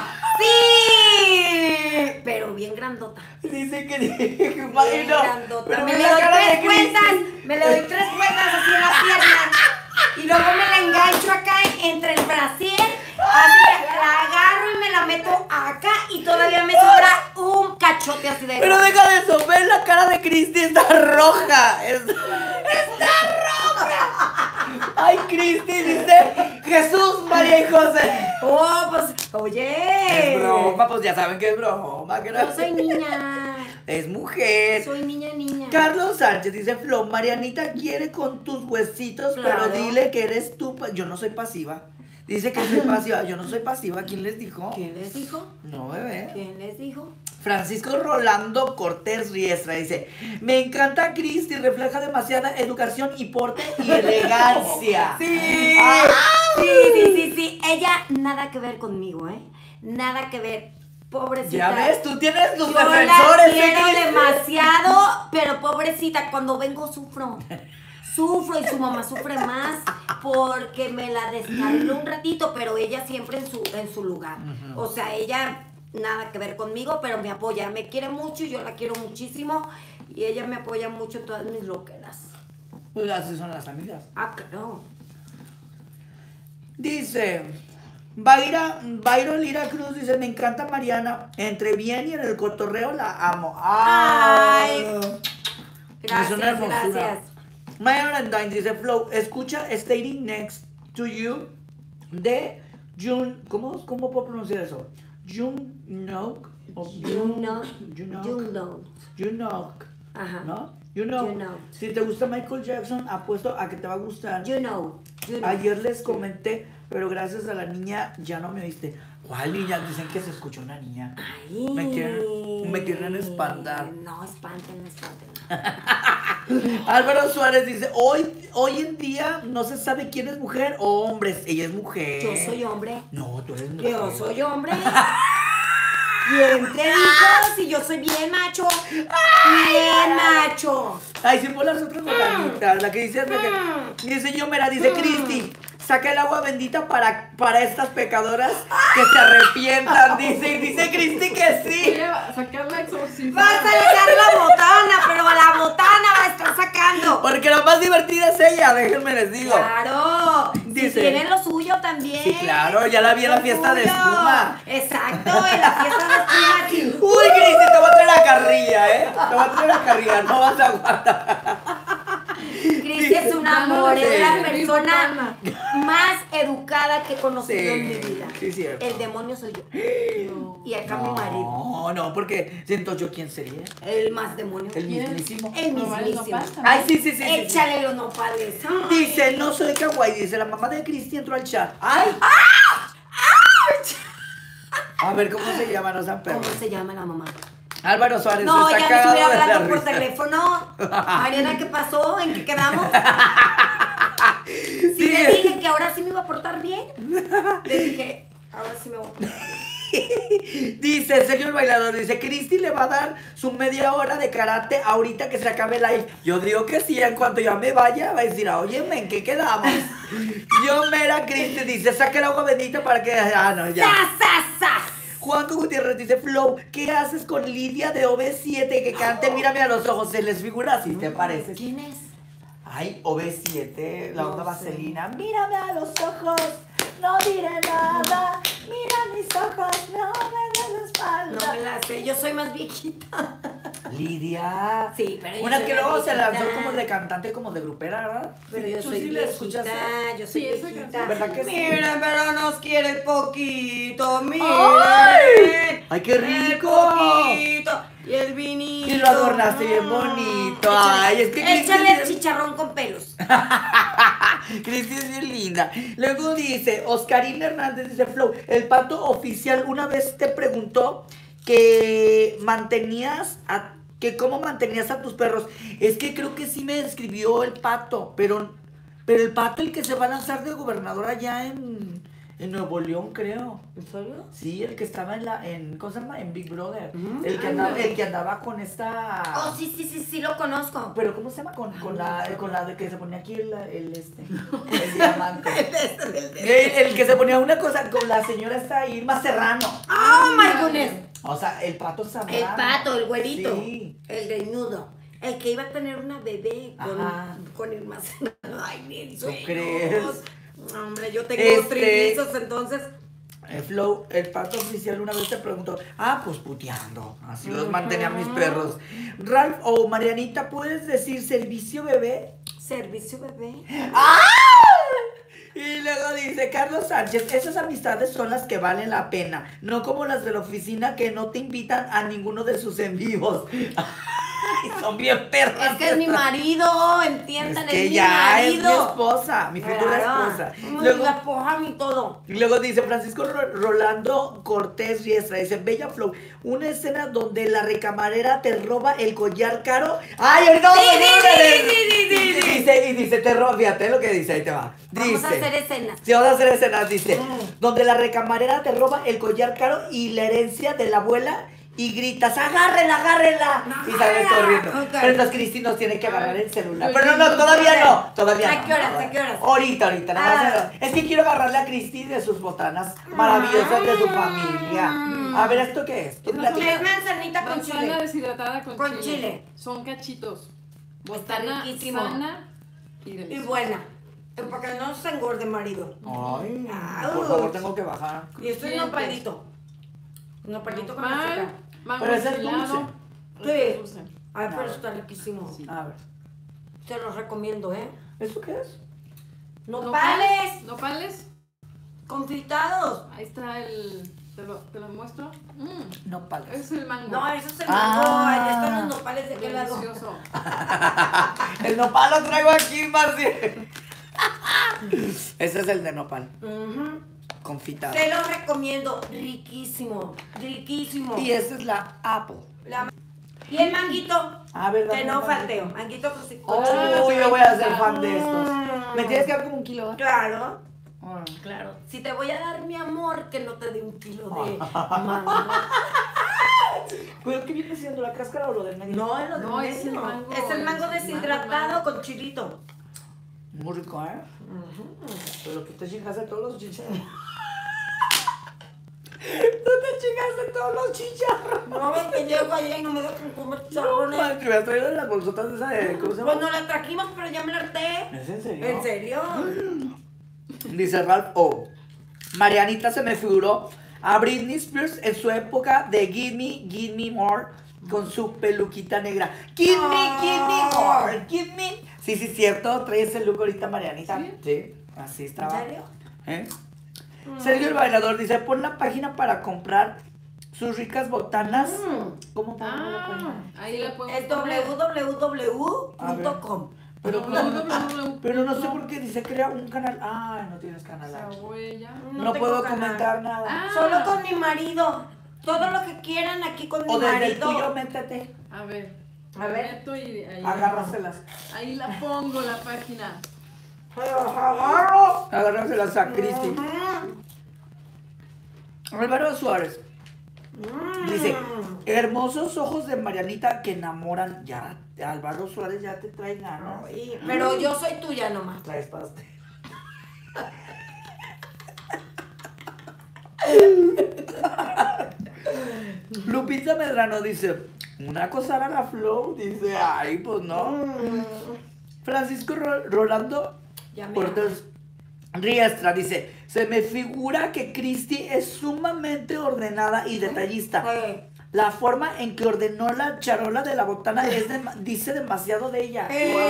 ¡Sí! Pero bien grandota. Dice que... Bien Imagino, grandota. pero Me ve le la doy cara de tres Cristi. vueltas, me le doy 3 vueltas así en la pierna. Y luego me la engancho acá entre el brasier, así la agarro y me la meto acá y todavía me sobra un cachote así de... Pero deja de eso, ve la cara de Cristi, está roja. Está roja. Ay, Cristi, dice Jesús, María y José. Oh, pues, oye. Es broma, pues ya saben que es broma. Que no- Yo soy niña. Es mujer. Soy niña. Carlos Sánchez dice, Flo, Marianita quiere con tus huesitos, Claro. pero dile que eres tú. Yo no soy pasiva. Dice que soy pasiva. Yo no soy pasiva. ¿Quién les dijo? ¿Quién les dijo? No, bebé. ¿Quién les dijo? Francisco Rolando Cortés Riestra dice, me encanta Cristi, refleja demasiada educación y porte y elegancia. Sí. Ah. Sí. Ella nada que ver conmigo, ¿eh? Nada que ver. Pobrecita. Ya ves, tú tienes tus Yo la defensores. quiero Cristi? demasiado, pero pobrecita, cuando vengo sufro. Sufro y su mamá sufre más porque me la descarriló un ratito, pero ella siempre en su lugar. O sea, ella nada que ver conmigo, pero me apoya. Me quiere mucho y yo la quiero muchísimo. Y ella me apoya mucho en todas mis loqueras. Pues así son las amigas. Ah, claro. Dice, Byron Lira Cruz dice, me encanta Mariana, entre bien y en el cotorreo la amo. ¡Ay! Gracias, es una hermosura. gracias. Maya Arandine dice, Flow, escucha Standing Next to You de June, ¿cómo puedo pronunciar eso? Jungkook o Jungkook, Ajá. ¿no? You know. Si te gusta Michael Jackson, apuesto a que te va a gustar. You know. Ayer les comenté, pero gracias a la niña ya no me oíste. ¿Cuál niña? Dicen que se escuchó una niña. Ay. Me quieren espantar. No, espanten. Álvaro Suárez dice, hoy en día no se sabe quién es mujer o hombre. Ella es mujer. Yo soy hombre. No, tú eres mujer. Yo soy hombre. ¿Quién te dijo? Si yo soy bien macho. Bien macho. Ay, sí, por las otras botanitas. La que dice, dice yo, mira, dice Cristi, saca el agua bendita para estas pecadoras que se arrepientan. Dice Cristi que sí. Sacar la exorcismo. Vas a sacar la botana, pero la botana va a estar sacando. Porque la más divertida es ella, déjenme les digo. Claro. Dice, si tienen lo suyo también. Sí, claro, ya la vi en la fiesta de espuma. Exacto, en la fiesta de espuma. Sí. Uy, Cristi, te voy a traer la carrilla, Te voy a traer la carrilla, no vas a aguantar. Cristi es un amor, es la persona más educada que he conocido en mi vida. Sí, cierto. El demonio soy yo. Y acá mi marido. No, porque siento yo quién sería. El más demonio. El mismísimo. El mismísimo. Ay, sí. Échale los nopales. Dice, no soy kawaii, dice la mamá de Cristi entró al chat. ¡Ay! A ver, ¿cómo se llama? No sean perros. ¿Cómo se llama la mamá? Álvaro Suárez No, está ya me cagado estuve de la hablando por risa. teléfono. Mariana, ¿qué pasó? ¿En qué quedamos? Sí, Sí. le dije que ahora sí me iba a portar bien. Le dije, ahora sí me voy a portar bien. Dice Sergio el bailador, dice, Cristi le va a dar su media hora de karate ahorita que se acabe el live. Yo digo que sí, en cuanto ya me vaya, va a decir, óyeme, ¿en qué quedamos? Yo mera Cristi, dice, saca el agua bendita para que... Ah, no, ya. ¡Sas! Juanco Gutiérrez dice, Flow, ¿qué haces con Lidia de OV7 que cante? Mírame a los ojos, ¿se les figura así, te parece? ¿Quién es? Ay, OV7, la onda No sé. vaselina. Mírame a los ojos, no diré nada. Mira mis ojos, no me des la espalda. No me la sé, yo soy más viejita. Lidia. Sí, pero yo Una soy que más luego se viejita. lanzó como de cantante, como de grupera, ¿verdad? Pero yo ¿Tú soy sí la escuchaste? viejita, yo soy Sí, esa viejita. canción. ¿Verdad que sí? Miren, pero nos quiere poquito, miren. ¡Ay, qué El rico! poquito y el vinito. Y lo adornaste bien bonito. Ay, es que Échale Cristi- el chicharrón con pelos. Cristi es bien linda. Luego dice, Oscarina Hernández dice, Flow, el pato oficial una vez te preguntó que cómo mantenías a tus perros. Es que creo que sí me describió el pato, pero el pato el que se va a lanzar de gobernador allá en Nuevo León, creo. ¿En serio? Sí, el que estaba ¿cómo se llama? En Big Brother. Mm. El que andaba con esta... Oh, sí, lo conozco. Pero ¿cómo se llama? Con la de que se ponía aquí el diamante. El que se ponía una cosa con la señora esta Irma Serrano. Oh my goodness. O sea, el pato Zambrano. El pato, el güerito. Sí. El desnudo. El que iba a tener una bebé Ajá. con el más. Ay, ni ¿Tú crees? Hombre, yo tengo trillizos, entonces. Flow, el pato oficial una vez te preguntó, pues puteando, así los mantenía mis perros. Ralph o Marianita, ¿puedes decir servicio bebé? Servicio bebé. Y luego dice Carlos Sánchez, esas amistades son las que valen la pena, no como las de la oficina que no te invitan a ninguno de sus en vivos. Ay, son bien perras. Es que es mi marido, entiendan, Es que es mi ya es mi marido. esposa, mi futura Claro. esposa. La esposa, mi todo. Y luego dice Francisco Rolando Cortés Riestra, dice, Bella Flow, una escena donde la recamarera te roba el collar caro. ¡Ay, ahorita vamos a hacer Sí. Dice, te roba, fíjate lo que dice, ahí te va. Dice, Vamos a hacer escenas. sí, vamos a hacer escenas, dice, donde la recamarera te roba el collar caro y la herencia de la abuela y gritas, agárrela. Y sales corriendo. Ok. Pero entonces Cristi nos tiene que agarrar el celular. Pero no, todavía no. ¿A qué horas? Ahorita, nada más. Es que quiero agarrarle a Cristi de sus botanas maravillosas de su familia. A ver, ¿esto qué es? ¿Tú platicas? Es manzanita con Manzana chile. deshidratada Con chile. Son cachitos. Está Botana riquísimo. sana y Y deliciosa. buena. Para que no se engorde, marido. Ay, Au. por favor, tengo que bajar. Y esto es nopalito. Nopalito con azúcar. Mango Pero ese es enchilado. dulce. Es dulce. Ay, pero está riquísimo. A ver, Te lo recomiendo, ¿eh? ¿eso qué es? Nopales Nopales. confitados. Ahí está el. Te lo muestro. No pagas. Es el mango. No, eso es el Ah. mango. Ahí están los nopales de qué lado. Delicioso. El nopal lo traigo aquí, Marci. Ese es el de nopal, Ujú. confitado. Te lo recomiendo. Riquísimo. Riquísimo. Y esa es la apple. Y el manguito. A ver, Que dame no un falteo. manguito. Manguito con Oh, yo voy a ser fan de estos. Mm. ¿Me tienes que dar como un kilo? Claro. Ah. Claro. Si te voy a dar mi amor, que no te dé 1 kilo de mango. ¿Pero qué viene siendo la cáscara o lo del medio? No, es lo No, de es el medio. mango, Es el mango es el deshidratado mango. con chilito. Muy rico, ¿eh? Pero tú te chingaste todos los chicharros. Tú te chingaste todos los chicharros. No ven que llego allá y no me dejan comer No, chicharrones. man, te hubieras traído las bolsotas de esa de... ¿Cómo se llama? Pues no la trajimos, pero ya me la harté. ¿Es en serio? ¿En serio? Dice Ralph O. Marianita se me figuró a Britney Spears en su época de Give Me More con su peluquita negra. Give me more, give me. Sí, sí, cierto. Trae ese look ahorita, Marianita. Sí, así estaba. ¿En serio? ¿Eh? Sergio el bailador dice, pon la página para comprar sus ricas botanas. ¿Cómo pongo la página? Ahí la puedo Es poner. www.com. Pero no sé por qué dice crea un canal. Ah, no tienes canal. Esa huella. No tengo puedo canal. comentar nada. Ah. Solo con mi marido. Todo lo que quieran aquí con mi O desde el marido. tuyo, métete. A ver. A ver. Meto y ahí. Agárraselas. Ahí la pongo la página. Agarro. Agárraselas a Cristi. Álvaro Suárez dice, hermosos ojos de Marianita que enamoran. Ya, Álvaro Suárez ya te trae ganas. Pero yo soy tuya nomás. Traes pastel. Lupita Medrano dice, una cosa era la flow. Dice, ay, pues no. Francisco Rolando Ya me Cortés Riestra dice, se me figura que Cristi es sumamente ordenada y detallista. La forma en que ordenó la charola de la botana dice demasiado de ella.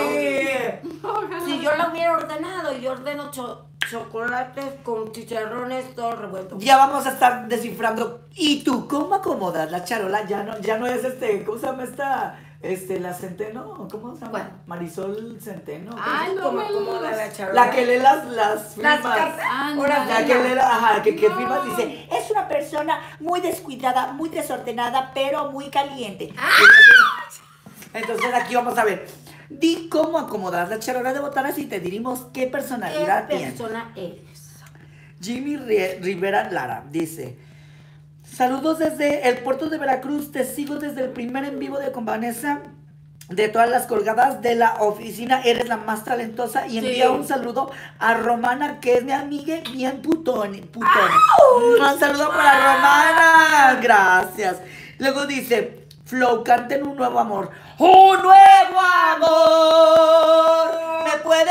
Si yo lo hubiera ordenado, yo ordeno chocolates con chicharrones, todo revuelto. Ya vamos a estar descifrando. ¿Y tú cómo acomodas la charola? Ya no es ¿cómo se llama esta? La Centeno, ¿cómo se llama? ¿Cuál? Marisol Centeno. Ay, no ¿Cómo me acomoda lo- la charola? La que lee las firmas. cartas. Ándale. La que lee, ajá, que No. firma dice, es una persona muy descuidada, muy desordenada, pero muy caliente. Entonces aquí vamos a ver. Di cómo acomodas la charola de botanas y te diremos qué personalidad ¿Qué tiene. persona eres? Jimmy Rivera Lara dice, saludos desde el puerto de Veracruz, te sigo desde el primer en vivo de con Vanessa, de todas las colgadas de la oficina, eres la más talentosa y envía un saludo a Romana, que es mi amiga bien putón. Un saludo para Romana, gracias. Luego dice, Flow, canten un nuevo amor. ¡Un nuevo amor me puede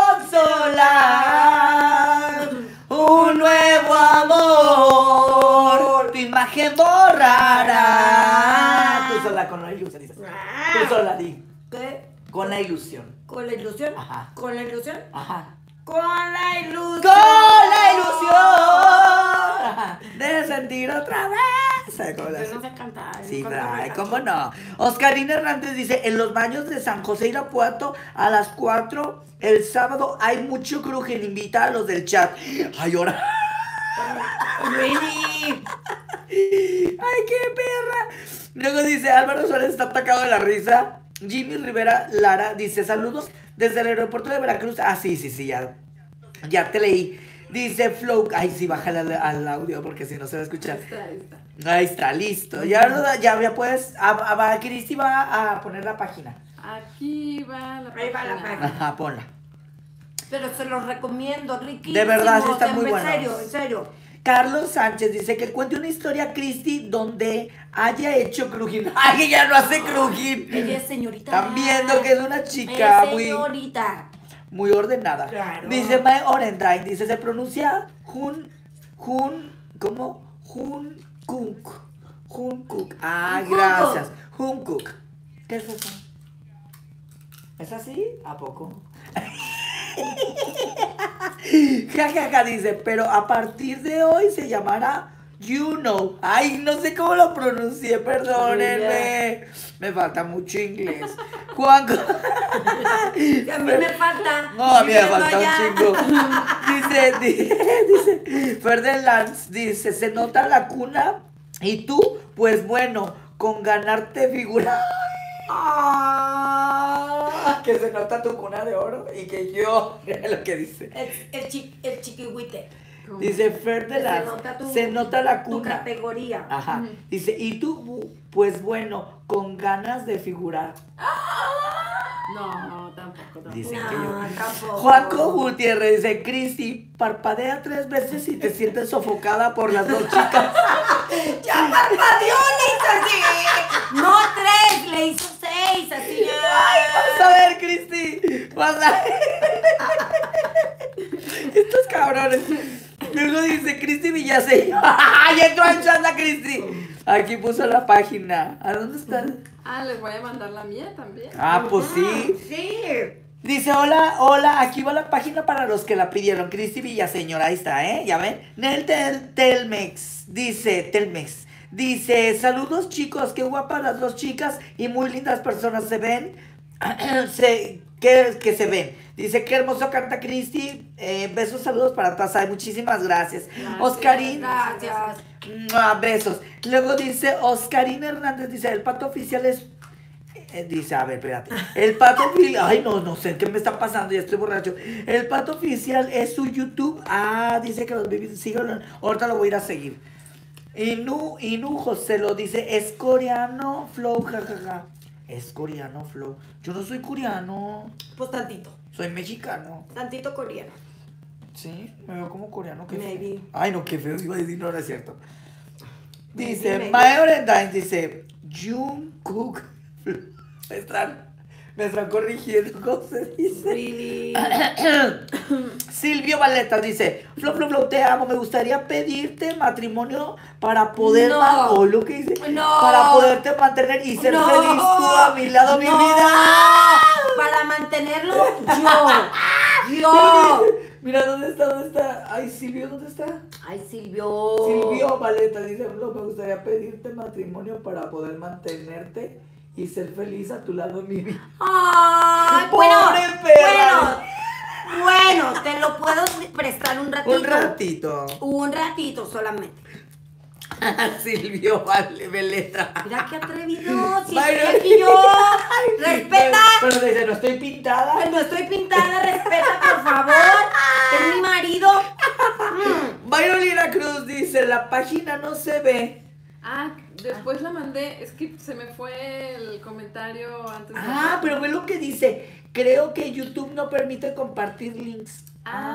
consolar! ¡Un nuevo amor! Tu imagen borrará. Tú sola con la ilusión, dices. Tú sola di. ¿Qué? Con la ilusión. ¿Con la ilusión? Ajá. ¿Con la ilusión? Ajá. ¡Con la ilusión! ¡Con la ilusión de sentir otra vez! ¿Sabes cómo la Yo hace? no sé cantar. Sí, Cuando ay, me ¿cómo canto. no? Oscarina Hernández dice, en los baños de San José Irapuato a las 4 el sábado hay mucho crujen, invita a los del chat. Ay, ahora. Really? Ay, qué perra. Luego dice, Álvaro Suárez está atacado de la risa. Jimmy Rivera Lara dice, saludos desde el aeropuerto de Veracruz. Ah, sí, ya te leí. Dice Flow, ay, sí, bájale al audio porque si no se va a escuchar. Ahí está. Ahí está, listo. Ya puedes. Cristi va a poner la página. Aquí va la Ahí va la página. Ajá, ponla. Pero se los recomiendo, riquísimo. De verdad, sí están muy En buenos. serio, en serio. Carlos Sánchez dice que cuente una historia, Cristi, donde haya hecho crujín. Ay, que ya no hace crujín. Ella es señorita. Están viendo que es una chica Es muy, señorita. muy ordenada. Claro. Dice My Orendine, dice, se pronuncia ¿cómo? Jungkook. Ah, Jungkook. gracias. Jungkook. ¿Qué es eso? ¿Es así? ¿A poco? Jajaja, dice, pero a partir de hoy se llamará Juno. Ay, no sé cómo lo pronuncié, perdónenme. Me falta mucho inglés. Juanco. A mí me falta. No, a mí me Viviendo falta allá. un chingo. Dice, Ferdinand, dice, se nota la cuna y tú, pues bueno, con ganarte figura. Ah, que se nota tu cuna de oro y que yo, mira lo que dice. El chiquihuite. Dice Ferdinand, se nota la Tu cuna. categoría. Ajá. Dice, y tú, pues bueno, con ganas de figurar. No, tampoco. Dicen No, que yo. tampoco. Juanco Gutiérrez dice, Cristi, parpadea 3 veces y te sientes sofocada por las 2 chicas. ¡Ya parpadeó! Le hizo así. No 3, le hizo 6. Así ya. Ay, vas a ver, Cristi. Vas a ver. Estos cabrones. Luego dice Cristi Villaseñor. ¡Ay, entró en chat la Cristi! Aquí puso la página. ¿A dónde está? Ah, les voy a mandar la mía también. Ah, pues sí. Sí. Dice, hola, aquí va la página para los que la pidieron. Cristi Villaseñor, ahí está, ¿eh? ¿Ya ven? Nel Telmex, dice, saludos chicos, qué guapas las 2 chicas y muy lindas personas se ven. que se ven. Dice, qué hermoso canta Cristi. Besos, saludos para todas. Ay, muchísimas gracias. Oscarín. Gracias. Besos. Luego dice, Oscarín Hernández, dice, el pato oficial es... dice, a ver, espérate. El pato oficial... Ay, no sé qué me está pasando, ya estoy borracho. El pato oficial es su YouTube. Ah, dice que los babies sigan. Ahorita lo voy a ir a seguir. Inu José lo dice, es coreano flow, jajaja. Es coreano flow. Yo no soy coreano. Pues tantito. Soy mexicano. Tantito coreano. Sí, me veo como coreano. Qué Maybe. feo. Ay, no, qué feo. Iba a decir, no era cierto. Dice, Maybe. My Orendine dice, Jungkook. Me están corrigiendo, ¿cómo se dice? Really. Silvio Valeta dice, Flo, te amo, me gustaría pedirte matrimonio para poder No. lo que dice, No. para poderte mantener y ser No. feliz tú a mi lado, mi No. vida. Para mantenerlo, yo. Mira, ¿dónde está? Ay, Silvio, ¿dónde está? Ay, Silvio. Silvio Valeta dice, Flo, me gustaría pedirte matrimonio para poder mantenerte y ser feliz a tu lado, mi vida. Ay, Pobre perra. Bueno, te lo puedo prestar un ratito. Un ratito. Un ratito solamente. Silvio Valeta. Mira qué atrevido. Si Byron. estoy aquí yo. Respeta. Pero dice, no estoy pintada. No estoy pintada, respeta, por favor. Es mi marido. Byron Lina Cruz dice, la página no se ve. Ah, después la mandé. Es que se me fue el comentario antes. Ah, pero ve lo que dice. Creo que YouTube no permite compartir links.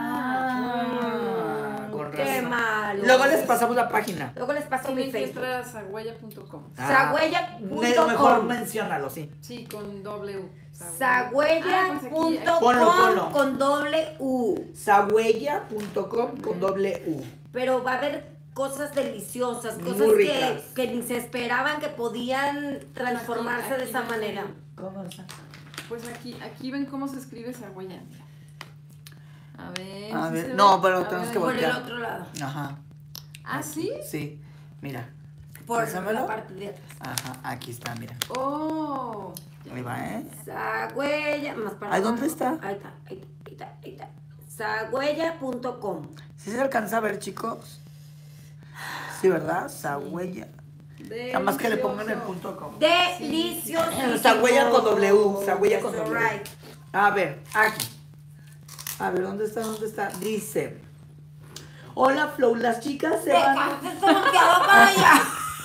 Con Qué razón. malo. Luego les pasamos la página. Luego les paso mi Tienen que Facebook. entrar a sagüeya.com. Sagüeya.com. Mejor menciónalo, sí. Sí, con W. Sagüeya.com Ponlo. con doble U. Sagüeya.com con doble U. Pero va a haber cosas deliciosas, Muy cosas ricas. que ni se esperaban que podían transformarse de esa manera. ¿Cómo está? Pues aquí ven cómo se escribe sagüeya. Mira. A ver. A ¿sí ver, se no, ve? pero A tenemos ver, que Por el voltear. otro lado. Ajá. ¿Ah, sí? Sí, mira. Por Pásamelo. la parte de atrás. Ajá, aquí está, mira. Oh. Ahí va, ¿eh? Sagüeya, más para Ay, abajo. ¿dónde está? Ahí está. Sagüeya.com. ¿Sí se alcanza a ver, chicos? Sí, ¿verdad? Sagüeya. Nada más que le pongan el punto com. Delicioso. Sagüeya con W. Sagüeya con That's W. right. A ver, aquí. A ver, ¿dónde está? Dice. Hola, Flow, las chicas se van. Volteado para allá.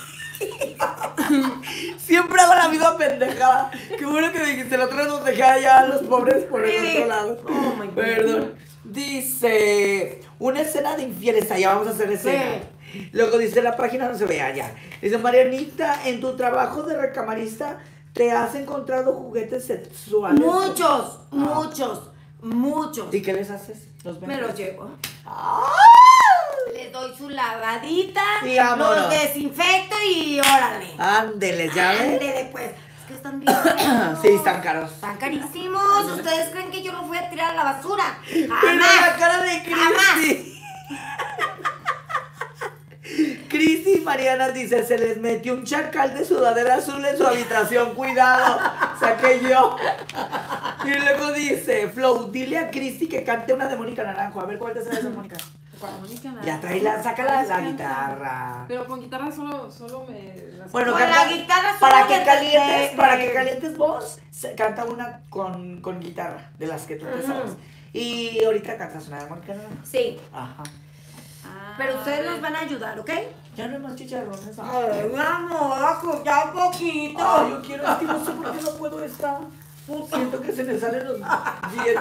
Siempre hago la misma pendejada. Qué bueno que dijiste, la otra vez nos dejaba ya a los pobres por el Sí. otro lado. Oh, my God. Perdón. Dice, una escena de infieles, allá vamos a hacer escena. Luego dice, la página no se ve allá. Dice, Marianita, en tu trabajo de recamarista, ¿te has encontrado juguetes sexuales? Muchos. Muchos. ¿Y qué les haces? ¿Los Me vendes? los llevo. ¡Ah! Les doy su lavadita, Y vámonos. los desinfecto y órale. Ándeles, ya ves. Ándele, pues. Es que están bien caros. Sí, están caros. Están carísimos. ¿Ustedes creen que yo los voy a tirar a la basura? Pero la Jamás. cara de Cristi. Cristi Mariana dice, se les metió un chacal de sudadera azul en su habitación, cuidado, saqué yo. Y luego dice, Flow, dile a Cristi que cante una de Mónica Naranjo. A ver, ¿cuál te sabes de Mónica? Mónica Naranjo. Ya trae saca la Canta. guitarra. Pero con guitarra solo me... Bueno, Con canta- la guitarra para solo que de- calientes, de- para que calientes vos, canta una con guitarra, de las que tú te sabes. Y ahorita cantas una de Mónica Naranjo. Sí, Ajá. Ah, pero ustedes nos van a ayudar, ¿ok? Ya no hay más chicharrones. Ay, vamos, ya un poquito. Ay, yo quiero, es que no sé por qué no puedo estar. Siento que se me salen los dientes.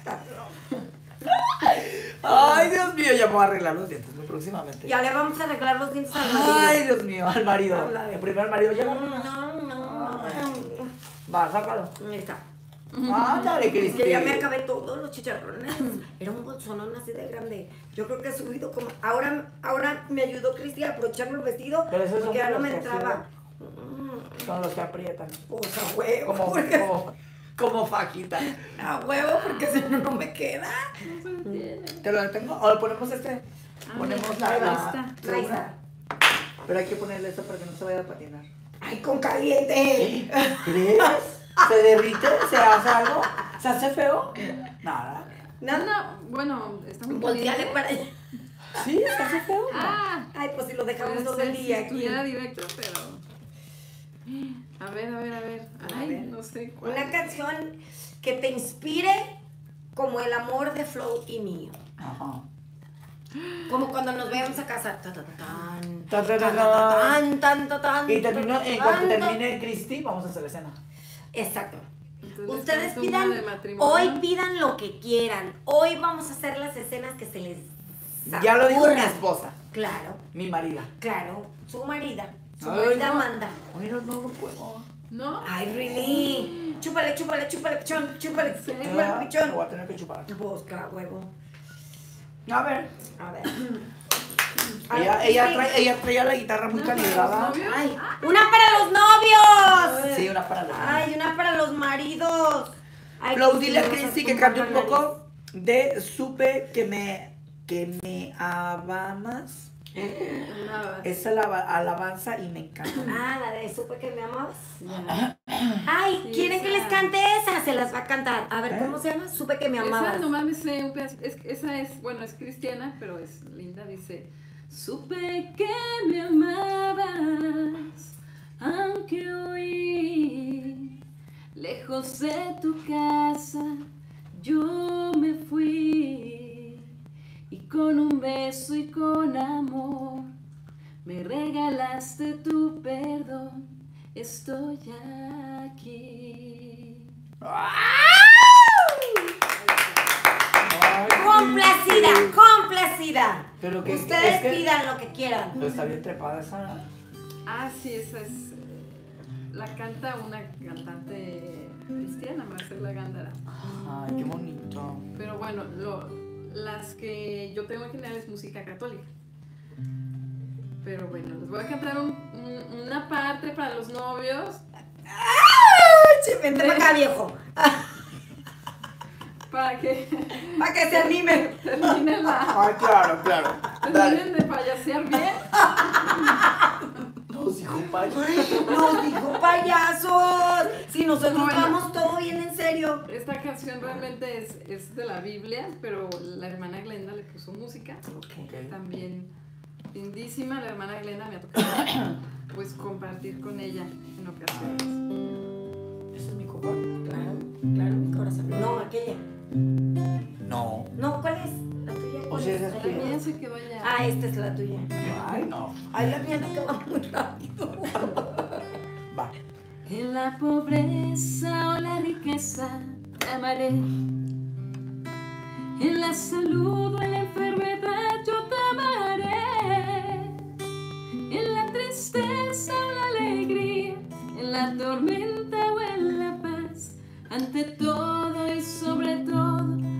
Ay, Dios mío, ya me voy a arreglar los dientes muy próximamente. Ya le vamos a arreglar los dientes al marido. Ay, Dios mío, al marido. Habla de- El primer marido ya. No. Va, sácalo. Ahí está. Ándale, Cristi. Que ya me acabé todos los chicharrones. Era un bolsonón así de grande. Yo creo que he subido como. Ahora me ayudó Cristi a abrocharme el vestido. Pero esos son porque ya no los me que entraba. Son los que aprietan. Pues a huevo. Como fajita. A huevo, porque si no, no me queda. No se entiende. ¿Te lo detengo? O le ponemos este. Ponemos la. ahí la está. segunda. Pero hay que ponerle esto para que no se vaya a patinar. Ay, con caliente. ¿Crees? ¿Se derrite? ¿Se hace algo? ¿Se hace feo? Nada. Nada. Bueno, está muy Volteale caliente. para allá. ¿Sí? ¿Se hace feo? Ah, Ay, pues si lo dejamos puede todo ser el si día aquí. estuviera directo, pero... A ver. A Ay, ver. no sé cuál. Una canción que te inspire como el amor de Flow y mío. Ajá. Como cuando nos vayamos a casar. Ta, ta, ta, tan, Ta, ta, ta, tan, ta. tan, tan, tan, Y termino, en tan, cuanto tan. termine Cristi, vamos a hacer la escena. Exacto. Entonces, Ustedes canto una pidan, de matrimonio. hoy pidan lo que quieran. Hoy vamos a hacer las escenas que se les Ya lo dijo mi ocurran. esposa, Claro, mi marida. claro. Su marida. Su Ay, marida no. manda. Ay, no puedo. ¿No? Ay, really. Chúpale, pichón. Chúpale, Me pichón. voy a tener que chupar. Busca, huevo. A ver. A ver. Ella traía la guitarra muy ¿Una para calibrada. los novios? Ay, una para los novios. Sí, una para la. Ay, una para los maridos. Ay, Flow, pues, dile a no, Cristi no, que no, cante un no, poco de Supe que me amas. Nada. Esa alabanza y me encanta. Ah, la de Supe que me amabas. Ay, Sí, ¿quieren que esa. les cante esa? Se las va a cantar. A ver, ¿cómo se llama? Supe que me Esa amabas. nomás me sé un pedacito. Esa es, bueno, es cristiana, pero es linda. Dice: Supe que me amabas, aunque huí lejos de tu casa. Yo me fui y con un beso y con amor me regalaste tu perdón. Estoy aquí. Complacida. Pero que Ustedes es que- pidan lo que quieran. Pero está bien trepada esa. Ah, sí, esa es. La canta una cantante cristiana, Marcela Gándara. Ay, qué bonito. Pero bueno, las que yo tengo en general es música católica. Pero bueno, les voy a cantar una parte para los novios. Vente para acá, viejo. Para que Para que se animen. terminen, Ay, claro. terminen de payasear bien. Nos dijo payo. Nos dijo payasos. Si nosotros Bueno. vamos todo bien en serio. Esta canción realmente es de la Biblia, pero la hermana Glenda le puso música. Ok. También lindísima, la hermana Glenda me ha tocado pues compartir con ella en ocasiones. ¿Esa es mi copa? Claro, mi corazón. No, aquella. No. No, ¿cuál es? La tuya. O ¿Cuál sea, es? esa es La tuya. mía se quedó allá. Ah, esta es la tuya. Ay, no. Ay, la mía no queda muy rápido. Va. En la pobreza o la riqueza te amaré. En la salud o en la enfermedad yo te amaré. En la tristeza o la alegría, en la tormenta o en la paz. Ante todo y sobre todo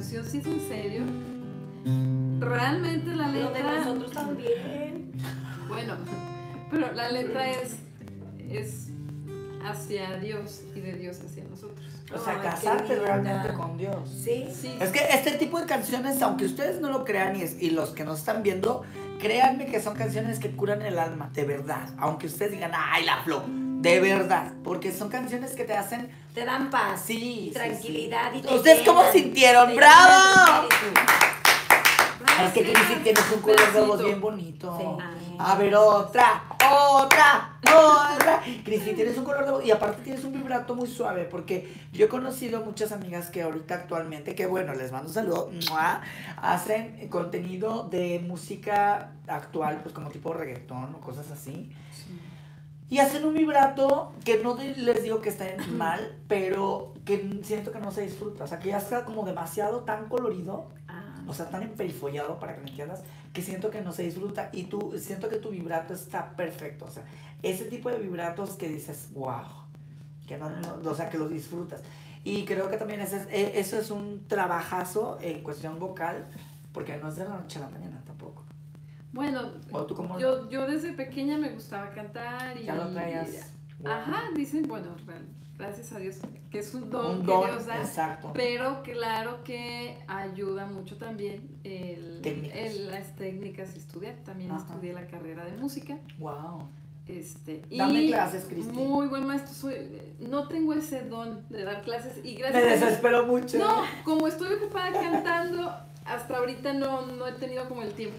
canción sí es en serio. Realmente la Lo de letra... nosotros también. Bueno, pero la letra es hacia Dios y de Dios hacia nosotros. O sea, Ay, casarte qué linda. realmente con Dios. Sí. Sí. Es que este tipo de canciones, aunque ustedes no lo crean y los que nos están viendo, créanme que son canciones que curan el alma, de verdad. Aunque ustedes digan, ay, la Flo, de verdad. Porque son canciones que te hacen... Te dan paz, Sí, tranquilidad sí, y sí. te ¿Ustedes cómo llenan, sintieron? te ¡Bravo! llenan tu espíritu. Es que Cristi tienes un color de voz bien bonito. Sí. A ver, otra. Cristi, tienes un color de voz y aparte tienes un vibrato muy suave porque yo he conocido muchas amigas que ahorita actualmente, que bueno, les mando un saludo, ¡mua!, hacen contenido de música actual, pues como tipo reggaetón o cosas así. Y hacen un vibrato que no les digo que está mal, pero que siento que no se disfruta. O sea, que ya está como demasiado tan colorido, o sea, tan emperifollado, para que me entiendas, que siento que no se disfruta. Y siento que tu vibrato está perfecto. O sea, ese tipo de vibratos que dices, wow, que o sea, que lo disfrutas. Y creo que también eso es un trabajazo en cuestión vocal, porque no es de la noche a la mañana tampoco. Bueno, ¿O tú cómo? yo desde pequeña me gustaba cantar y... Ya lo traías. Wow. Ajá, dicen, bueno, gracias a Dios, que es un don, Un que don, Dios da. exacto. Pero claro que ayuda mucho también Técnicas. las técnicas y estudiar. También Ajá. estudié la carrera de música. Wow. Dame y clases, Cristi. Muy buen maestro. No tengo ese don de dar clases y Me gracias a Dios- desespero mucho. No, como estoy ocupada cantando, hasta ahorita no he tenido como el tiempo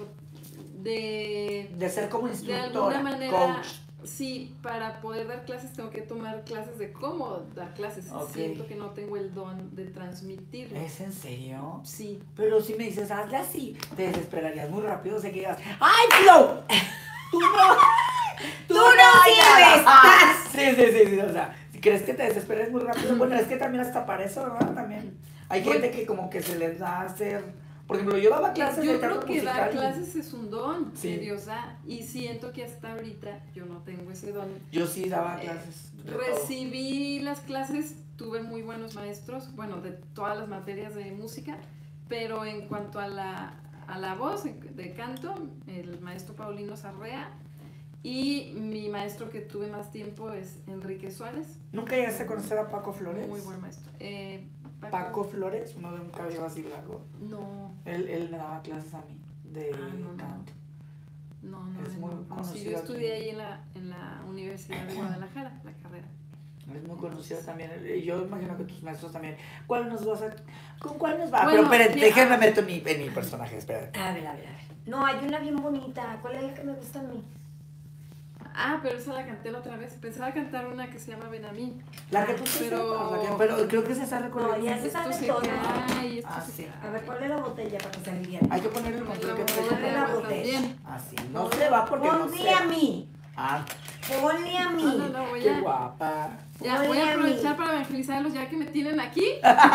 de ser como de instructora, alguna manera, coach. sí, para poder dar clases tengo que tomar clases de cómo dar clases. Ok. Siento que no tengo el don de transmitirlo. ¿Es en serio? Sí. Pero si me dices, hazle así, te desesperarías muy rápido, sé que digas, ¡ay, Flo! ¡Tú no! ¡Tú no sirves! Sí, o sea, si crees que te desesperes muy rápido, bueno, es que también hasta para eso, ¿verdad? También. Hay gente que como que se les da a hacer... Por ejemplo, yo daba clases Yo de creo canto que musical. dar clases es un don Sí. que Dios da. Y siento que hasta ahorita yo no tengo ese don. Yo sí daba clases. de todo. Recibí las clases, tuve muy buenos maestros, bueno, de todas las materias de música, pero en cuanto a la voz de canto, el maestro Paulino Sarrea, y mi maestro que tuve más tiempo es Enrique Suárez. ¿Nunca llegaste a conocer a Paco Flores? Muy buen maestro. Paco Flores, uno de un cabello así largo. No, Él me daba clases a mí de no. canto. no, Es muy no. Sí, conocido yo aquí. estudié ahí en la Universidad de Guadalajara, la carrera. Es muy conocido también. Yo imagino que tus maestros también. ¿Cuál nos vas a...? ¿Con cuál nos va? Bueno, Pero esperen, mira. déjenme meto en mi personaje, espérate. A ver. No, hay una bien bonita. ¿Cuál es la que me gusta a mí? Ah, pero esa la canté la otra vez. Pensaba cantar una que se llama Benamín. La que tú te Pero- sepas, pero creo que se está recordando. No, ya se Esto sabe se todo. cae, esto Ah, se sí. A ver, ¿cuál es la botella para que se aliviane? Hay que ponerle el Me control la que voy a traes. Ponle la poner botella. también. Así. No se va porque no Ponle se a mí. Ah, Ponle a mí. No, voy qué a, guapa. ya, Ponle voy a a mí. aprovechar para evangelizarlos ya que me tienen aquí.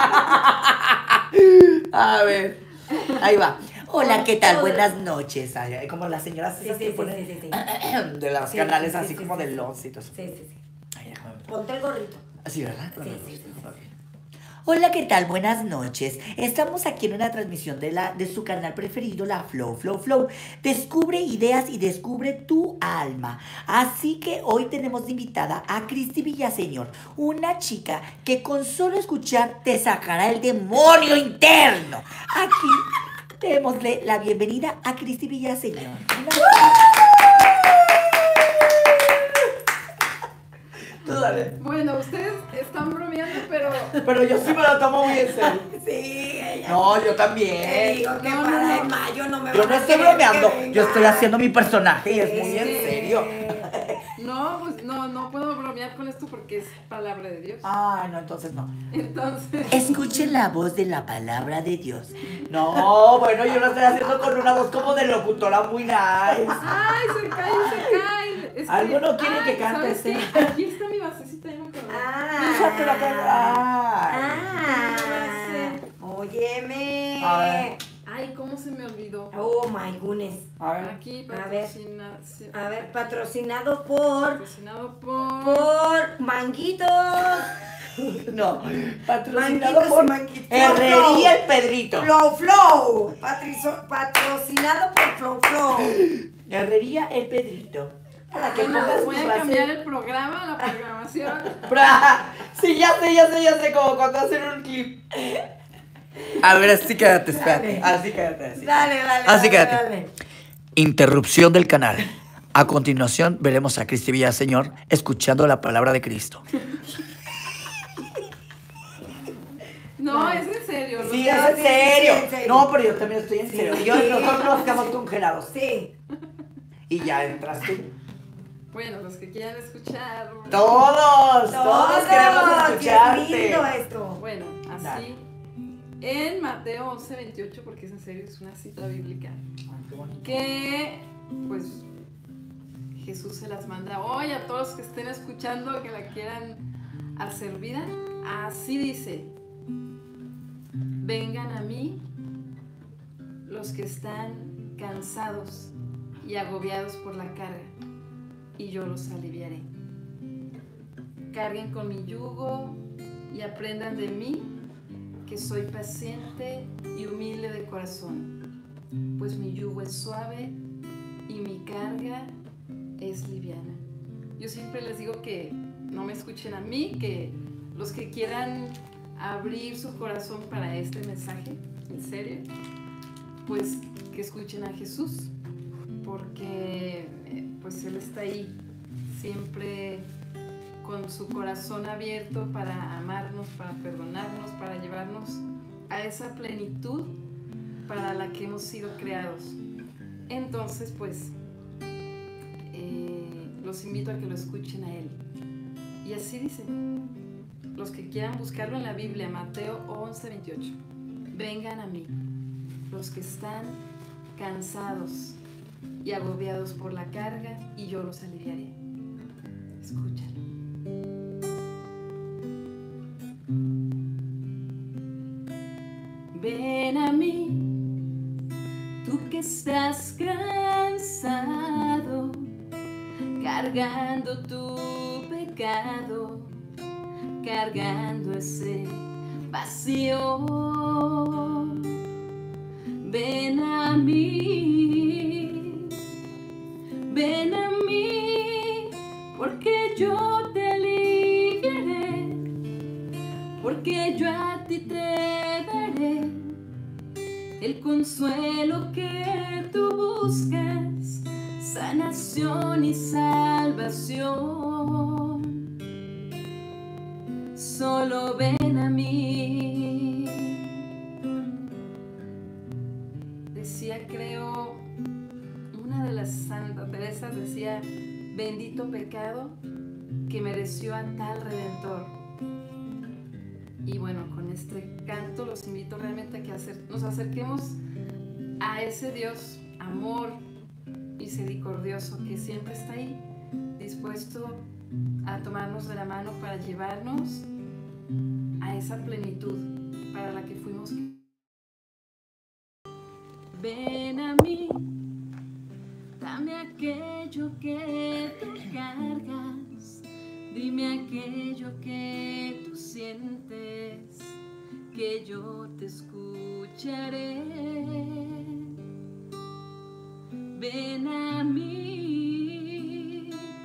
A ver. Ahí va. Hola, ¿qué tal? Buenas noches. Ay, como las señoras Sí, esas sí, que sí, ponen sí. de los Sí, canales sí, así sí, como sí, de sí. los y todo eso. Sí. Ay, déjame ver. Ponte el gorrito. Así, ¿verdad? Sí. Ok. Hola, ¿qué tal? Buenas noches. Estamos aquí en una transmisión de su canal preferido, la Flow. Descubre ideas y descubre tu alma. Así que hoy tenemos de invitada a Cristi Villaseñor, una chica que con solo escuchar te sacará el demonio interno. Aquí démosle la bienvenida a Cristi Villaseñor. Tú dale. Bueno, ustedes están bromeando, Pero yo sí me lo tomo muy en serio. Sí, ella. No, yo Te también. digo que No, para no. el mayo no me Yo van no a estoy querer bromeando, que yo estoy venga. haciendo mi personaje y es muy en serio. no, pues no puedo bromear con esto porque es palabra de Dios. Ay, no, entonces no. Entonces, Escuchen la voz de la palabra de Dios. No, bueno, yo lo estoy haciendo con una voz como de locutora muy nice. ¡ay, se cae! Es Algo no quiere que cantes, ¿sabes ¿eh? qué? Aquí está mi basecita, ya me acordé. Fíjate la cara. Óyeme. A ver. Ay, ¿cómo se me olvidó? Oh my goodness. A ver. Aquí A ver. patrocina, A ver, patrocinado por patrocinado por Manguitos. No, patrocinado Manguitos por y manguitos. Herrería El Pedrito. Flow. Patrocinado por Flow. Herrería El Pedrito. Para que Bueno, pongas voy tu a base. cambiar el programa, la programación. Sí, ya sé, como cuando hacen un clip. A ver, así quédate, espérate. Dale. Así quédate, así. Dale. Así quédate. Interrupción del canal. A continuación veremos a Cristi Villaseñor escuchando la palabra de Cristo. No, es en serio. Sí, los- es en serio. en serio. No, pero yo también estoy en Sí. serio. Nosotros nos quedamos congelados. Sí. Y ya entras tú. Bueno, los que quieran escuchar. Todos queremos Qué escucharte. lindo esto. Bueno, así. Dale. En Mateo 11:28, porque es en serio, es una cita bíblica. Ay, qué bonito. Que, pues, Jesús se las manda hoy a todos los que estén escuchando, que la quieran hacer vida. Así dice: vengan a mí los que están cansados y agobiados por la carga, y yo los aliviaré. Carguen con mi yugo y aprendan de mí, que soy paciente y humilde de corazón, pues mi yugo es suave y mi carga es liviana. Yo siempre les digo que no me escuchen a mí, que los que quieran abrir su corazón para este mensaje, en serio, pues que escuchen a Jesús, porque pues Él está ahí, siempre con su corazón abierto para amarnos, para perdonarnos, para llevarnos a esa plenitud para la que hemos sido creados. Entonces, pues, los invito a que lo escuchen a Él. Y así dice, los que quieran buscarlo en la Biblia, Mateo 11:28, vengan a mí, los que están cansados y agobiados por la carga, y yo los aliviaré. Escúchalo. Ven a mí, tú que estás cansado, cargando tu pecado, cargando ese vacío. Ven a mí, porque yo te aliviaré, porque yo a ti te daré el consuelo que tú buscas, sanación y salvación. Solo ven a mí. Decía, creo, una de las Santa Teresas decía: bendito pecado que mereció a tal Redentor. Y bueno, con este canto los invito realmente a que nos acerquemos a ese Dios, amor misericordioso, que siempre está ahí, dispuesto a tomarnos de la mano para llevarnos a esa plenitud para la que fuimos. Ven a mí, dame aquello que tú cargas, dime aquello que tú sientes, que yo te escucharé. Ven a mí,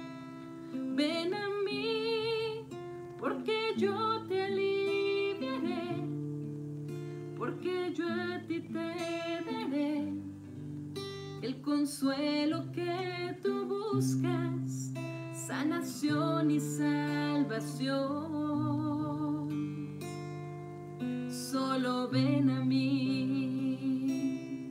porque yo te aliviaré, porque yo a ti te daré el consuelo que tú buscas, sanación y salvación. Solo ven a mí.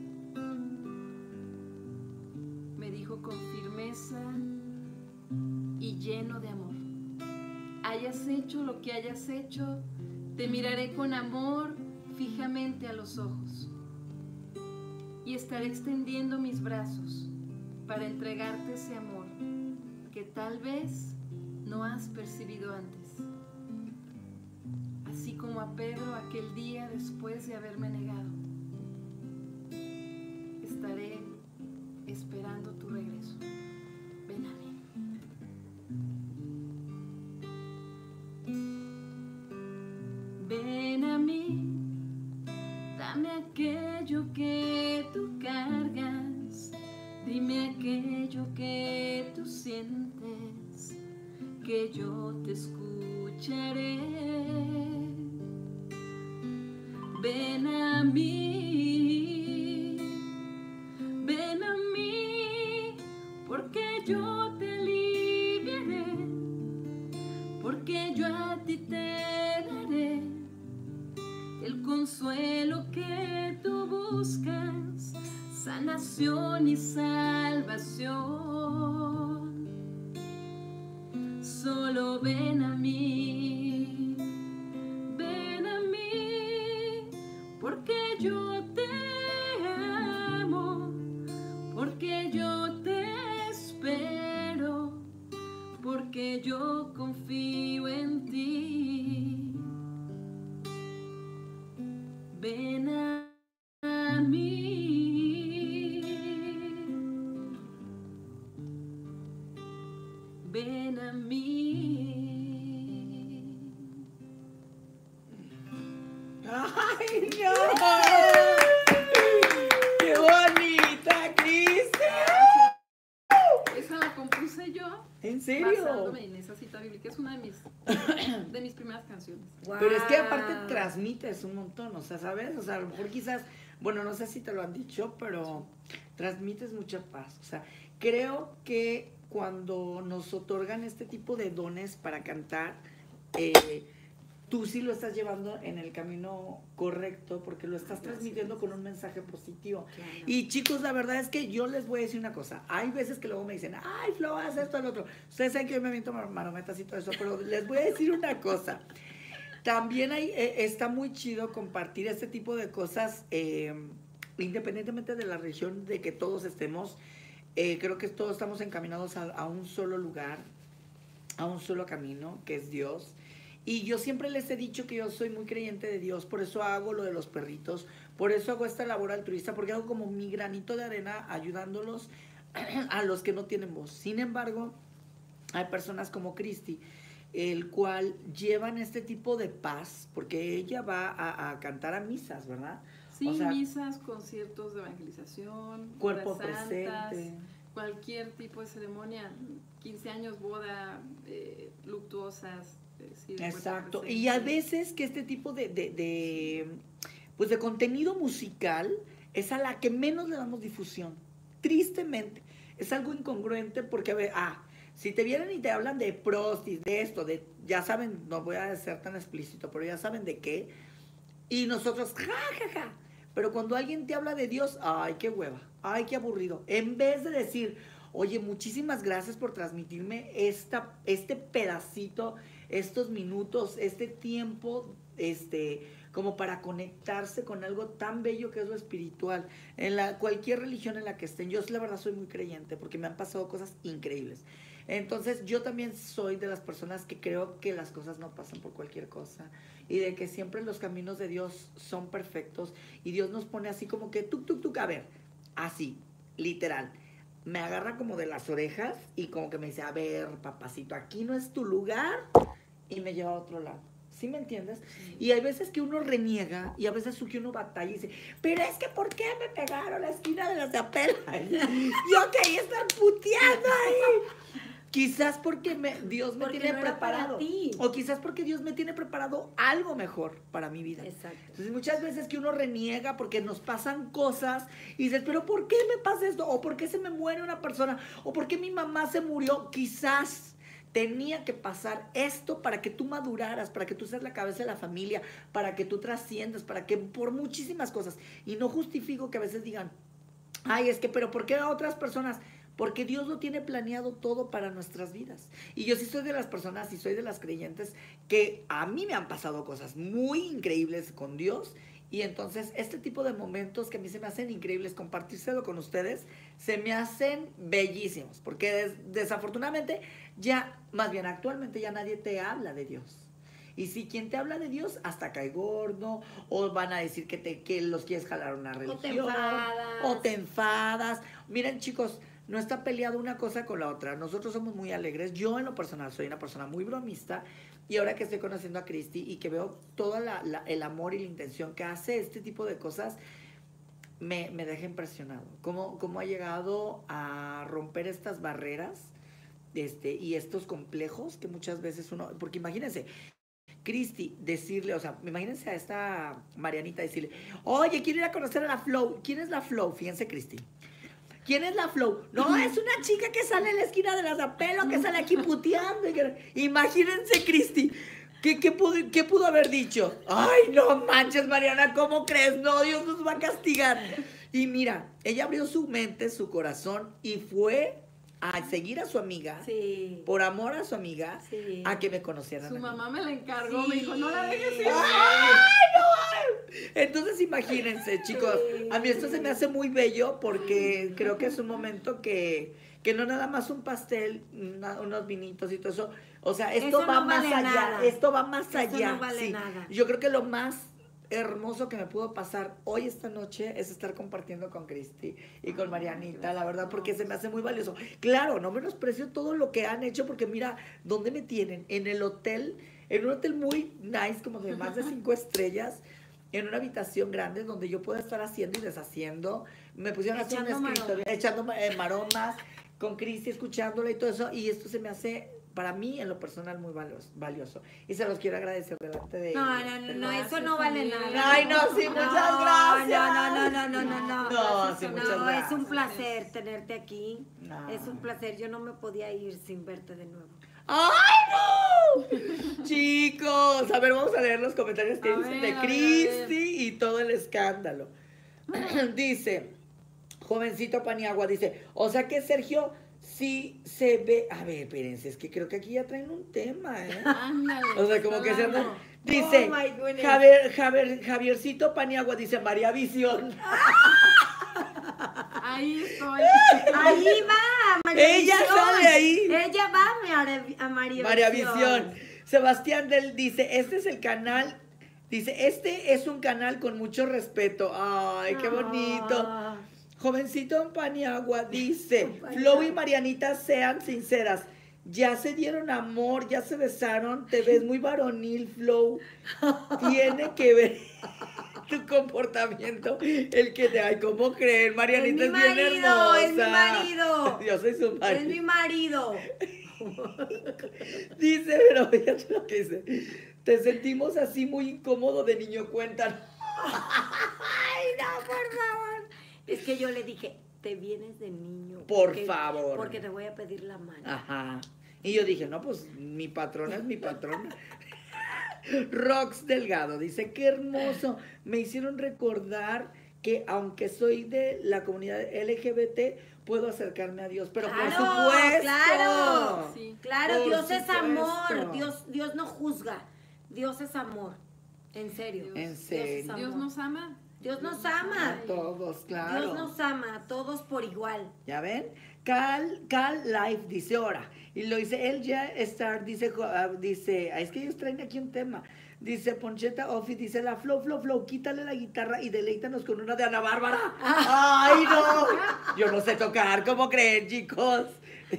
Me dijo con firmeza y lleno de amor: hayas hecho lo que hayas hecho, te miraré con amor fijamente a los ojos, y estaré extendiendo mis brazos para entregarte ese amor que tal vez no has percibido antes. Así como a Pedro aquel día después de haberme negado, estaré esperando tu regreso. Ven a mí. Ven a mí, dame aquello que tú cargas, dime aquello que tú sientes, que yo te escucharé. Ven a mí, porque yo te aliviaré, porque yo a ti te daré el consuelo que tú buscas, sanación y salvación. Solo ven a mí, porque yo te amo, porque yo te espero, porque yo confío en ti. Ven a mí, ven a mí. ¡Ay, no! ¡Qué bonita, Cristi! Esa la compuse yo. ¿En serio? Basándome en esa cita bíblica. Es una de mis primeras canciones. Wow. Pero es que aparte transmites un montón, o sea, ¿sabes? O sea, a lo mejor quizás, bueno, no sé si te lo han dicho, pero transmites mucha paz. O sea, creo que cuando nos otorgan este tipo de dones para cantar, tú sí lo estás llevando en el camino correcto porque lo estás transmitiendo con un mensaje positivo. Claro. Y chicos, la verdad es que yo les voy a decir una cosa. Hay veces que luego me dicen, ay, Flo, haz esto, al otro. Ustedes saben que yo me aviento marometas y todo eso, pero les voy a decir una cosa. También está muy chido compartir este tipo de cosas, independientemente de la religión, de que todos estemos, creo que todos estamos encaminados a un solo lugar, a un solo camino, que es Dios. Y yo siempre les he dicho que yo soy muy creyente de Dios, por eso hago lo de los perritos, por eso hago esta labor altruista, porque hago como mi granito de arena ayudándolos a los que no tienen voz. Sin embargo, hay personas como Cristi, el cual llevan este tipo de paz, porque ella va a cantar a misas, ¿verdad? Sí, O sea, misas, conciertos de evangelización, cuerpo bodas santas, presente. cualquier tipo de ceremonia, 15 años, boda, luctuosas. Sí, de cuerpo Exacto. presente. Y a veces que este tipo pues de contenido musical es a la que menos le damos difusión. Tristemente. Es algo incongruente porque, a ver, si te vienen y te hablan de prostis, de esto, ya saben, no voy a ser tan explícito, pero ya saben de qué. Y nosotros, ja. Pero cuando alguien te habla de Dios, ay, qué hueva, ay, qué aburrido. En vez de decir, oye, muchísimas gracias por transmitirme este pedacito, estos minutos, este tiempo, como para conectarse con algo tan bello que es lo espiritual. Cualquier religión en la que estén, yo la verdad soy muy creyente porque me han pasado cosas increíbles. Entonces yo también soy de las personas que creo que las cosas no pasan por cualquier cosa y de que siempre los caminos de Dios son perfectos y Dios nos pone así como que tuc, a ver, así, literal. Me agarra como de las orejas y como que me dice, a ver, papacito, aquí no es tu lugar, y me lleva a otro lado. ¿Sí me entiendes? Sí. Y hay veces que uno reniega y a veces que uno batalla y dice, pero es que ¿por qué me pegaron la esquina de las de Apela? Yo que ahí están puteando ahí. Quizás porque Dios me tiene preparado. O quizás porque Dios me tiene preparado algo mejor para mi vida. Exacto. Entonces muchas veces que uno reniega porque nos pasan cosas y dices, pero ¿por qué me pasa esto? O ¿por qué se me muere una persona? O ¿por qué mi mamá se murió? Quizás tenía que pasar esto para que tú maduraras, para que tú seas la cabeza de la familia, para que tú trasciendas, para que por muchísimas cosas. Y no justifico que a veces digan, ay, es que, pero ¿por qué a otras personas? Porque Dios lo tiene planeado todo para nuestras vidas. Y yo sí soy de las personas y soy de las creyentes que a mí me han pasado cosas muy increíbles con Dios. Y entonces este tipo de momentos que a mí se me hacen increíbles, compartírselo con ustedes, se me hacen bellísimos. Porque desafortunadamente ya, más bien actualmente ya nadie te habla de Dios. Y si quien te habla de Dios hasta cae gordo, o van a decir que los quieres jalar a una religión, o te enfadas. Miren, chicos, no está peleado una cosa con la otra. Nosotros somos muy alegres. Yo en lo personal soy una persona muy bromista Y ahora que estoy conociendo a Cristi y que veo todo el amor y la intención que hace este tipo de cosas, me deja impresionado. Cómo ha llegado a romper estas barreras y estos complejos que muchas veces uno... Porque imagínense, Cristi decirle, o sea, imagínense a esta Marianita decirle, oye, quiero ir a conocer a la Flow. ¿Quién es la Flow? Fíjense, Cristi. ¿Quién es la Flow? No, es una chica que sale en la esquina de las Apelo, que sale aquí puteando. Imagínense, Cristi. ¿Qué pudo haber dicho? Ay, no manches, Mariana, ¿cómo crees? No, Dios nos va a castigar. Y mira, ella abrió su mente, su corazón y fue a seguir a su amiga, sí, por amor a su amiga, sí, a que me conocieran. Su mamá me la encargó, sí, me dijo, no la dejes ir. ¡Ay, no! Entonces imagínense, chicos, a mí esto se me hace muy bello porque creo que es un momento que no nada más un pastel, unos vinitos y todo eso. O sea, esto Eso va no más vale allá, nada. esto va más Eso allá. no vale sí. nada. Yo creo que lo más hermoso que me pudo pasar hoy esta noche es estar compartiendo con Cristi y con Marianita, la verdad, porque se me hace muy valioso. Claro, no menosprecio todo lo que han hecho, porque mira, ¿dónde me tienen? En el hotel, en un hotel muy nice, como de más de 5 estrellas, en una habitación grande donde yo puedo estar haciendo y deshaciendo. Me pusieron a hacer un escritorio, echando maromas, con Cristi, escuchándola y todo eso, y esto se me hace, para mí, en lo personal, muy valioso. Y se los quiero agradecer delante de No, eso no vale nada. Ay, no, sí, muchas gracias. No. No, sí, muchas gracias. Es un placer tenerte aquí. No. Es un placer. Yo no me podía ir sin verte de nuevo. ¡Ay, no! Chicos, a ver, vamos a leer los comentarios que dicen de Cristi y todo el escándalo. Dice, jovencito Paniagua, dice, o sea que Sergio sí se ve... A ver, espérense, es que creo que aquí ya traen un tema, ¿eh? Ándale, O sea, como que se andan... Oh, Dice, my goodness. Javiercito Paniagua, dice María Visión. Ahí estoy. Ahí va, María Ella Visión. sale ahí. Ella va a María Visión. Sebastián Del dice, este es el canal, dice, este es un canal con mucho respeto. Ay, qué bonito. Ah. Jovencito Paniagua dice, Flow y Marianita sean sinceras. Ya se dieron amor, ya se besaron, te ves muy varonil, Flow. Tiene que ver tu comportamiento, el que te... Ay, ¿cómo creen? Marianita es bien hermosa. Es mi marido. Yo soy su marido. Es mi marido. Dice, pero fíjate lo que dice. Te sentimos así muy incómodo de niño, cuentan. Ay, no, por favor. Es que yo le dije, te vienes de niño. Por favor. Porque te voy a pedir la mano. Ajá. Y yo dije, no, pues mi patrona es mi patrona. Rox Delgado dice, qué hermoso. Me hicieron recordar que aunque soy de la comunidad LGBT, puedo acercarme a Dios. Pero claro, por supuesto. Claro, sí. claro, Por Dios es supuesto. amor. Dios no juzga. Dios es amor. En serio. En serio. Dios nos ama. Dios nos ama. A todos, claro. Dios nos ama, a todos por igual. ¿Ya ven? Cal Life dice ahora. Y lo dice él ya Star, dice, es que ellos traen aquí un tema. Dice Poncheta Offi, dice la Flow, quítale la guitarra y deleítanos con una de Ana Bárbara. ¡Ay, no! Yo no sé tocar, ¿cómo creen, chicos?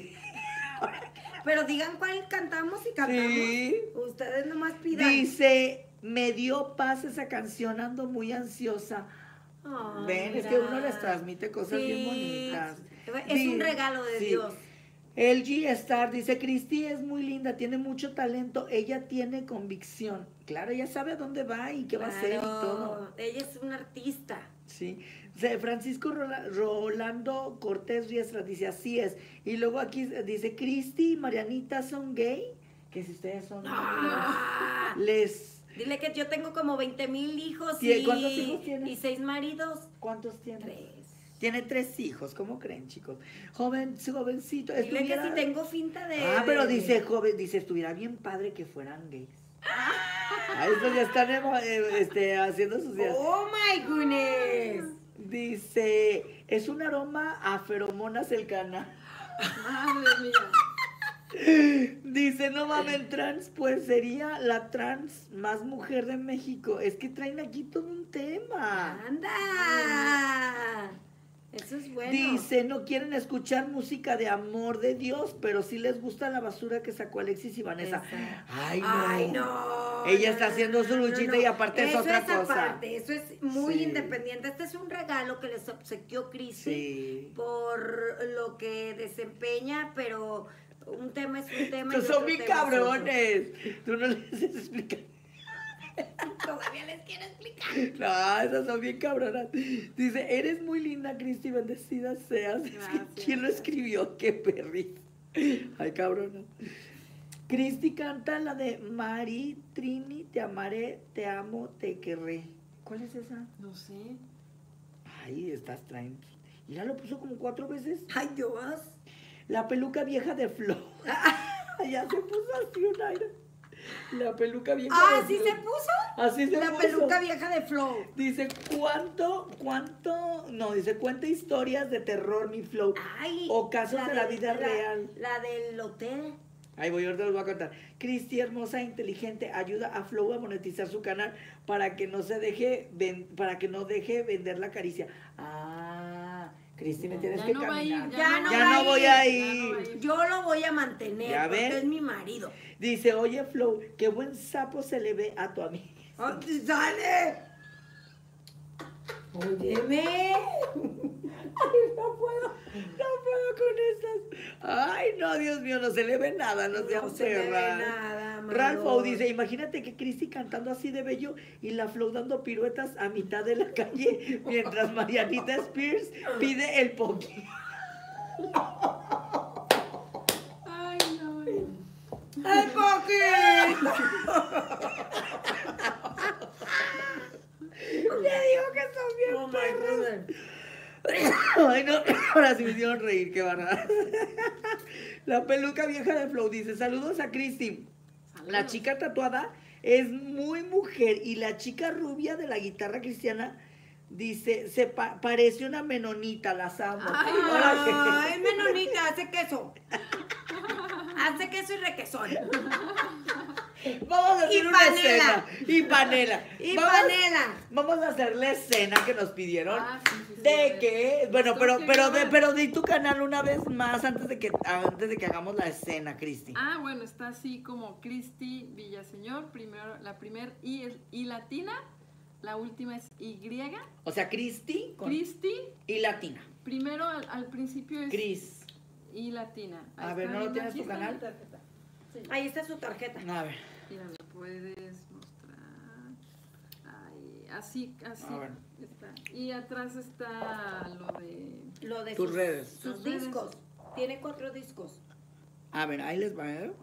Pero digan cuál cantamos y cantamos. Sí. Ustedes nomás pidan. Dice, me dio paz esa canción, ando muy ansiosa. Ay, Ven, es que uno les transmite cosas bien bonitas. Es un regalo de Dios. El G-Star dice, Cristi es muy linda, tiene mucho talento, ella tiene convicción. Claro, ella sabe a dónde va y qué va a hacer y todo. Ella es una artista. Sí. Francisco Rolando Cortés Riestra dice, así es. Y luego aquí dice, Cristi y Marianita son gay. Que si ustedes son Dile que yo tengo como 20,000 hijos. ¿Cuántos hijos tienes? Y 6 maridos. ¿Cuántos tienes? 3. Tiene 3 hijos, ¿cómo creen, chicos? Jovencito. Dile que si tengo finta de... pero dice, estuviera bien padre que fueran gays. Estos ya están haciendo sus días. ¡Oh, my goodness! Dice, es un aroma a feromonas el canal. Madre mía. Dice, no mames, trans, pues sería la trans más mujer de México. Es que traen aquí todo un tema. ¡Anda! Eso es bueno. Dice, no quieren escuchar música de amor de Dios, pero sí les gusta la basura que sacó Alexis y Vanessa. Ay, no. Ay, no. Ella está haciendo su luchita y aparte es otra cosa. Aparte, eso es muy Sí. independiente. Este es un regalo que les obsequió Cristi Sí. por lo que desempeña, pero un tema es un tema. Estos y son otro bien tema es otro. cabrones. Tú no les explicar. Todavía les quiero explicar. No, esas son bien cabronas. Dice, eres muy linda, Cristi, bendecida seas. Gracias. ¿Quién lo escribió? Qué perris. Ay, cabrona. Cristi canta la de Mari, Trini, te amaré, te amo, te querré. ¿Cuál es esa? No sé. Ay, estás traen. Ya lo puso como 4 veces. Ay, Dios. La peluca vieja de Flo. Ya se puso así un aire. La peluca vieja Ah, de ¿sí Flo. se puso? Así se La puso. peluca vieja de Flow. Dice, no, dice, cuenta historias de terror, mi Flow. Ay. O casos de la vida real. La del hotel. Ahí voy, ahorita les voy a contar. Cristi, hermosa e inteligente, ayuda a Flow a monetizar su canal para que no deje vender la caricia. Ah, Cristi, me tienes Ya que no va a ir, caminar. Ya no Ya va no a voy ir. a Ya ir. no va a ir. Yo lo voy a mantener ¿Ya porque ven? es mi marido. Dice, oye, Flow, qué buen sapo se le ve a tu amiga. ¡Oh, ¡sale! Óyeme. Ay, no puedo con estas. Ay, no, Dios mío, no se le ve nada, no sea No se le ve perra. nada, Ralfo amor. dice, imagínate que Cristi cantando así de bello y la Flow dando piruetas a mitad de la calle mientras Marianita Spears pide el poquito. Ay, no. ¡El poquito! Le digo que son bien Oh, my perros. goodness. Ay, no, ahora sí me hicieron reír, qué barra. La peluca vieja de Flow dice, saludos a Cristi. La Saludos. chica tatuada es muy mujer y la chica rubia de la guitarra cristiana dice, parece una menonita, las amo. Ay, Ahora sí. Ay, menonita, hace queso. Hace queso y requesón. Vamos a hacer Y una panela. escena. Y panela. Y Vamos- panela. Vamos a hacer la escena que nos pidieron. Ah, sí, sí, sí, a De ver. que, bueno, Tengo que grabar. pero di tu canal una vez más antes de que hagamos la escena, Cristi. Ah, bueno, está así como Cristi Villaseñor. Primero, la primera I es I latina. La última es Y. O sea, Cristi con Cristi. y latina. Primero al principio es Cris. I latina. A Ahí ver, está, ¿no lo mira, tienes aquí tu está canal? mi tarjeta. Sí. Ahí está su tarjeta. A ver. Mira, me puedes mostrar. Ahí, así. A ver. Está. Y atrás está Lo de Tus redes. Sus Sus redes. discos. Tiene 4 discos. A ver, ahí les va, ¿eh?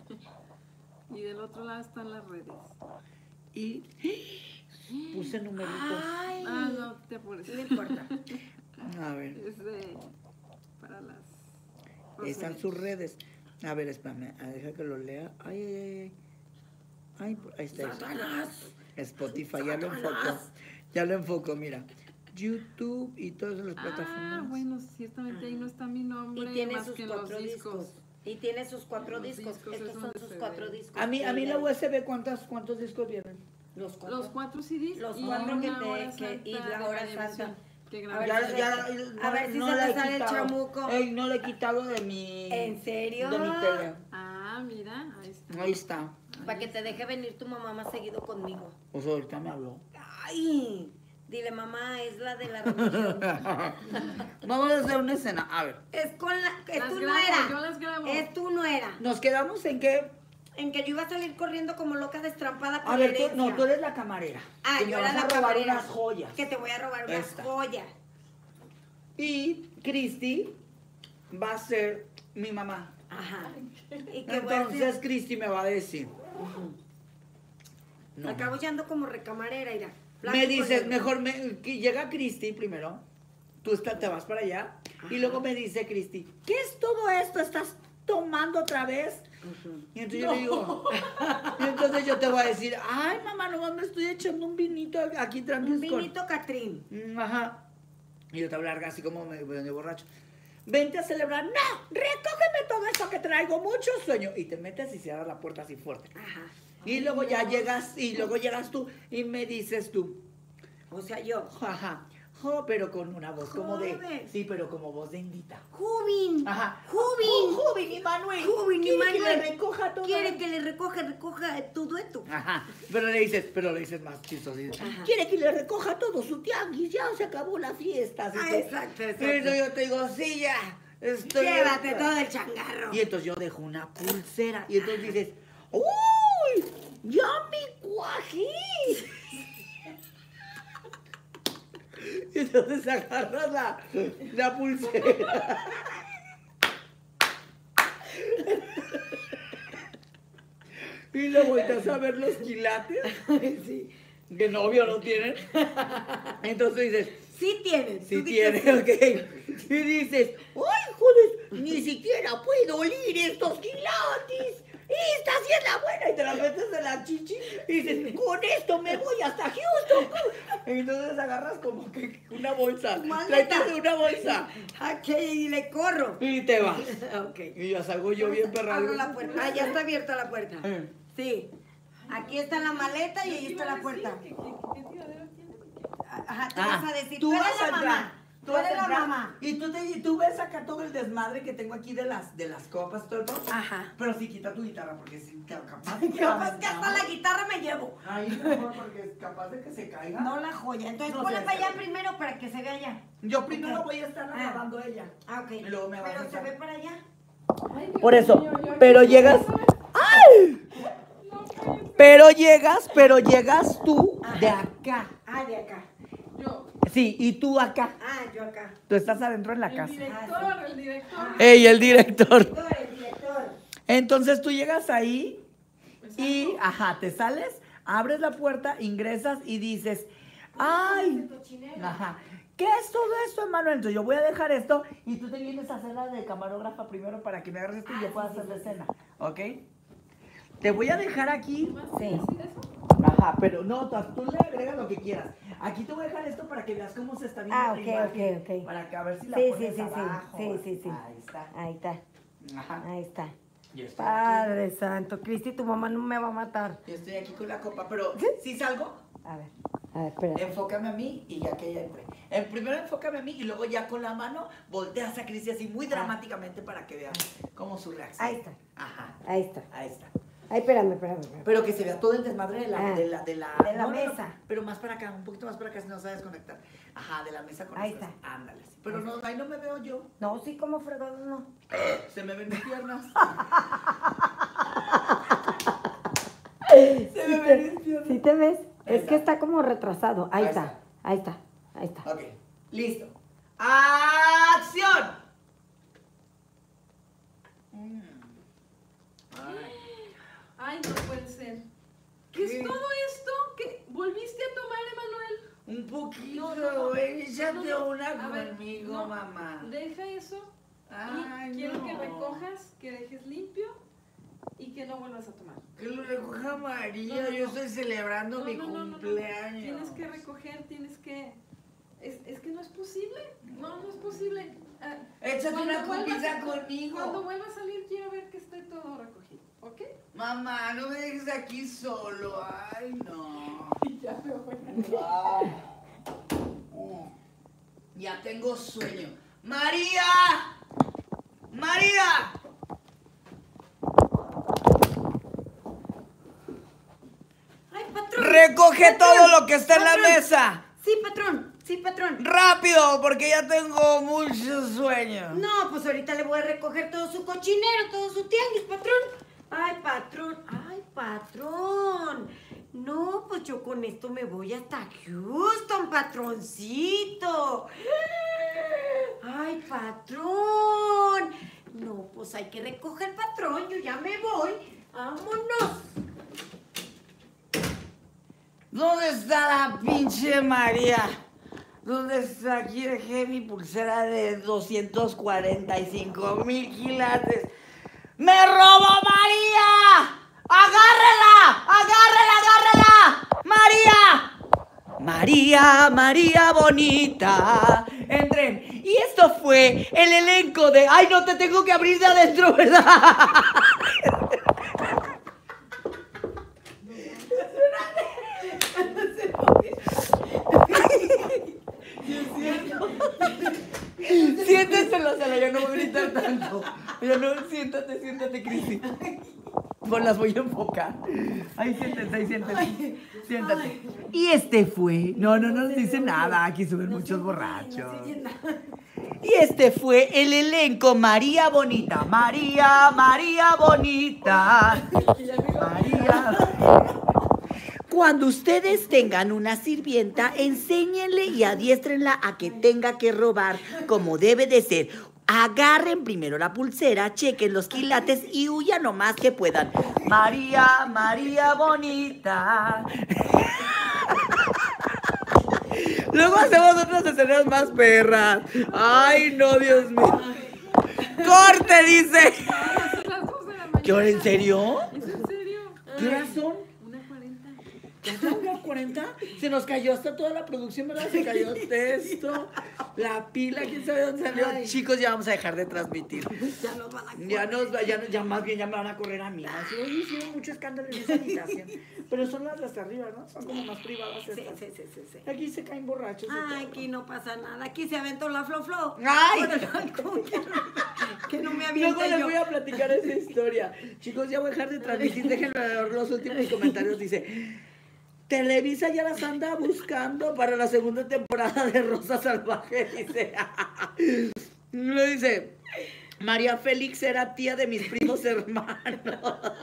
y del otro lado están las redes. Y puse numeritos. Ay. Ah, no te apures. No importa. A ver, Es para las. están sus redes. A ver, espérame, deja que lo lea. Ay, ay, ay. Ay, ahí está. Satanás. Spotify, ya lo enfoco. Satanás. Ya lo enfoco, mira. YouTube y todas las Ah, plataformas. bueno, ciertamente ahí no está mi nombre. Y tiene más sus que en los 4 discos. Y tiene sus 4 Los discos. discos Estos es son donde sus se 4 ve. discos. A mí la USB, ¿cuántos discos vienen? Los 4. Los 4 CDs. Los y 4 que una hora y santa la de hora radiación santa. que A grabé. ver, a ver si se la te he sale el quitado. chamuco. Ey, no le he quitado de mi... ¿En serio? De mi tele. Ah, mira, ahí está. Ahí está. Para que te deje venir tu mamá más seguido conmigo. O sea, ahorita me habló. Ay, dile mamá, es la de la religión. Vamos a hacer una escena. A ver, Es con la, es Las tu grabo, yo nuera. las grabo. Es tu nuera. nos quedamos en que... En que yo iba a salir corriendo como loca destrampada por A la ver, herencia. tú eres la camarera. Ah, que me yo vas era a la robar camarera. unas joyas. Que te voy a robar unas Esta. joyas. Y Cristi va a ser mi mamá. Ajá. Y que voy a Entonces decir, Cristi me va a decir. No. acabo ya ando como recamarera, irá. Me dices, mejor que llega Cristi primero. Tú te vas para allá. Y luego me dice Cristi, ¿qué es todo esto? ¿Estás tomando otra vez? Y entonces yo le digo, y entonces yo te voy a decir, ay mamá, nomás me estoy echando un vinito aquí tranquilo. Un vinito Catrín. Ajá. Y yo te hablo así como medio borracho. Vente a celebrar. No, recógeme todo eso que traigo mucho sueño. Y te metes y cierras la puerta así fuerte. Ajá. Y luego ya llegas, y luego llegas tú y me dices tú, O sea, yo. ajá, Oh, pero con una voz como de... Joven. Sí, pero como voz de indita. Jubin. Ajá. Jubin. Joven y Manuel. Jubin y ¿Quiere que Manuel. le recoja todo? Quiere que le recoja todo esto. Ajá. Pero le dices más chistoso. Dices, Ajá. quiere que le recoja todo su tianguis. Ya se acabó la fiesta. ¿sí? Exacto, Entonces yo te digo, sí, ya. Estoy Llévate lista. todo el changarro. Y entonces yo dejo una pulsera. Y entonces dices, ¡uy! ¡Ya me cuají! Y entonces agarras la pulsera. Y le vueltas a ver los quilates. Sí. Que novio no tienen. Entonces dices, Sí tienen. sí tú di tiene, que ok. Y dices, ¡ay, joder! Ni siquiera puedo oler estos quilates. Esta sí es la buena. Y te la metes en la chichi. Y dices, con esto me voy hasta Houston. Y entonces agarras como que una bolsa. Maleta. Traes una bolsa. Ok, y le corro. Y te vas. Ok. Y ya salgo yo bien perrado. Abro la puerta. Ah, ya está abierta la puerta. Eh. Sí. Aquí está la maleta y ahí está la puerta. ¿Qué tiradero tiene? Ajá, tú vas a decir, tú tú vas eres a la entrar. mamá. Tú Tú vas a eres la entrar. mamá. Y tú ves acá todo el desmadre que tengo aquí de las copas, todo el todo. Ajá. Pero sí quita tu guitarra porque sí, capaz. Capaz que hasta la guitarra me llevo. Ahí mejor porque es capaz de que se caiga. No la joya. Entonces No ponla sé, para allá pero- primero para que se vea allá. Yo primero Ok. voy a estar grabando ella. Ah, ok. Y luego me vas a Pero se echar. ve para allá. Ay, Dios Por eso, mío, yo pero aquí- llegas. ¡Ay! Pero llegas tú de acá. Ah, de acá. Yo, Sí, y tú acá. Ah, yo acá. Tú estás adentro en la el casa. director. ¡Ey, el director! El director. Entonces tú llegas ahí y, Exacto. ajá, te sales, abres la puerta, ingresas y dices, ¡ay! Ajá. ¿Qué es todo esto, Emanuel? Entonces yo voy a dejar esto y tú te vienes a hacer la de camarógrafa primero para que me agarres esto y yo pueda hacer la escena, ¿ok? Te voy a dejar aquí. ¿Vas a Sí. decir eso? Ajá, pero no, tú le agregas lo que quieras. Aquí te voy a dejar esto para que veas cómo se está viendo Ah, la ok, imagen, ok, ok. para que a ver si la Sí, pones sí, sí, sí. abajo. Sí, sí, sí. Ahí está. Ahí está. Ajá. Ahí está. Yo estoy aquí. Padre santo, Cristi, tu mamá no me va a matar. Yo estoy aquí con la copa, pero si salgo, A ver, espera. enfócame a mí y ya que ella entre. Primero enfócame a mí y luego ya con la mano volteas a Cristi así muy dramáticamente para que veas cómo su reacción. Ahí está. Ajá, Ahí está. ahí está. Ay, espérame. Pero que se vea todo el desmadre de la, Ah, de la de la mesa. pero más para acá, un poquito más para acá si no sabes conectar. Ajá, de la mesa con Ahí estas. está. Ándale. Sí. Pero no, ahí no me veo yo. No, sí, como fregado, no. Se me ven mis piernas. Se me ven mis piernas. ¿Sí te ves? Ahí Es que está. está como retrasado. Ahí Ahí está. está. Ahí está. Ahí está. Ok, listo. ¡Acción! Ay, no puede ser. ¿Qué es todo esto? ¿Qué? ¿Volviste a tomar, Emanuel? Un poquito, No, échate no. una A ver, conmigo, no, mamá. Deja eso. Ay, y quiero no. que recojas, que dejes limpio y que no vuelvas a tomar. Que lo recoja María, No, no, yo no. estoy celebrando mi No. cumpleaños. Tienes que recoger, tienes que... Es que no es posible. No es posible. Échate Cuando una vuelvas copita a- conmigo. Cuando vuelva a salir quiero ver que esté todo recogido, ¿ok? Mamá, no me dejes aquí solo. Ay, no. Ya veo. Ay. Ya tengo sueño. ¡María! ¡María! Ay, patrón. Recoge todo lo que está en la Patrón. mesa. Sí, patrón. Sí, patrón. Rápido, porque ya tengo mucho sueño. No, pues ahorita le voy a recoger todo su cochinero, todo su tianguis, patrón. Ay, patrón. Ay, patrón. No, pues yo con esto me voy hasta Houston, patroncito. Ay, patrón. No, pues hay que recoger, patrón. Yo ya me voy. Vámonos. ¿Dónde está la pinche María? ¿Dónde está? Aquí dejé mi pulsera de 245,000 quilates. ¡Me robó María! ¡Agárrela! ¡Agárrela! ¡María! María bonita. Entren. Y esto fue el elenco de... ¡Ay, no te tengo que abrir de adentro, ¿verdad? Mira, no, siéntate, Cristi. Pues las voy a enfocar. Ahí siéntate. Siéntate. Y este fue. No nos dice nada. Aquí suben muchos borrachos. Y este fue el elenco María Bonita. María Bonita. María. Cuando ustedes tengan una sirvienta, enséñenle y adiéstrenla a que tenga que robar como debe de ser. Agarren primero la pulsera, chequen los quilates y huyan lo más que puedan. María Bonita. Luego hacemos otras escenas más perras. Ay, no, Dios mío. ¡Corte, dice! ¿Qué hora? ¿En serio? ¿Es en serio? ¿Qué horas son? 1:40. ¿Ya son las 40? Se nos cayó hasta toda la producción, ¿verdad? Se cayó esto, la pila, quién sabe dónde salió. Ay. Chicos, ya vamos a dejar de transmitir. Ya nos van a correr. Ya más bien ya me van a correr a mí. Así, oye, hicieron mucho escándalo en esa habitación. Pero son las de hasta arriba, ¿no? Son como más privadas estas. Sí. Aquí se caen borrachos. Ay, aquí no pasa nada. Aquí se aventó la Flo. ¡Ay! Por el balcón, que no me aviente Luego les yo. voy a platicar esa historia. Chicos, ya voy a dejar de transmitir. Déjenme ver los últimos comentarios. Dice: Televisa ya las anda buscando para la segunda temporada de Rosa Salvaje. Dice: lo dice, María Félix era tía de mis primos hermanos.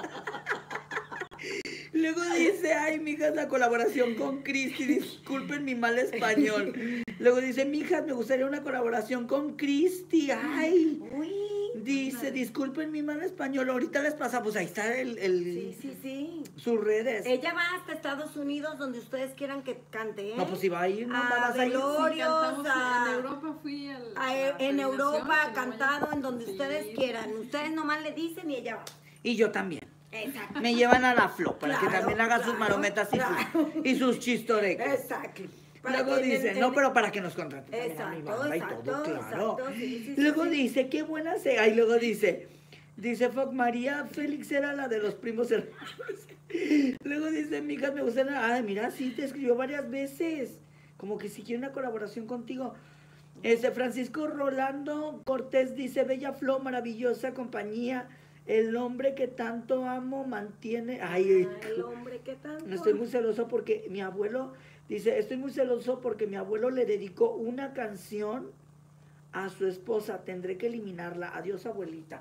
Luego dice: ay, mijas, la colaboración con Cristi, disculpen mi mal español. Luego dice: mijas, me gustaría una colaboración con Cristi. Ay. Uy. Dice: disculpen mi mal español, ahorita les pasamos. Ahí está Sí. sus redes. Ella va hasta Estados Unidos, donde ustedes quieran que cante, ¿eh? No, pues si va a ir, no a vas a ir. velorios, Cantamos a- en Europa, fui en peregrinación, Europa, que no cantado vayan- en donde Sí. ustedes quieran. Ustedes nomás le dicen y ella va. Y yo también. Exacto. Me llevan a la Flo para que Claro, también haga sus claro, marometas y sus chistoreques. Exacto. Para Luego que dice, no, pero para que nos contraten también a mi Exacto, banda y todo, claro. exacto, sí, Luego sí. dice: qué buena sea. Y luego dice, Foc, María Félix era la de los primos hermanos. Luego dice: mijas, me gusta. Ah, mira, sí, te escribió varias veces. Como que si quiere una colaboración contigo. Francisco Rolando Cortés dice: bella Flo, maravillosa compañía. El hombre que tanto amo mantiene. Ay, El hombre que tanto. estoy muy celoso porque mi abuelo. Dice: estoy muy celoso porque mi abuelo le dedicó una canción a su esposa. Tendré que eliminarla. Adiós, abuelita.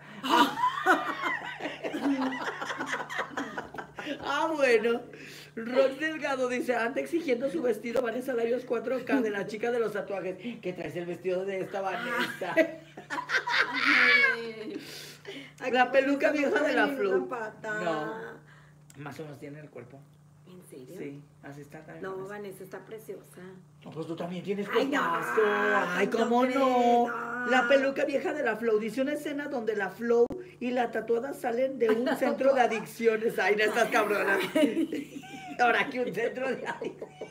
Bueno. Rox Delgado dice: anda exigiendo su vestido Vanessa Larios 4K de la chica de los tatuajes. ¿Qué traes el vestido de esta Vanessa? La peluca vieja de la Flo. No. Más o menos tiene el cuerpo. ¿En serio? Sí, así está también. No, Vanessa está preciosa. No, pues tú también tienes Ay, no, cuerpazo. Ay, ¿cómo cómo crees? no. No. La peluca vieja de la Flow. Dice una escena donde la Flow y la tatuada salen de un centro de adicciones. Ay, no estás cabrona. Ahora que un centro de adicciones.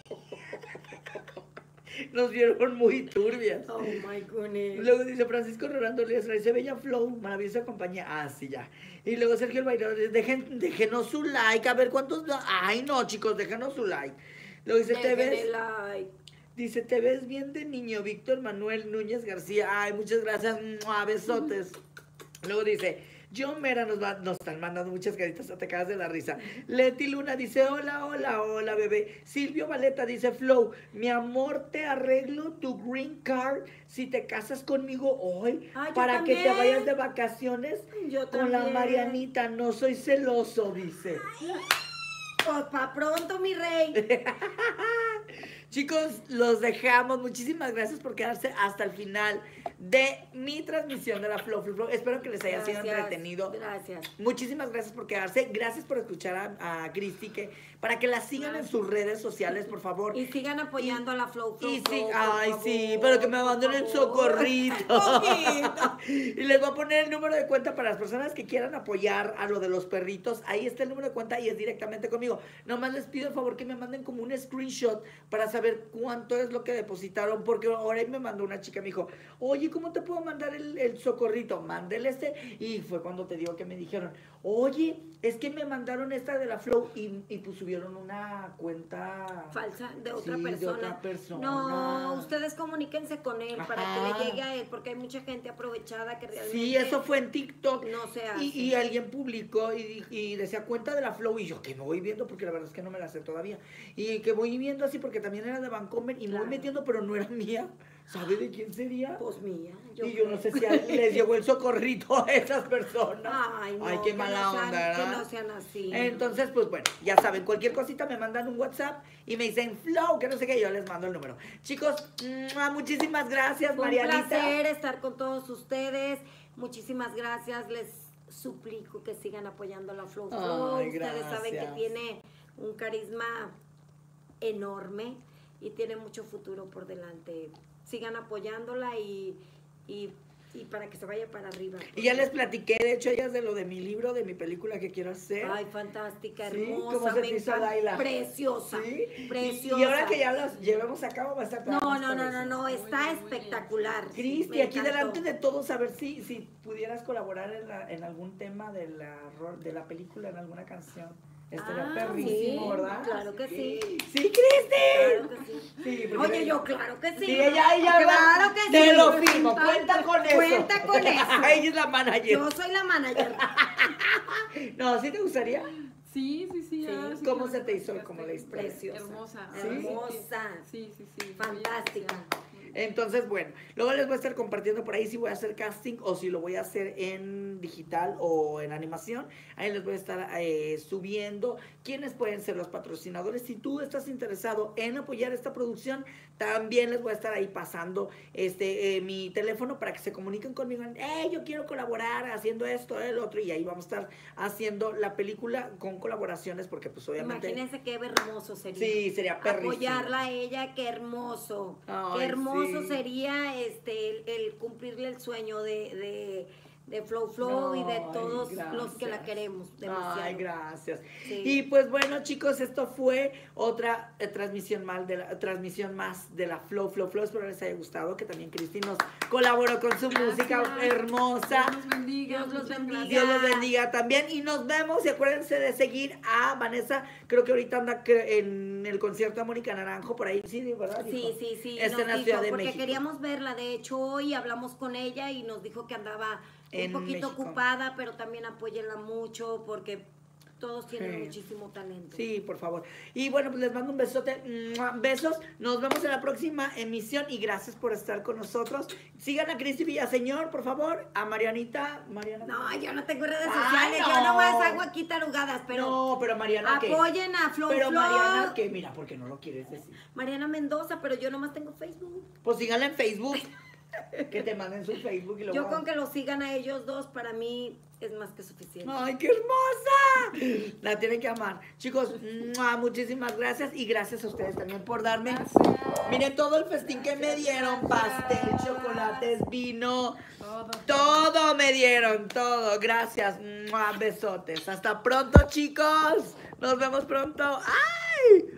Nos vieron muy turbias. Oh my goodness. Luego dice Francisco Rolando Riestra, dice: bella Flow, maravillosa compañía. Ah, sí, ya. Y luego Sergio el Bailador dice: déjenos su like, a ver cuántos. Ay, no, chicos, déjenos su like. Luego dice: te ves. Déjenle like. Dice: te ves bien de niño, Víctor Manuel Núñez García. Ay, muchas gracias. Besotes. Luego dice: John Mera nos están mandando muchas caritas, te cagas de la risa. Leti Luna dice: hola, bebé. Silvio Valeta dice: Flow, mi amor, te arreglo tu green card si te casas conmigo hoy. Ay, yo para que te también. vayas de vacaciones Yo con la también. Marianita. No soy celoso, dice. Pues pa' pronto, mi rey. Chicos, los dejamos. Muchísimas gracias por quedarse hasta el final de mi transmisión de la Flow. Espero que les haya sido entretenido. Gracias. Muchísimas gracias por quedarse. Gracias por escuchar a Cristi. Para que la sigan en sus redes sociales, por favor. Y sigan apoyando a la Flow. Y sí, por ay, favor, sí, pero que me abandonen el por favor. socorrito. Poquito. Y les voy a poner el número de cuenta para las personas que quieran apoyar a lo de los perritos. Ahí está el número de cuenta y es directamente conmigo. Nomás les pido el favor que me manden como un screenshot para saber saber cuánto es lo que depositaron, porque ahora me mandó una chica, me dijo, oye, ¿cómo te puedo mandar el socorrito? Mándele y fue cuando te digo que me dijeron, oye, es que me mandaron esta de la Flow y pues subieron una cuenta falsa de otra sí, persona. de otra persona. No, ustedes comuníquense con él para que Ajá. le llegue a él, porque hay mucha gente aprovechada que realmente Sí, eso fue en TikTok. no se hace. Y alguien publicó y decía cuenta de la Flow y yo que me voy viendo porque la verdad es que no me la sé todavía. Y que voy viendo así porque también era de Vancomer y me voy metiendo, pero no era mía. ¿Sabe de quién sería? Pues mía. Y yo no sé si a él les llegó el socorrito a esas personas. Ay, no, qué que mala no sean, onda, ¿verdad? Que no sean así. Entonces, pues bueno, ya saben, cualquier cosita me mandan un WhatsApp y me dicen Flow, que no sé qué, yo les mando el número. Chicos, muchísimas gracias, Fue Marianita. un placer estar con todos ustedes. Muchísimas gracias. Les suplico que sigan apoyando a la Flow Flow. Ay, Ustedes saben que gracias. tiene un carisma enorme y tiene mucho futuro por delante. Sigan apoyándola y para que se vaya para arriba. Y ya les platiqué, de hecho, ellas de lo de mi libro, de mi película que quiero hacer. Ay, fantástica, Sí, hermosa, ¿cómo se me te hizo, encanta, Laila? preciosa, ¿Sí? preciosa. Y ahora que ya las llevemos a cabo va a estar No, todavía no, más no, no, padre. no, está Muy bien. espectacular. Cristi, Me aquí encantó. delante de todos, a ver si pudieras colaborar en algún tema de la película, en alguna canción. Estaría perrísimo, sí, ¿verdad? claro que sí. ¡Sí, Cristi! Claro que sí. Sí, porque Oye, yo claro que sí. Sí, ella, claro que sí. te lo firmo, cuenta con eso. Cuenta con eso. Ella es la manager. Yo soy la manager. No, ¿sí te gustaría? Sí, sí, sí. Sí. ¿Cómo se te hizo como la historia? Preciosa. Hermosa. ¿Sí? Hermosa. Sí, sí, sí. Fantástica. Entonces, bueno, luego les voy a estar compartiendo por ahí si voy a hacer casting o si lo voy a hacer en digital o en animación. Ahí les voy a estar subiendo quiénes pueden ser los patrocinadores. Si tú estás interesado en apoyar esta producción, también les voy a estar ahí pasando mi teléfono para que se comuniquen conmigo. Yo quiero colaborar haciendo esto, el otro, y ahí vamos a estar haciendo la película con colaboraciones porque pues obviamente... Imagínense qué hermoso sería. Sí, sería perrísimo. Apoyarla a ella, qué hermoso. Ay, qué hermoso sí. sería el cumplirle el sueño de Flow Flow y de Ay, todos los gracias. que la queremos demasiado. Ay, gracias. Sí. Y pues bueno, chicos, esto fue otra transmisión más de la Flow Flow Flow. Espero les haya gustado, que también Cristi nos colaboró con su música hermosa. Dios los bendiga. Dios los muchas bendiga. gracias. Dios los bendiga también. Y nos vemos. Y acuérdense de seguir a Vanessa. Creo que ahorita anda en el concierto de Mónica Naranjo, por ahí. Sí, ¿verdad? Sí, Dijo. sí, sí. Está nos en la dijo, Ciudad de porque México. queríamos verla. De hecho, hoy hablamos con ella y nos dijo que andaba En un poquito México. ocupada, pero también apóyenla mucho porque todos tienen Sí. muchísimo talento. Sí, por favor. Y bueno, pues les mando un besote. ¡Mua! Besos. Nos vemos en la próxima emisión y gracias por estar con nosotros. Sigan a Cristi Villaseñor, por favor. A Mariana. No, yo no tengo redes Ay, sociales, no. yo nomás hago aquí tarugadas, pero No, pero Mariana, ¿qué? apoyen a Flow Pero Flow. Mariana, ¿qué? Mira, ¿por qué no lo quieres decir? Mariana Mendoza, pero yo nomás tengo Facebook. Pues síganla en Facebook. Que te manden su Facebook y luego... Yo con que lo sigan a ellos dos, para mí es más que suficiente. ¡Ay, qué hermosa! La tienen que amar. Chicos, muchísimas gracias y gracias a ustedes también por darme... Gracias. Miren todo el festín que me dieron, pastel, chocolates, vino, Todo. todo me dieron, todo. Gracias, besotes. Hasta pronto, chicos. Nos vemos pronto. ¡Ay!